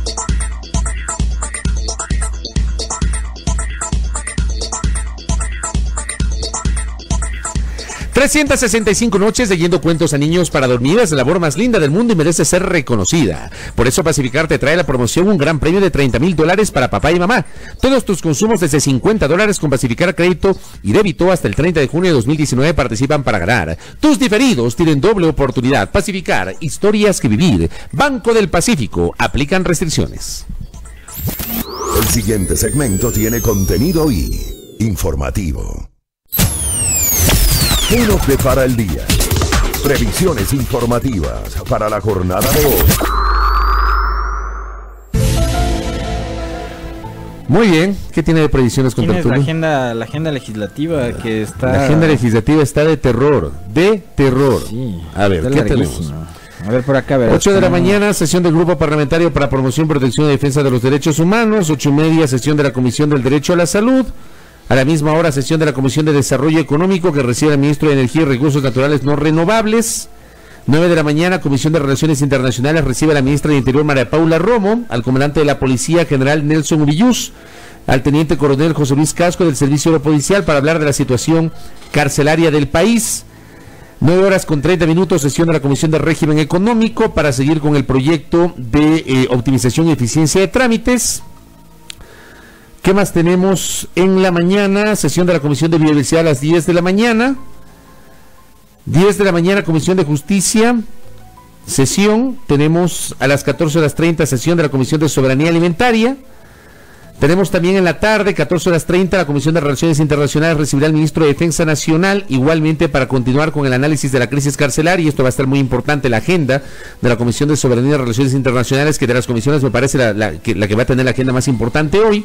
trescientas sesenta y cinco noches leyendo cuentos a niños para dormir es la labor más linda del mundo y merece ser reconocida. Por eso Pacificar te trae la promoción un gran premio de treinta mil dólares para papá y mamá. Todos tus consumos desde cincuenta dólares con Pacificar crédito y débito hasta el treinta de junio de dos mil diecinueve participan para ganar. Tus diferidos tienen doble oportunidad. Pacificar, historias que vivir. Banco del Pacífico, aplican restricciones. El siguiente segmento tiene contenido y informativo. ¿Qué nos depara el día? Previsiones informativas para la jornada de hoy. Muy bien, ¿qué tiene de previsiones con la agenda, la agenda legislativa que está... La agenda legislativa está de terror, de terror. Sí, a ver, ¿qué tenemos? A ver, por acá, verás. ocho de la mañana, sesión del Grupo Parlamentario para Promoción, Protección y Defensa de los Derechos Humanos. ocho y media, sesión de la Comisión del Derecho a la Salud. A la misma hora, sesión de la Comisión de Desarrollo Económico que recibe al Ministro de Energía y Recursos Naturales No Renovables. nueve de la mañana, Comisión de Relaciones Internacionales recibe a la Ministra de Interior María Paula Romo, al Comandante de la Policía General Nelson Urillús, al Teniente Coronel José Luis Casco del Servicio Aeropolicial para hablar de la situación carcelaria del país. nueve horas con treinta minutos, sesión de la Comisión de Régimen Económico para seguir con el proyecto de eh, optimización y eficiencia de trámites. ¿Qué más tenemos en la mañana? Sesión de la Comisión de Biodiversidad a las diez de la mañana. diez de la mañana, Comisión de Justicia. Sesión. Tenemos a las catorce horas treinta, sesión de la Comisión de Soberanía Alimentaria. Tenemos también en la tarde, catorce horas treinta, la Comisión de Relaciones Internacionales recibirá al Ministro de Defensa Nacional, igualmente para continuar con el análisis de la crisis carcelaria, y esto va a estar muy importante, la agenda de la Comisión de Soberanía y Relaciones Internacionales, que de las comisiones me parece la, la, que, la que va a tener la agenda más importante hoy.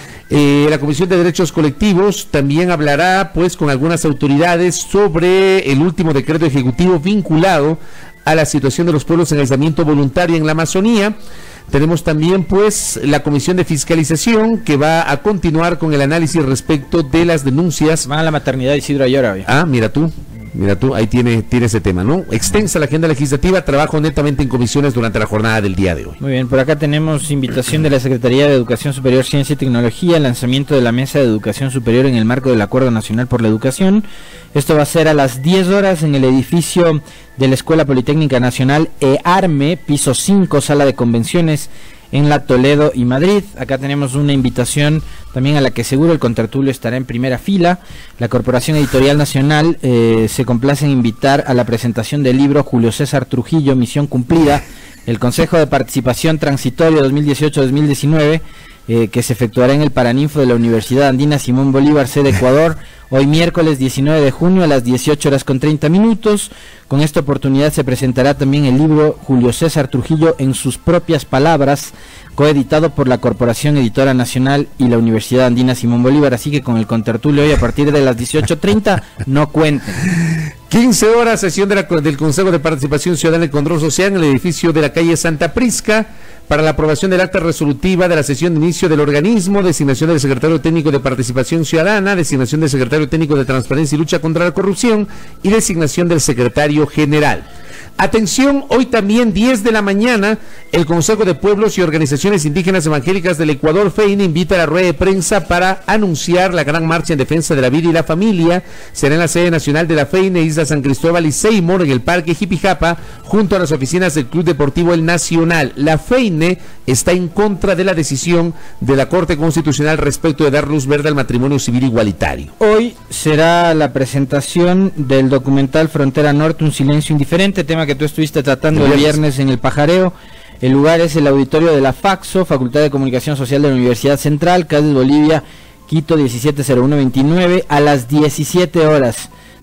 Eh, la Comisión de Derechos Colectivos también hablará pues con algunas autoridades sobre el último decreto ejecutivo vinculado a la situación de los pueblos en aislamiento voluntario en la Amazonía. Tenemos también pues la Comisión de Fiscalización que va a continuar con el análisis respecto de las denuncias. Van a la maternidad Isidro Ayora. Hoy. Ah, mira tú. Mira tú, ahí tiene, tiene ese tema, ¿no? Extensa la agenda legislativa, trabajo netamente en comisiones durante la jornada del día de hoy. Muy bien, por acá tenemos invitación de la Secretaría de Educación Superior, Ciencia y Tecnología, lanzamiento de la Mesa de Educación Superior en el marco del Acuerdo Nacional por la Educación. Esto va a ser a las diez horas en el edificio de la Escuela Politécnica Nacional EARME, piso cinco, sala de convenciones, en la Toledo y Madrid. Acá tenemos una invitación también a la que seguro el contertulio estará en primera fila. La Corporación Editorial Nacional eh, se complace en invitar a la presentación del libro Julio César Trujillo, Misión Cumplida, el Consejo de Participación Transitorio dos mil dieciocho dos mil diecinueve, eh, que se efectuará en el Paraninfo de la Universidad Andina Simón Bolívar, sede Ecuador, hoy miércoles diecinueve de junio a las dieciocho horas con treinta minutos. Con esta oportunidad se presentará también el libro Julio César Trujillo en sus propias palabras, coeditado por la Corporación Editora Nacional y la Universidad Andina Simón Bolívar, así que con el contertulio hoy a partir de las dieciocho treinta no cuenten. quince horas, sesión de la, del Consejo de Participación Ciudadana y Control Social en el edificio de la calle Santa Prisca, para la aprobación del acta resolutiva de la sesión de inicio del organismo, designación del secretario técnico de Participación Ciudadana, designación del secretario técnico de Transparencia y Lucha contra la Corrupción y designación del secretario general. Atención, hoy también diez de la mañana, el Consejo de Pueblos y Organizaciones Indígenas Evangélicas del Ecuador, FEINE, invita a la rueda de prensa para anunciar la gran marcha en defensa de la vida y la familia. Será en la sede nacional de la FEINE, Isla San Cristóbal y Seymour, en el Parque Jipijapa, junto a las oficinas del Club Deportivo El Nacional. La FEINE está en contra de la decisión de la Corte Constitucional respecto de dar luz verde al matrimonio civil igualitario. Hoy será la presentación del documental Frontera Norte, un silencio indiferente, tema que tú estuviste tratando el viernes en el Pajareo. El lugar es el auditorio de la FACSO, Facultad de Comunicación Social de la Universidad Central, Cádiz, Bolivia, Quito, diecisiete cero uno veintinueve, a las diecisiete horas.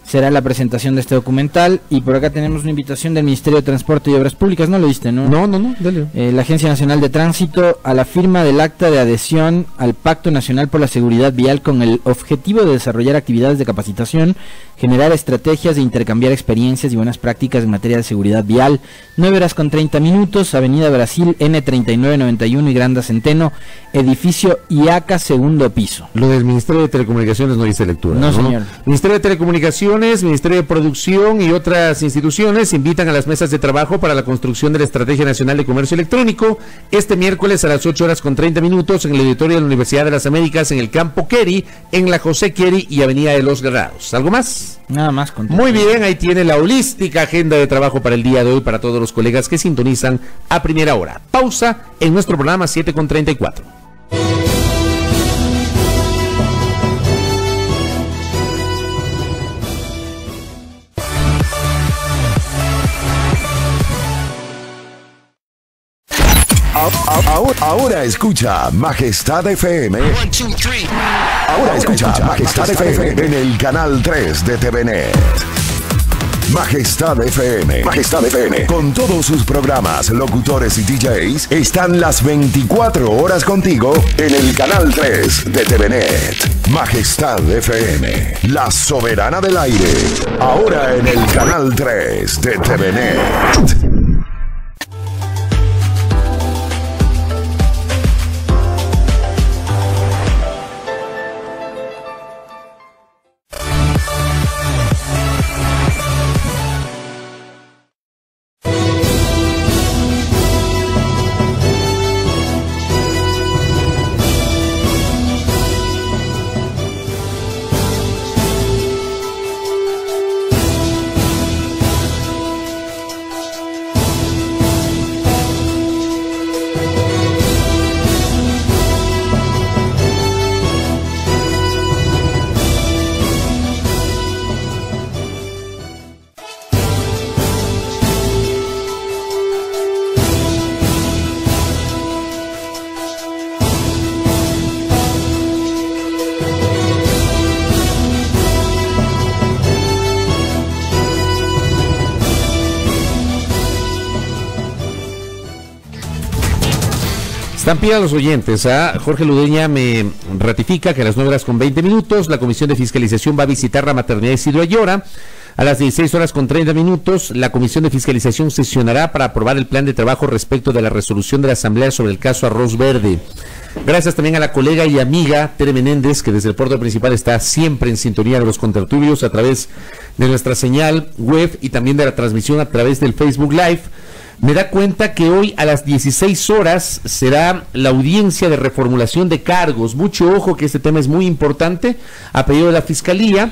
será la presentación de este documental. Y por acá tenemos una invitación del Ministerio de Transporte y Obras Públicas, ¿no lo viste, no? No, no, no, dale. Eh, la Agencia Nacional de Tránsito a la firma del acta de adhesión al Pacto Nacional por la Seguridad Vial con el objetivo de desarrollar actividades de capacitación, generar estrategias de intercambiar experiencias y buenas prácticas en materia de seguridad vial. nueve horas con treinta minutos, Avenida Brasil, N treinta y nueve noventa y uno y Granda Centeno, edificio I A C A, segundo piso. Lo del Ministerio de Telecomunicaciones no dice lectura. No, ¿no? señor. Ministerio de Telecomunicaciones, Ministerio de Producción y otras instituciones invitan a las mesas de trabajo para la construcción de la Estrategia Nacional de Comercio Electrónico este miércoles a las ocho horas con treinta minutos en el auditorio de la Universidad de las Américas en el Campo Queri, en la José Queri y Avenida de los Granados. ¿Algo más? Nada más. Muy bien, ahí tiene la holística agenda de trabajo para el día de hoy para todos los colegas que sintonizan a primera hora. Pausa en nuestro programa siete con treinta y cuatro. Ahora, ahora escucha Majestad F M. Ahora escucha Majestad F M en el canal tres de T V N E T. Majestad F M. Majestad F M. Con todos sus programas, locutores y D Js, están las veinticuatro horas contigo en el canal tres de T V N E T. Majestad F M. La soberana del aire. Ahora en el canal tres de T V N E T. Están pidiendo a los oyentes, ¿ah? Jorge Ludeña me ratifica que a las nueve horas con veinte minutos la Comisión de Fiscalización va a visitar la maternidad de Isidro Ayora. A las dieciséis horas con treinta minutos la Comisión de Fiscalización sesionará para aprobar el plan de trabajo respecto de la resolución de la Asamblea sobre el caso Arroz Verde. Gracias también a la colega y amiga Tere Menéndez, que desde el puerto principal está siempre en sintonía de los contertulios a través de nuestra señal web y también de la transmisión a través del Facebook Live. Me da cuenta que hoy a las dieciséis horas será la audiencia de reformulación de cargos. Mucho ojo que este tema es muy importante. A pedido de la Fiscalía,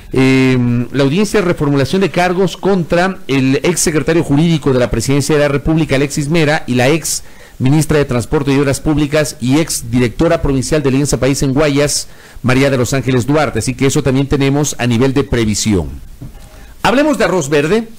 eh, la audiencia de reformulación de cargos contra el ex secretario jurídico de la Presidencia de la República, Alexis Mera, y la ex ministra de Transporte y Obras Públicas y ex directora provincial de Alianza País en Guayas, María de los Ángeles Duarte. Así que eso también tenemos a nivel de previsión. Hablemos de Arroz Verde.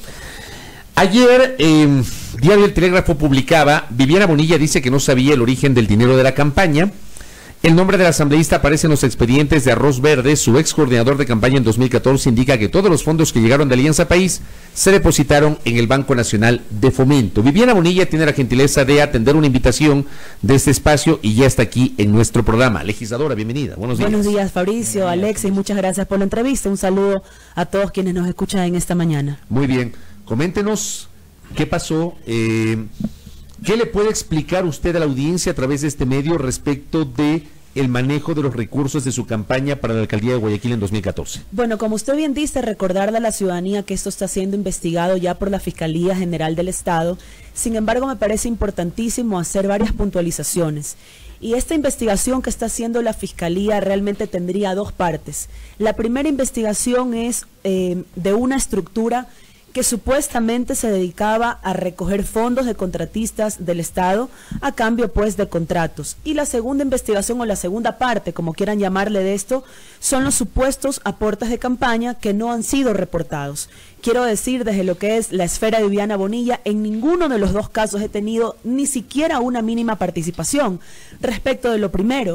Ayer, eh, Diario El Telégrafo publicaba, Viviana Bonilla dice que no sabía el origen del dinero de la campaña. El nombre del asambleísta aparece en los expedientes de Arroz Verde. Su ex coordinador de campaña en dos mil catorce indica que todos los fondos que llegaron de Alianza País se depositaron en el Banco Nacional de Fomento. Viviana Bonilla tiene la gentileza de atender una invitación de este espacio y ya está aquí en nuestro programa. Legisladora, bienvenida. Buenos días. Buenos días, Fabricio, Alexis, muchas gracias por la entrevista. Un saludo a todos quienes nos escuchan en esta mañana. Muy bien. Coméntenos qué pasó, eh, qué le puede explicar usted a la audiencia a través de este medio respecto de el manejo de los recursos de su campaña para la alcaldía de Guayaquil en dos mil catorce. Bueno, como usted bien dice, recordarle a la ciudadanía que esto está siendo investigado ya por la Fiscalía General del Estado. Sin embargo, me parece importantísimo hacer varias puntualizaciones. Y esta investigación que está haciendo la Fiscalía realmente tendría dos partes. La primera investigación es eh, de una estructura que supuestamente se dedicaba a recoger fondos de contratistas del Estado a cambio pues de contratos. Y la segunda investigación o la segunda parte, como quieran llamarle de esto, son los supuestos aportes de campaña que no han sido reportados. Quiero decir, desde lo que es la esfera de Viviana Bonilla, en ninguno de los dos casos he tenido ni siquiera una mínima participación. Respecto de lo primero,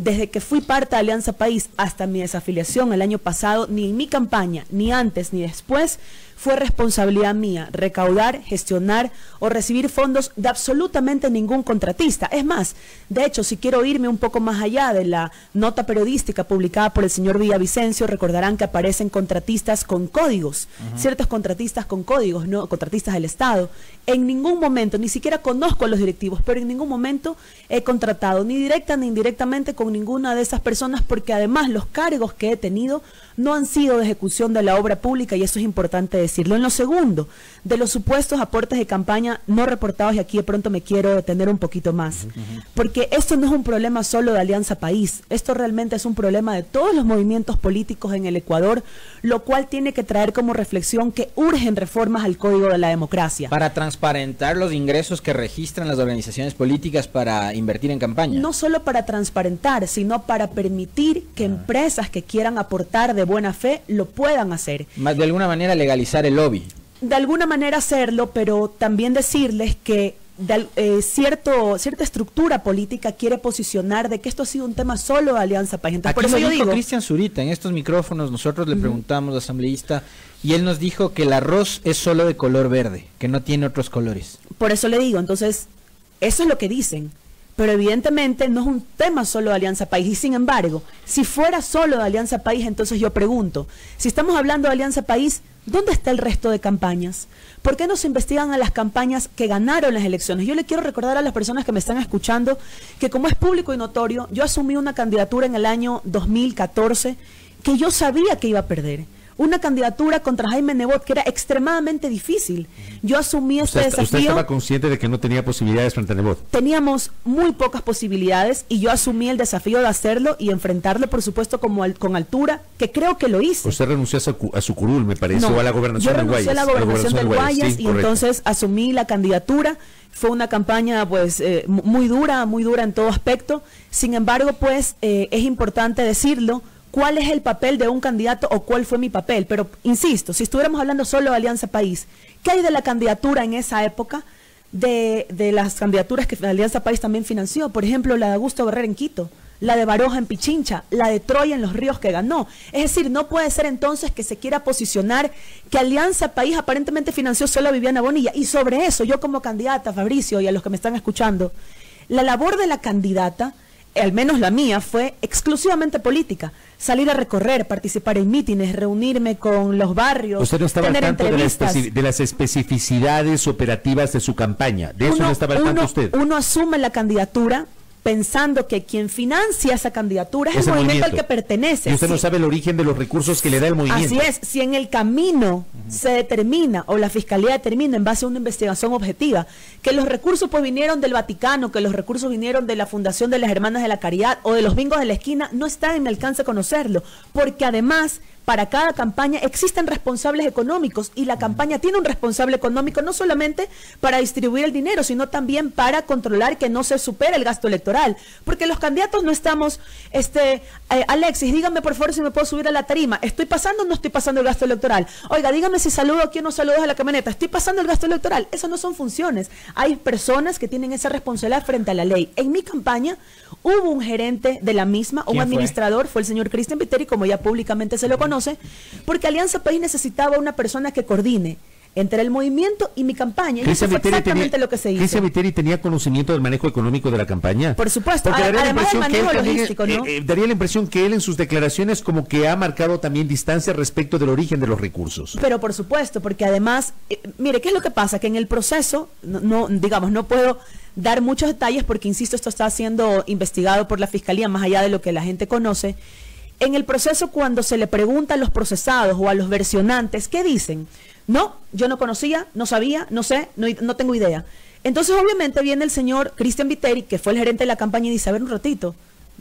Desde que fui parte de Alianza País hasta mi desafiliación el año pasado, ni en mi campaña, ni antes ni después, fue responsabilidad mía recaudar, gestionar o recibir fondos de absolutamente ningún contratista. Es más, de hecho, si quiero irme un poco más allá de la nota periodística publicada por el señor Villavicencio, recordarán que aparecen contratistas con códigos, uh-huh. ciertos contratistas con códigos, no contratistas del Estado. En ningún momento, ni siquiera conozco a los directivos, pero en ningún momento he contratado, ni directa ni indirectamente, con ninguna de esas personas, porque además los cargos que he tenido no han sido de ejecución de la obra pública, y eso es importante decirlo. En lo segundo, de los supuestos aportes de campaña no reportados, y aquí de pronto me quiero detener un poquito más, uh-huh. porque esto no es un problema solo de Alianza País, esto realmente es un problema de todos los movimientos políticos en el Ecuador, lo cual tiene que traer como reflexión que urgen reformas al Código de la Democracia. Para transparentar los ingresos que registran las organizaciones políticas para invertir en campaña. No solo para transparentar, sino para permitir que ah. empresas que quieran aportar de buena fe lo puedan hacer. Más de alguna manera legalizar el lobby. De alguna manera hacerlo, pero también decirles que de, eh, cierto, cierta estructura política quiere posicionar de que esto ha sido un tema solo de Alianza País. Entonces, Aquí por eso lo yo dijo digo, Cristian Zurita en estos micrófonos, nosotros le uh-huh. preguntamos, asambleísta, y él nos dijo que el arroz es solo de color verde, que no tiene otros colores. Por eso le digo, entonces, eso es lo que dicen. Pero evidentemente no es un tema solo de Alianza País, y sin embargo, si fuera solo de Alianza País, entonces yo pregunto, si estamos hablando de Alianza País, ¿dónde está el resto de campañas? ¿Por qué no se investigan a las campañas que ganaron las elecciones? Yo le quiero recordar a las personas que me están escuchando que, como es público y notorio, yo asumí una candidatura en el año dos mil catorce que yo sabía que iba a perder. Una candidatura contra Jaime Nebot que era extremadamente difícil. Yo asumí este usted, desafío. ¿Usted estaba consciente de que no tenía posibilidades frente a Nebot? Teníamos muy pocas posibilidades y yo asumí el desafío de hacerlo y enfrentarlo, por supuesto, como al, con altura, que creo que lo hice. Usted renunció a su, a su curul, me parece, no, o a la gobernación del Guayas. Yo renuncié a la gobernación del Guayas, sí, y entonces asumí la candidatura. Fue una campaña pues eh, muy dura, muy dura en todo aspecto. Sin embargo, pues eh, es importante decirlo, cuál es el papel de un candidato o cuál fue mi papel. Pero, insisto, si estuviéramos hablando solo de Alianza País, ¿qué hay de la candidatura en esa época? De, de las candidaturas que Alianza País también financió, por ejemplo, la de Augusto Guerrero en Quito, la de Baroja en Pichincha, la de Troya en Los Ríos que ganó. Es decir, no puede ser entonces que se quiera posicionar que Alianza País aparentemente financió solo a Viviana Bonilla. Y sobre eso, yo como candidata, Fabricio, y a los que me están escuchando, la labor de la candidata, al menos la mía, fue exclusivamente política. Salir a recorrer, participar en mítines, reunirme con los barrios. Usted no estaba al tanto de, la especi de las especificidades operativas de su campaña. De eso uno, no estaba al tanto usted. Uno asume la candidatura pensando que quien financia esa candidatura es, es el movimiento, movimiento al que pertenece. Y usted sí. no sabe el origen de los recursos que le da el movimiento. Así es, si en el camino uh-huh. se determina, o la Fiscalía determina en base a una investigación objetiva, que los recursos pues vinieron del Vaticano, que los recursos vinieron de la Fundación de las Hermanas de la Caridad o de los bingos de la esquina, no está en mi alcance conocerlo, porque además para cada campaña existen responsables económicos y la campaña tiene un responsable económico no solamente para distribuir el dinero, sino también para controlar que no se supere el gasto electoral, porque los candidatos no estamos, este, eh, Alexis, dígame por favor si me puedo subir a la tarima, ¿estoy pasando o no estoy pasando el gasto electoral? Oiga, dígame si saludo aquí o no saludo a la camioneta, ¿estoy pasando el gasto electoral? Eso no son funciones, hay personas que tienen esa responsabilidad frente a la ley. En mi campaña hubo un gerente de la misma, un administrador, fue? fue el señor Cristian Viteri, como ya públicamente se lo conoce, porque Alianza País necesitaba una persona que coordine entre el movimiento y mi campaña, y eso fue exactamente lo que se hizo. ¿Cristian Viteri tenía conocimiento del manejo económico de la campaña? Por supuesto, a, además del manejo logístico, ¿no? Eh, eh, daría la impresión que él en sus declaraciones como que ha marcado también distancia respecto del origen de los recursos. Pero por supuesto, porque además, eh, mire, ¿qué es lo que pasa? Que en el proceso, no, no digamos, no puedo dar muchos detalles porque, insisto, esto está siendo investigado por la Fiscalía, más allá de lo que la gente conoce. En el proceso, cuando se le pregunta a los procesados o a los versionantes, ¿qué dicen? No, yo no conocía, no sabía, no sé, no, no tengo idea. Entonces, obviamente, viene el señor Cristian Viteri, que fue el gerente de la campaña, y dice, a ver un ratito,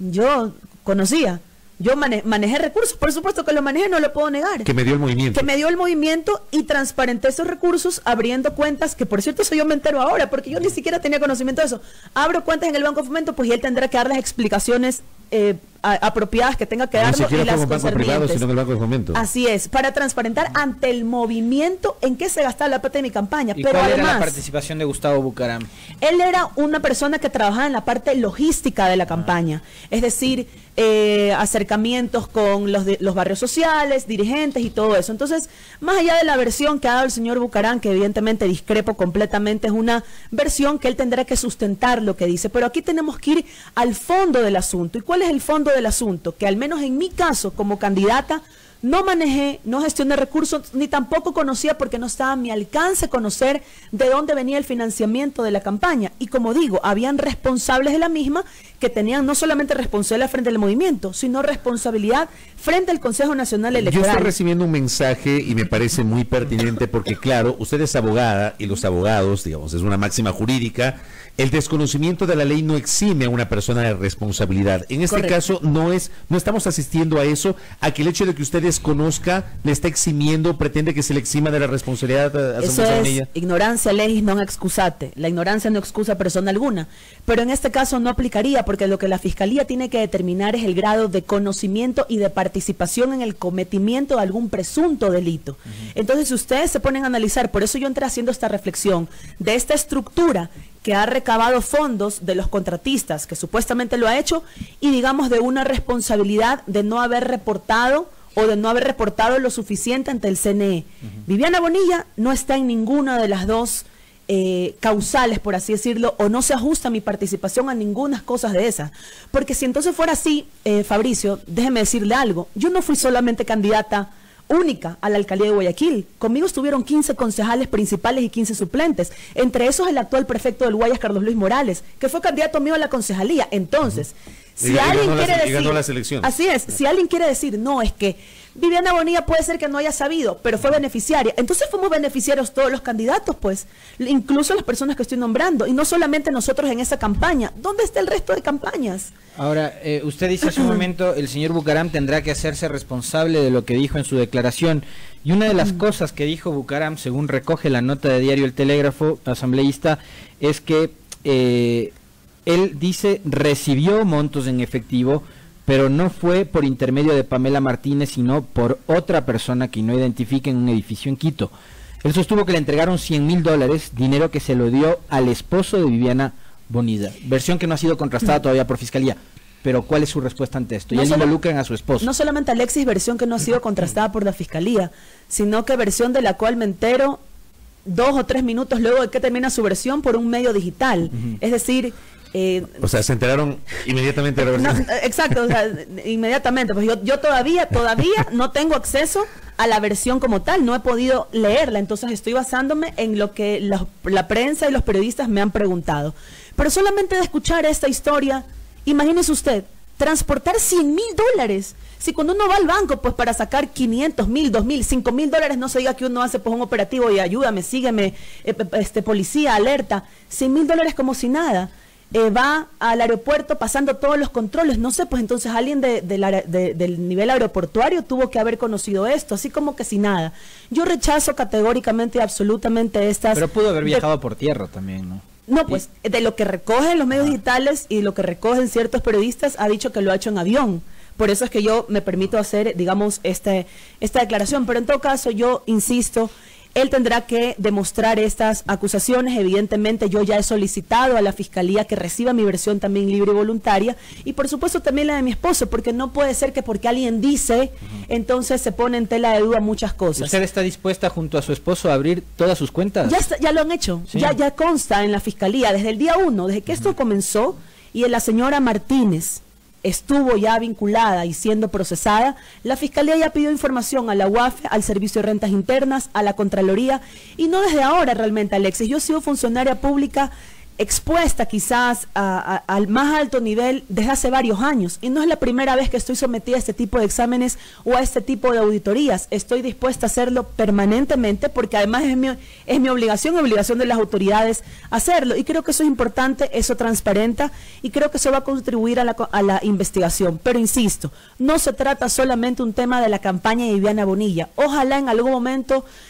yo conocía, yo mane manejé recursos, por supuesto que lo manejé, no lo puedo negar. Que me dio el movimiento. Que me dio el movimiento y transparenté esos recursos abriendo cuentas, que por cierto, eso yo me entero ahora, porque yo ni siquiera tenía conocimiento de eso. Abro cuentas en el Banco de Fomento, pues y él tendrá que dar las explicaciones eh, a, apropiadas que tenga que Ni darlo siquiera y las fue con banco privado, sino en el Banco de Fomento. Así es, para transparentar ante el movimiento en que se gastaba la plata de mi campaña. ¿Y pero cuál además, era la participación de Gustavo Bucaram? Él era una persona que trabajaba en la parte logística de la campaña, es decir, eh, acercamientos con los, de, los barrios sociales, dirigentes y todo eso. Entonces, más allá de la versión que ha dado el señor Bucaram, que evidentemente discrepo completamente, es una versión que él tendrá que sustentar lo que dice, pero aquí tenemos que ir al fondo del asunto. ¿Y cuál es el fondo del asunto? Que al menos en mi caso, como candidata, no manejé, no gestioné recursos, ni tampoco conocía, porque no estaba a mi alcance conocer de dónde venía el financiamiento de la campaña. Y como digo, habían responsables de la misma que tenían no solamente responsabilidad frente al movimiento, sino responsabilidad frente al Consejo Nacional Electoral. Yo estoy recibiendo un mensaje y me parece muy pertinente porque, claro, usted es abogada y los abogados, digamos, es una máxima jurídica. El desconocimiento de la ley no exime a una persona de responsabilidad. En este Correcto. caso no es, no estamos asistiendo a eso, a que el hecho de que usted desconozca le está eximiendo, pretende que se le exima de la responsabilidad. Eso es ella. Ignorancia legis non excusate. La ignorancia no excusa persona alguna. Pero en este caso no aplicaría, porque lo que la Fiscalía tiene que determinar es el grado de conocimiento y de participación en el cometimiento de algún presunto delito. Uh-huh. Entonces, si ustedes se ponen a analizar, por eso yo entré haciendo esta reflexión, de esta estructura que ha recabado fondos de los contratistas, que supuestamente lo ha hecho, y digamos de una responsabilidad de no haber reportado o de no haber reportado lo suficiente ante el C N E. Uh-huh. Viviana Bonilla no está en ninguna de las dos eh, causales, por así decirlo, o no se ajusta mi participación a ninguna cosas de esas. Porque si entonces fuera así, eh, Fabricio, déjeme decirle algo, yo no fui solamente candidata única a la alcaldía de Guayaquil. Conmigo estuvieron quince concejales principales y quince suplentes, entre esos el actual prefecto del Guayas, Carlos Luis Morales, que fue candidato mío a la concejalía. Entonces, uh-huh. si y alguien quiere las, decir, las elecciones. Así es, uh-huh. si alguien quiere decir, no, es que Viviana Bonilla puede ser que no haya sabido, pero fue beneficiaria. Entonces fuimos beneficiarios todos los candidatos, pues, incluso las personas que estoy nombrando, y no solamente nosotros en esa campaña. ¿Dónde está el resto de campañas? Ahora, eh, usted dice hace un momento, el señor Bucaram tendrá que hacerse responsable de lo que dijo en su declaración. Y una de las cosas que dijo Bucaram, según recoge la nota de diario El Telégrafo, asambleísta, es que eh, él dice recibió montos en efectivo, pero no fue por intermedio de Pamela Martínez, sino por otra persona que no identifica en un edificio en Quito. Él sostuvo que le entregaron cien mil dólares, dinero que se lo dio al esposo de Viviana Bonilla, versión que no ha sido contrastada todavía por Fiscalía. Pero ¿cuál es su respuesta ante esto? No y él solo, involucran a su esposo. No solamente Alexis, versión que no ha sido contrastada por la Fiscalía, sino que versión de la cual me entero dos o tres minutos luego de que termina su versión por un medio digital. Uh-huh. Es decir... Eh, o sea, se enteraron inmediatamente de la versión. No, exacto, o sea, inmediatamente. Pues yo, yo todavía, todavía no tengo acceso a la versión como tal, no he podido leerla, entonces estoy basándome en lo que la, la prensa y los periodistas me han preguntado. Pero solamente de escuchar esta historia, imagínese usted, transportar cien mil dólares. Si cuando uno va al banco, pues para sacar quinientos mil, dos mil, cinco mil dólares, no se diga que uno hace pues un operativo y ayúdame, sígueme, eh, este policía, alerta, cien mil dólares como si nada. Eh, va al aeropuerto pasando todos los controles, no sé, pues entonces alguien de, de la, de, del nivel aeroportuario tuvo que haber conocido esto, así como que sin nada. Yo rechazo categóricamente y absolutamente estas... Pero pudo haber viajado de, por tierra también, ¿no? No, pues de lo que recogen los medios ah. digitales y lo que recogen ciertos periodistas, ha dicho que lo ha hecho en avión. Por eso es que yo me permito hacer, digamos, este, esta declaración. Pero en todo caso, yo insisto... Él tendrá que demostrar estas acusaciones. Evidentemente yo ya he solicitado a la Fiscalía que reciba mi versión también libre y voluntaria, y por supuesto también la de mi esposo, porque no puede ser que porque alguien dice, uh-huh. entonces se pone en tela de duda muchas cosas. ¿Usted está dispuesta junto a su esposo a abrir todas sus cuentas? Ya, está, ya lo han hecho, ¿sí? ya, ya consta en la Fiscalía desde el día uno, desde que uh-huh. esto comenzó, y la señora Martínez estuvo ya vinculada y siendo procesada, la Fiscalía ya pidió información a la U A F E, al Servicio de Rentas Internas, a la Contraloría, y no desde ahora realmente, Alexis. Yo he sido funcionaria pública expuesta quizás a, a, al más alto nivel desde hace varios años, y no es la primera vez que estoy sometida a este tipo de exámenes o a este tipo de auditorías. Estoy dispuesta a hacerlo permanentemente, porque además es mi, es mi obligación, obligación de las autoridades hacerlo, y creo que eso es importante, eso transparenta, y creo que eso va a contribuir a la, a la investigación. Pero insisto, no se trata solamente un tema de la campaña de Viviana Bonilla. Ojalá en algún momento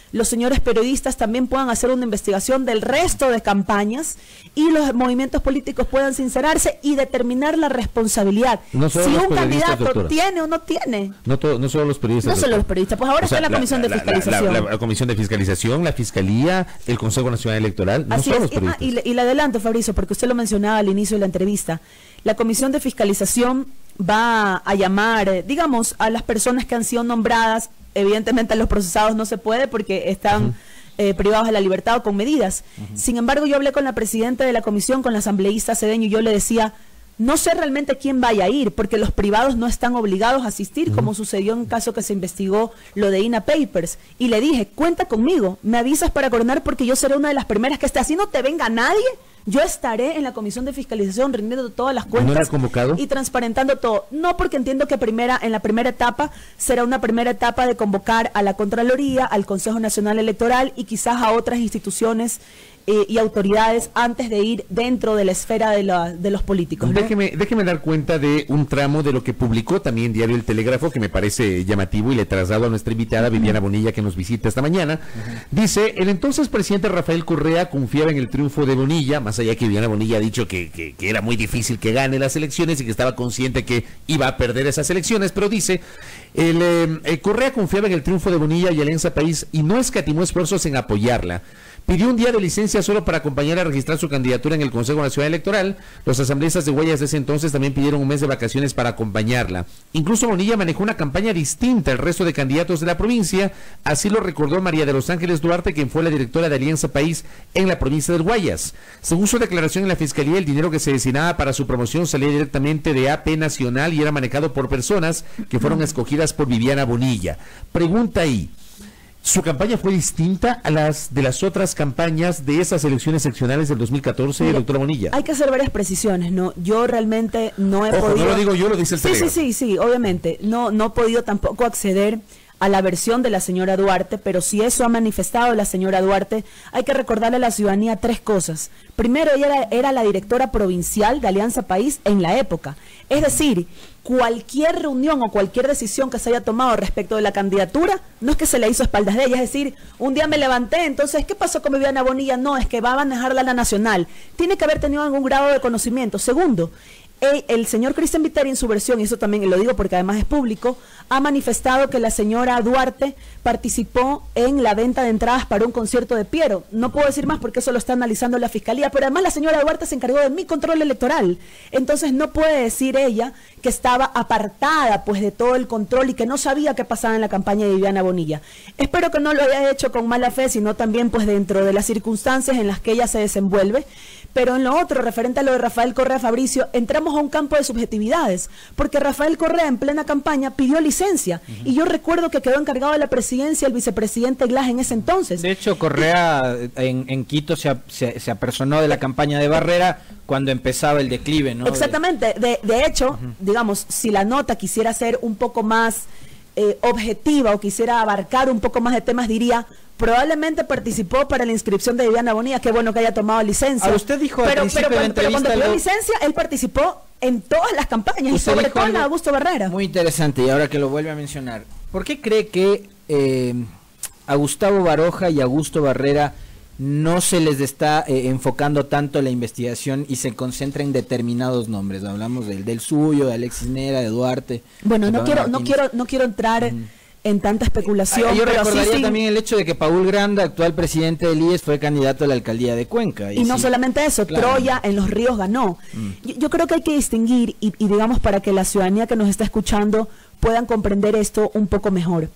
los señores periodistas también puedan hacer una investigación del resto de campañas y los movimientos políticos puedan sincerarse y determinar la responsabilidad. No si un candidato doctora. tiene o no tiene. No, to, no solo los periodistas. No solo los periodistas, pues ahora o sea, está la, la Comisión la, de Fiscalización. La, la, la, la Comisión de Fiscalización, la Fiscalía, el Consejo Nacional Electoral, no Así solo es. los periodistas. Y, ah, y, y le adelanto, Fabricio, porque usted lo mencionaba al inicio de la entrevista. La Comisión de Fiscalización va a llamar, eh, digamos, a las personas que han sido nombradas. Evidentemente a los procesados no se puede porque están uh-huh. eh, privados de la libertad o con medidas. Uh-huh. Sin embargo, yo hablé con la presidenta de la comisión, con la asambleísta Cedeño, y yo le decía, no sé realmente quién vaya a ir, porque los privados no están obligados a asistir, uh-huh. como sucedió en un caso que se investigó lo de I N A Papers. Y le dije, cuenta conmigo, me avisas para coordinar porque yo seré una de las primeras que esté. Así no te venga nadie, yo estaré en la Comisión de Fiscalización rindiendo todas las cuentas. ¿No era convocado? Y transparentando todo. No, porque entiendo que primera en la primera etapa será una primera etapa de convocar a la Contraloría, al Consejo Nacional Electoral y quizás a otras instituciones eh, y autoridades antes de ir dentro de la esfera de, la, de los políticos, ¿no? Déjeme, déjeme dar cuenta de un tramo de lo que publicó también Diario El Telégrafo, que me parece llamativo y le traslado a nuestra invitada uh-huh. Viviana Bonilla, que nos visita esta mañana. Uh-huh. Dice, el entonces presidente Rafael Correa confiaba en el triunfo de Bonilla, más allá que Viviana Bonilla ha dicho que, que, que era muy difícil que gane las elecciones y que estaba consciente que iba a perder esas elecciones, pero dice, el, eh, el Correa confiaba en el triunfo de Bonilla y Alianza País y no escatimó esfuerzos en apoyarla. Pidió un día de licencia solo para acompañar a registrar su candidatura en el Consejo Nacional Electoral. Los asambleístas de Guayas de ese entonces también pidieron un mes de vacaciones para acompañarla. Incluso Bonilla manejó una campaña distinta al resto de candidatos de la provincia. Así lo recordó María de los Ángeles Duarte, quien fue la directora de Alianza País en la provincia del Guayas. Según su declaración en la Fiscalía, el dinero que se destinaba para su promoción salía directamente de A P Nacional y era manejado por personas que fueron escogidas por Viviana Bonilla. Pregunta ahí. ¿Su campaña fue distinta a las de las otras campañas de esas elecciones seccionales del dos mil catorce, Mira, doctora Bonilla? Hay que hacer varias precisiones, ¿no? Yo realmente no he Ojo, podido... no lo digo yo, lo dice el Sí, Telégrafo. sí, sí, sí, obviamente. No, no he podido tampoco acceder a la versión de la señora Duarte, pero si eso ha manifestado la señora Duarte, hay que recordarle a la ciudadanía tres cosas. Primero, ella era, era la directora provincial de Alianza País en la época. Es decir, cualquier reunión o cualquier decisión que se haya tomado respecto de la candidatura, no es que se le hizo a espaldas de ella, es decir, un día me levanté, entonces, ¿qué pasó con Viviana Bonilla? No, es que va a manejarla la nacional. Tiene que haber tenido algún grado de conocimiento. Segundo, El, el señor Cristian Viteri en su versión, y eso también lo digo porque además es público, ha manifestado que la señora Duarte participó en la venta de entradas para un concierto de Piero. No puedo decir más porque eso lo está analizando la Fiscalía, pero además la señora Duarte se encargó de mi control electoral. Entonces no puede decir ella que estaba apartada pues de todo el control y que no sabía qué pasaba en la campaña de Viviana Bonilla. Espero que no lo haya hecho con mala fe, sino también pues dentro de las circunstancias en las que ella se desenvuelve. Pero en lo otro, referente a lo de Rafael Correa, Fabricio, entramos a un campo de subjetividades, porque Rafael Correa en plena campaña pidió licencia, uh-huh. y yo recuerdo que quedó encargado de la presidencia el vicepresidente Glass en ese entonces. De hecho, Correa en, en Quito se, se, se apersonó de la campaña de Barrera cuando empezaba el declive, ¿no? Exactamente, de, de hecho, uh-huh. digamos, si la nota quisiera ser un poco más eh, objetiva o quisiera abarcar un poco más de temas, diría... probablemente participó para la inscripción de Viviana Bonilla, qué bueno que haya tomado licencia. Ahora usted dijo pero, al pero, pero, pero, pero cuando pidió lo... licencia, él participó en todas las campañas, y sobre todo en la de Augusto Barrera. Muy interesante, y ahora que lo vuelve a mencionar, ¿por qué cree que eh, a Gustavo Baroja y a Augusto Barrera no se les está eh, enfocando tanto la investigación y se concentra en determinados nombres? Hablamos del, del suyo, de Alexis Nera, de Duarte. Bueno, no quiero, no quiero, no quiero entrar... Mm. en tanta especulación. Ah, yo pero recordaría sí, sí. también el hecho de que Paul Granda, actual presidente del I E S, fue candidato a la alcaldía de Cuenca. Y, y no sí. solamente eso, claro. Troya en los ríos ganó. Mm. Yo, yo creo que hay que distinguir, y, y digamos para que la ciudadanía que nos está escuchando puedan comprender esto un poco mejor.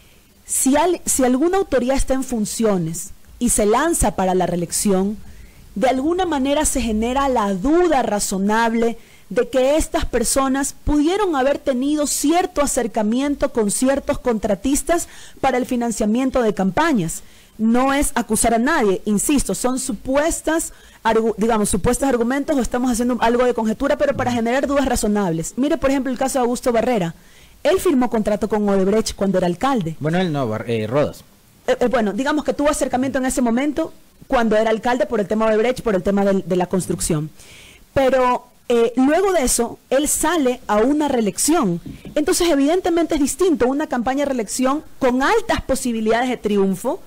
Si, al, si alguna autoridad está en funciones y se lanza para la reelección, de alguna manera se genera la duda razonable de que estas personas pudieron haber tenido cierto acercamiento con ciertos contratistas para el financiamiento de campañas. No es acusar a nadie, insisto, son supuestas, digamos, supuestos argumentos o estamos haciendo algo de conjetura, pero para generar dudas razonables. Mire, por ejemplo, el caso de Augusto Barrera. Él firmó contrato con Odebrecht cuando era alcalde. Bueno, él no, eh, Rodas. Eh, eh, bueno, digamos que tuvo acercamiento en ese momento cuando era alcalde por el tema de Odebrecht, por el tema de, de la construcción. Pero... Eh, luego de eso, él sale a una reelección. Entonces, evidentemente es distinto una campaña de reelección con altas posibilidades de triunfo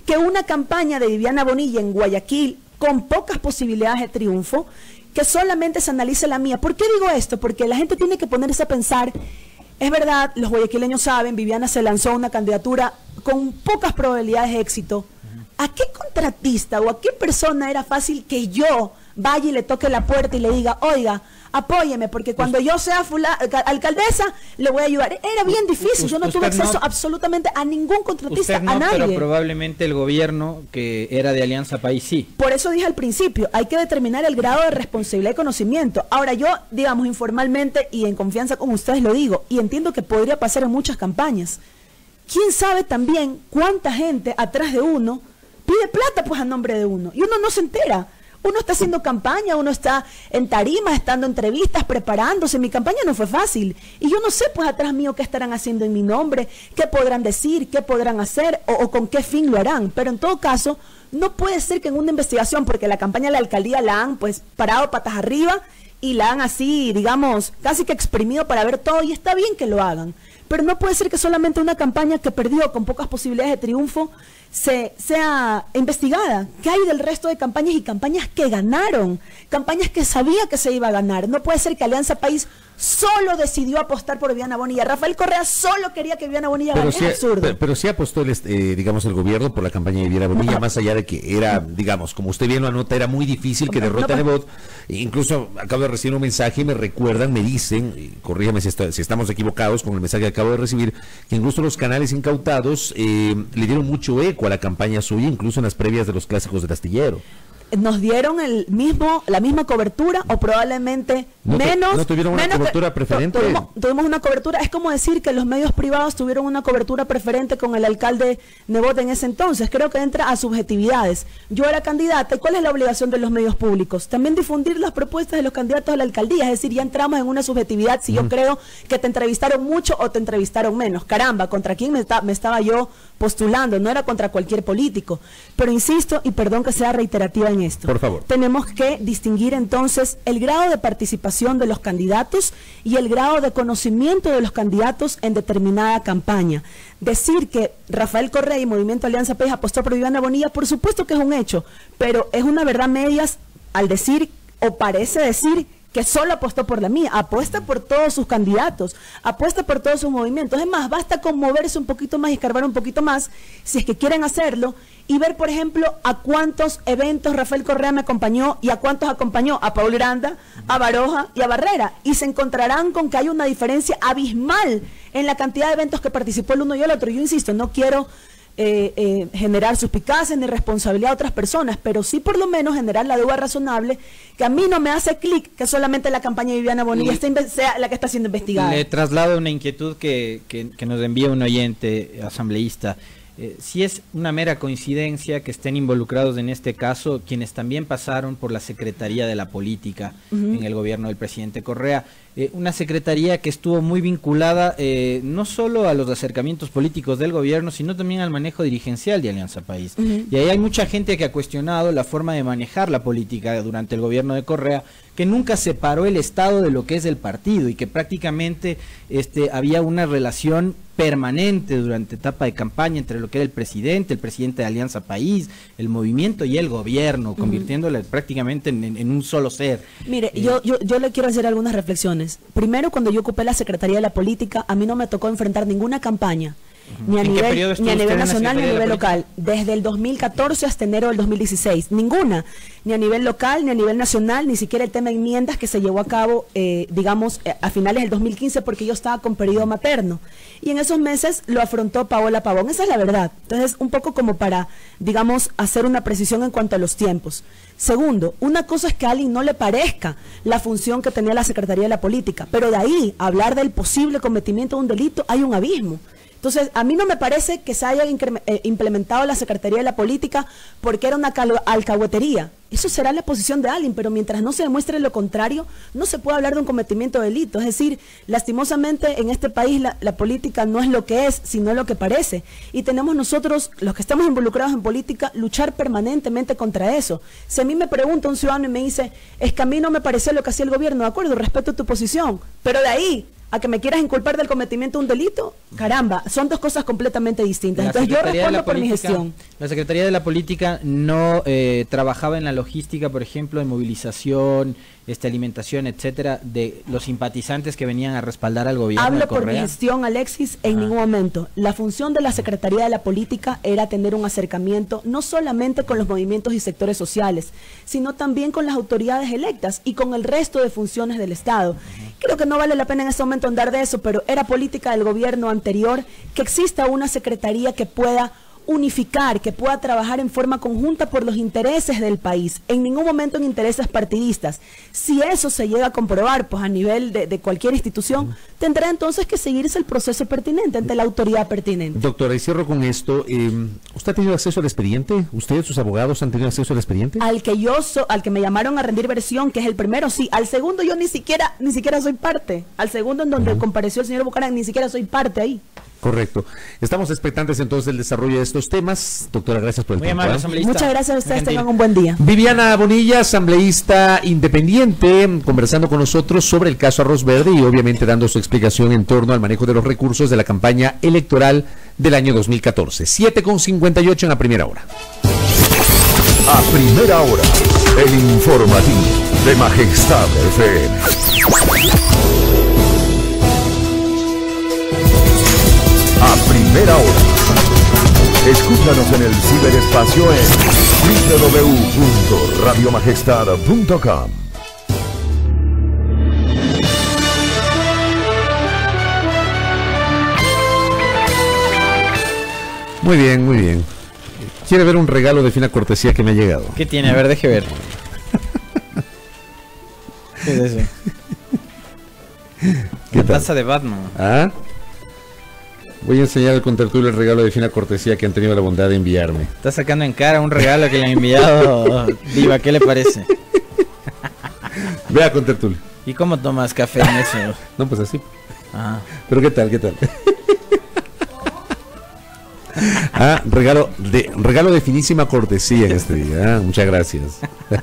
que una campaña de Viviana Bonilla en Guayaquil, con pocas posibilidades de triunfo, que solamente se analice la mía. ¿Por qué digo esto? Porque la gente tiene que ponerse a pensar, es verdad, los guayaquileños saben, Viviana se lanzó a una candidatura con pocas probabilidades de éxito. ¿A qué contratista o a qué persona era fácil que yo vaya y le toque la puerta y le diga, oiga, apóyeme, porque cuando yo sea fula, alcaldesa, le voy a ayudar? Era bien difícil, yo no tuve acceso no, absolutamente a ningún contratista, no, a nadie. Pero probablemente el gobierno que era de Alianza País sí. Por eso dije al principio, hay que determinar el grado de responsabilidad y conocimiento. Ahora yo, digamos, informalmente y en confianza con ustedes lo digo, y entiendo que podría pasar en muchas campañas. ¿Quién sabe también cuánta gente atrás de uno pide plata pues a nombre de uno? Y uno no se entera. Uno está haciendo campaña, uno está en tarima, estando en entrevistas, preparándose. Mi campaña no fue fácil. Y yo no sé, pues, atrás mío qué estarán haciendo en mi nombre, qué podrán decir, qué podrán hacer o, o con qué fin lo harán. Pero en todo caso, no puede ser que en una investigación, porque la campaña de la alcaldía la han, pues, parado patas arriba y la han así, digamos, casi que exprimido para ver todo. Y está bien que lo hagan. Pero no puede ser que solamente una campaña que perdió con pocas posibilidades de triunfo se, sea investigada. ¿Qué hay del resto de campañas y campañas que ganaron? Campañas que sabía que se iba a ganar. No puede ser que Alianza País solo decidió apostar por Viviana Bonilla. Rafael Correa solo quería que Viviana Bonilla ganara. Sí, es absurdo. Pero, pero sí apostó, el, eh, digamos, el gobierno por la campaña de Viviana Bonilla, no. Más allá de que era, digamos, como usted bien lo anota, era muy difícil que derrote no, no, a Nebot. Incluso acabo de recibir un mensaje y me recuerdan, me dicen, corríjame si, está, si estamos equivocados con el mensaje que acabo de recibir, que incluso los canales incautados eh, le dieron mucho eco a la campaña suya, incluso en las previas de los clásicos del Astillero. Nos dieron el mismo la misma cobertura o probablemente no menos. ¿No tuvieron una cobertura que, preferente? Tuvimos, tuvimos una cobertura, es como decir que los medios privados tuvieron una cobertura preferente con el alcalde Nebot en ese entonces. Creo que entra a subjetividades. Yo era candidata, ¿y cuál es la obligación de los medios públicos? También difundir las propuestas de los candidatos a la alcaldía, es decir, ya entramos en una subjetividad si uh-huh. yo creo que te entrevistaron mucho o te entrevistaron menos. Caramba, ¿contra quién me, está, me estaba yo postulando? No era contra cualquier político. Pero insisto, y perdón que sea reiterativa en esto. Por favor. Tenemos que distinguir entonces el grado de participación de los candidatos y el grado de conocimiento de los candidatos en determinada campaña. Decir que Rafael Correa y Movimiento Alianza País apostó por Viviana Bonilla, por supuesto que es un hecho, pero es una verdad medias al decir o parece decir que solo apostó por la mía. Apuesta por todos sus candidatos, apuesta por todos sus movimientos. Es más, basta con moverse un poquito más y escarbar un poquito más, si es que quieren hacerlo, y ver, por ejemplo, a cuántos eventos Rafael Correa me acompañó y a cuántos acompañó a Paul Granda, a Baroja y a Barrera, y se encontrarán con que hay una diferencia abismal en la cantidad de eventos que participó el uno y el otro. Yo insisto, no quiero Eh, eh, generar suspicacias ni responsabilidad a otras personas, pero sí por lo menos generar la duda razonable que a mí no me hace clic que solamente la campaña de Viviana Bonilla sea la que está siendo investigada. Le traslado una inquietud que, que, que nos envía un oyente asambleísta. Eh, si es una mera coincidencia que estén involucrados en este caso quienes también pasaron por la Secretaría de la Política uh-huh. en el gobierno del presidente Correa, eh, una secretaría que estuvo muy vinculada eh, no solo a los acercamientos políticos del gobierno, sino también al manejo dirigencial de Alianza País. Uh-huh. Y ahí hay mucha gente que ha cuestionado la forma de manejar la política durante el gobierno de Correa, que nunca separó el Estado de lo que es el partido y que prácticamente este, había una relación permanente durante etapa de campaña entre lo que era el presidente, el presidente de Alianza País, el movimiento y el gobierno, convirtiéndole uh-huh. prácticamente en, en un solo ser. Mire, eh, yo, yo, yo le quiero hacer algunas reflexiones. Primero, cuando yo ocupé la Secretaría de la Política, a mí no me tocó enfrentar ninguna campaña. Uh-huh. Ni a nivel, ni a nivel nacional ni a nivel local, desde el dos mil catorce hasta enero del dos mil dieciséis, ninguna, ni a nivel local, ni a nivel nacional, ni siquiera el tema de enmiendas que se llevó a cabo, eh, digamos, eh, a finales del dos mil quince, porque yo estaba con periodo materno, y en esos meses lo afrontó Paola Pavón, esa es la verdad. Entonces, un poco como para, digamos, hacer una precisión en cuanto a los tiempos. Segundo, una cosa es que a alguien no le parezca la función que tenía la Secretaría de la Política, pero de ahí a hablar del posible cometimiento de un delito hay un abismo. Entonces, a mí no me parece que se haya implementado la Secretaría de la Política porque era una alcahuetería. Eso será la posición de alguien, pero mientras no se demuestre lo contrario, no se puede hablar de un cometimiento de delito. Es decir, lastimosamente en este país la, la política no es lo que es, sino lo que parece. Y tenemos nosotros, los que estamos involucrados en política, luchar permanentemente contra eso. Si a mí me pregunta un ciudadano y me dice, es que a mí no me pareció lo que hacía el gobierno, de acuerdo, respeto tu posición, pero de ahí a que me quieras inculpar del cometimiento de un delito, caramba, son dos cosas completamente distintas. La Entonces yo Secretaría de la respondo por mi Política- gestión. La Secretaría de la Política no eh, trabajaba en la logística, por ejemplo, en movilización, este, alimentación, etcétera, de los simpatizantes que venían a respaldar al gobierno de Hablo por mi Correa. gestión, Alexis, en Ajá. ningún momento. La función de la Secretaría de la Política era tener un acercamiento no solamente con los movimientos y sectores sociales, sino también con las autoridades electas y con el resto de funciones del Estado. Creo que no vale la pena en este momento andar de eso, pero era política del gobierno anterior que exista una secretaría que pueda unificar, que pueda trabajar en forma conjunta por los intereses del país, en ningún momento en intereses partidistas. Si eso se llega a comprobar, pues a nivel de, de cualquier institución, tendrá entonces que seguirse el proceso pertinente ante la autoridad pertinente. Doctora, y cierro con esto. Eh, ¿Usted ha tenido acceso al expediente? ¿Ustedes, sus abogados, han tenido acceso al expediente? Al que yo so, al que me llamaron a rendir versión, que es el primero, sí. Al segundo yo ni siquiera, ni siquiera soy parte. Al segundo en donde uh-huh. compareció el señor Bucaram, ni siquiera soy parte ahí. Correcto. Estamos expectantes entonces del desarrollo de estos temas. Doctora, gracias por el Muy tiempo. amable, ¿eh? asambleísta. Muchas gracias a ustedes, Gentil. tengan un buen día. Viviana Bonilla, asambleísta independiente, conversando con nosotros sobre el caso Arroz Verde y obviamente dando su explicación en torno al manejo de los recursos de la campaña electoral del año dos mil catorce. siete con cincuenta y ocho en la primera hora. A primera hora, el informativo de Majestad F M. A primera hora. Escúchanos en el ciberespacio en doble u doble u doble u punto radio majestad punto com. Muy bien, muy bien. ¿Quiere ver un regalo de fina cortesía que me ha llegado? ¿Qué tiene? A ver, deje ver. ¿Qué es eso? ¿Qué La tal? taza de Batman. ¿Ah? Voy a enseñar al contertulio el regalo de fina cortesía que han tenido la bondad de enviarme. Está sacando en cara un regalo que le han enviado. Diva, ¿qué le parece? Vea, contertulio. ¿Y cómo tomas café en eso? No, pues así. Ajá. Pero ¿qué tal? ¿Qué tal? Ah, regalo de regalo de finísima cortesía en este día. Ah, muchas gracias.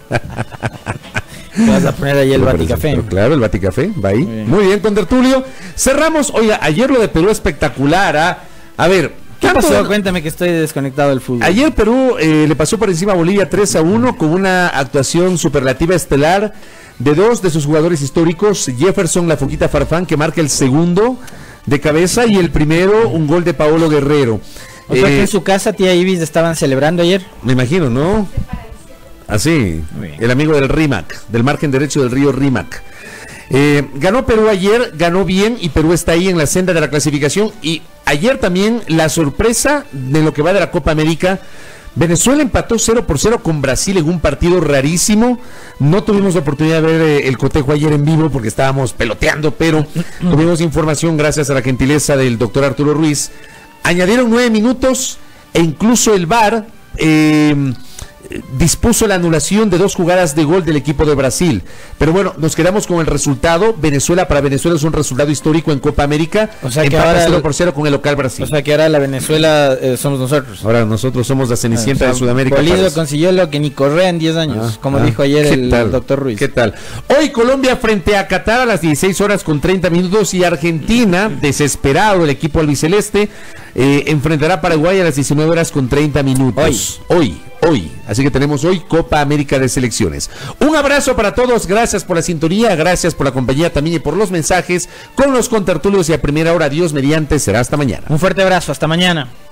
Vas a poner ahí el Pero Baticafé. pero claro, el Baticafé, va ahí. Muy bien. Muy bien, contertulio. Cerramos. Oiga, ayer lo de Perú espectacular. ¿Ah? A ver, ¿Qué tanto- pasó? Cuéntame que estoy desconectado del fútbol. Ayer Perú eh, le pasó por encima a Bolivia tres a uno con una actuación superlativa estelar de dos de sus jugadores históricos, Jefferson La Foquita Farfán, que marca el segundo de cabeza, y el primero, un gol de Paolo Guerrero. O sea que Eh, en su casa, tía Ibis, estaban celebrando ayer. Me imagino, ¿no? Así, Muy bien. el amigo del Rímac, del margen derecho del río Rímac. Eh, ganó Perú ayer, ganó bien, y Perú está ahí en la senda de la clasificación. Y ayer también la sorpresa de lo que va de la Copa América. Venezuela empató cero por cero con Brasil en un partido rarísimo. No tuvimos la oportunidad de ver eh, el cotejo ayer en vivo porque estábamos peloteando, pero tuvimos información gracias a la gentileza del doctor Arturo Ruiz. Añadieron nueve minutos e incluso el V A R eh, dispuso la anulación de dos jugadas de gol del equipo de Brasil. Pero bueno, nos quedamos con el resultado. Venezuela, para Venezuela es un resultado histórico en Copa América. O sea que Empata ahora cero el- por cero con el local Brasil. O sea que ahora la Venezuela eh, somos nosotros. Ahora nosotros somos la cenicienta O sea, de Sudamérica. Bolivia parece. consiguió lo que ni Correa en diez años, Ah, como ah, dijo ayer ¿qué el tal? doctor Ruiz. ¿Qué tal? Hoy Colombia frente a Qatar a las dieciséis horas con treinta minutos y Argentina, desesperado el equipo albiceleste, eh, enfrentará a Paraguay a las diecinueve horas con treinta minutos. Hoy. Hoy, hoy. Así que tenemos hoy Copa América de Selecciones. Un abrazo para todos, gracias por la sintonía, gracias por la compañía también y por los mensajes con los contertulios y a primera hora. Dios mediante, será hasta mañana. Un fuerte abrazo, hasta mañana.